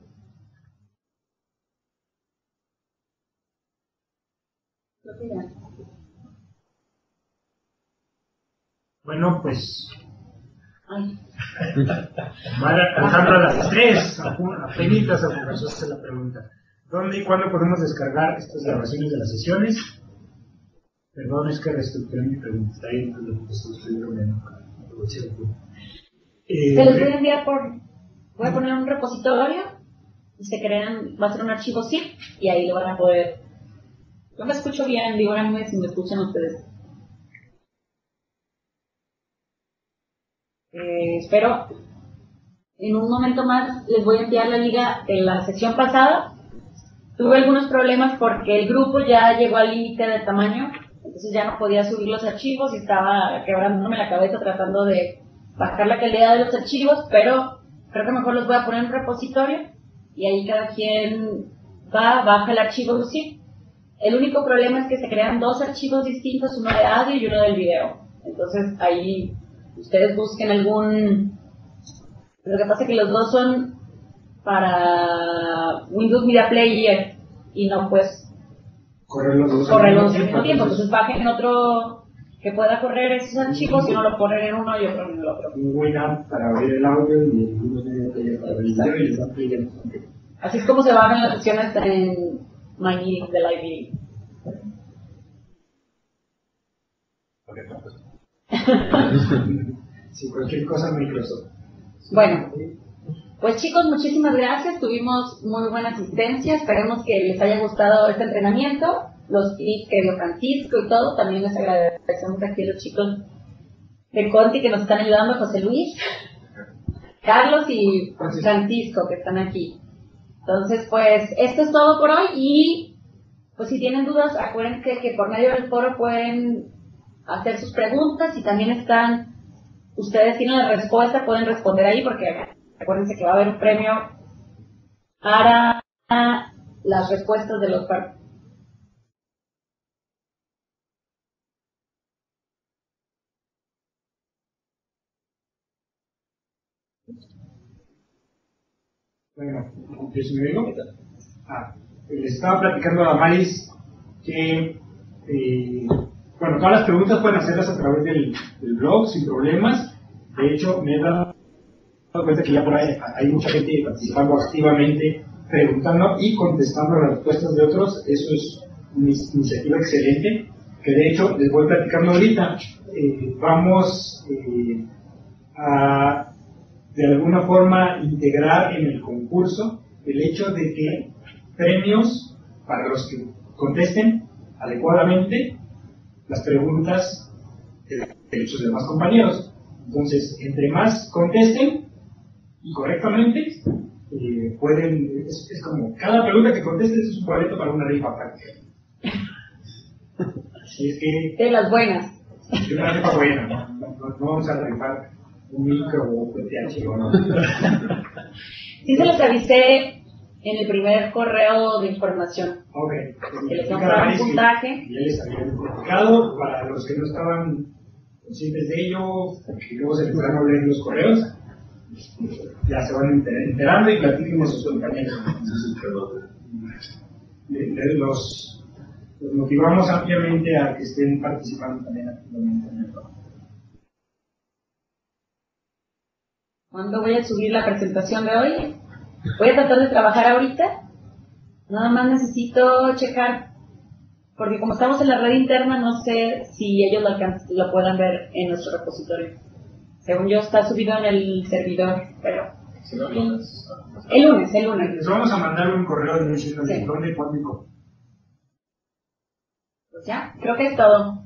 Bueno, pues... Alejandro, a las 3, apenitas hace la pregunta. ¿Dónde y cuándo podemos descargar estas grabaciones de las sesiones? Perdón, es que reestructuré mi pregunta. Está ahí lo que estoy bromeando. Se los voy a enviar voy a poner un repositorio y va a ser un archivo zip y ahí lo van a poder. Yo me escucho bien, díganme si me escuchan ustedes. Espero en un momento más les voy a enviar la liga de la sesión pasada. Tuve algunos problemas porque el grupo ya llegó al límite de tamaño, entonces ya no podía subir los archivos y estaba quebrándome la cabeza tratando de bajar la calidad de los archivos, pero creo que mejor los voy a poner en un repositorio y ahí cada quien baja el archivo zip. El único problema es que se crean dos archivos distintos, uno de audio y uno del video. Entonces ahí ustedes busquen algún... Lo que pasa es que los dos son para Windows Media Player y no pues correrlos al mismo tiempo. Entonces bajen que pueda correr esos archivos y no lo ponen en uno y otro en el otro. Un buen app para oír el audio y algunos medios para ver el video y les da clic en el Así es como se van las sesiones en My Meeting de Live Meeting. Si cualquier cosa, Microsoft. Bueno, pues chicos, muchísimas gracias. Tuvimos muy buena asistencia. Esperemos que les haya gustado este entrenamiento. Los tips que dio Francisco y todo. También les agradecemos aquí a los chicos de Conti que nos están ayudando, José Luis, Carlos y Francisco que están aquí. Entonces, pues, esto es todo por hoy y, pues, si tienen dudas, acuérdense que por medio del foro pueden hacer sus preguntas y también ustedes tienen la respuesta, pueden responder ahí porque acuérdense que va a haber un premio para las respuestas de los participantes. Bueno, ¿yo me digo? Les estaba platicando a Maris que, bueno, todas las preguntas pueden hacerlas a través del blog sin problemas. De hecho, me he dado cuenta que ya por ahí hay mucha gente participando activamente, preguntando y contestando las respuestas de otros. Eso es una iniciativa excelente, que de hecho les voy platicando ahorita. Vamos a de alguna forma integrar en el concurso el hecho de que premios para los que contesten adecuadamente las preguntas de sus demás compañeros. Entonces, entre más contesten y correctamente, pueden, es como, cada pregunta que contestes es un boleto para una rifa práctica. Así es que... De las buenas. Es una rifa buena, no vamos a rifar un micro o un PTH, ¿o no? Sí se los avisé en el primer correo de información. Ok. Que les vamos a dar un puntaje. Ya les había explicado, para los que no estaban conscientes de ello, que luego se les van a leer los correos, ya se van enterando y platiquen a sus compañeros. Los motivamos ampliamente a que estén participando también activamente en el programa. ¿Cuándo voy a subir la presentación de hoy? Voy a tratar de trabajar ahorita. Nada más necesito checar, porque como estamos en la red interna, no sé si ellos lo puedan ver en nuestro repositorio. Según yo, está subido en el servidor, pero... El lunes. Les vamos a mandar un correo diciendo Sí. dónde, cuándo y cómo. Pues ya, creo que es todo.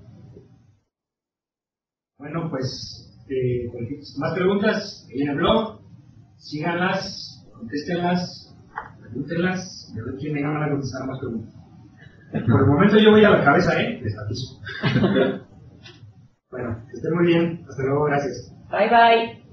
Bueno, pues, más preguntas en el blog, síganlas, contéstenlas, pregúntenlas, y a ver quién me gana a contestar más preguntas. Por el momento yo voy a la cabeza, les aviso. Bueno, que estén muy bien, hasta luego, gracias. Bye bye.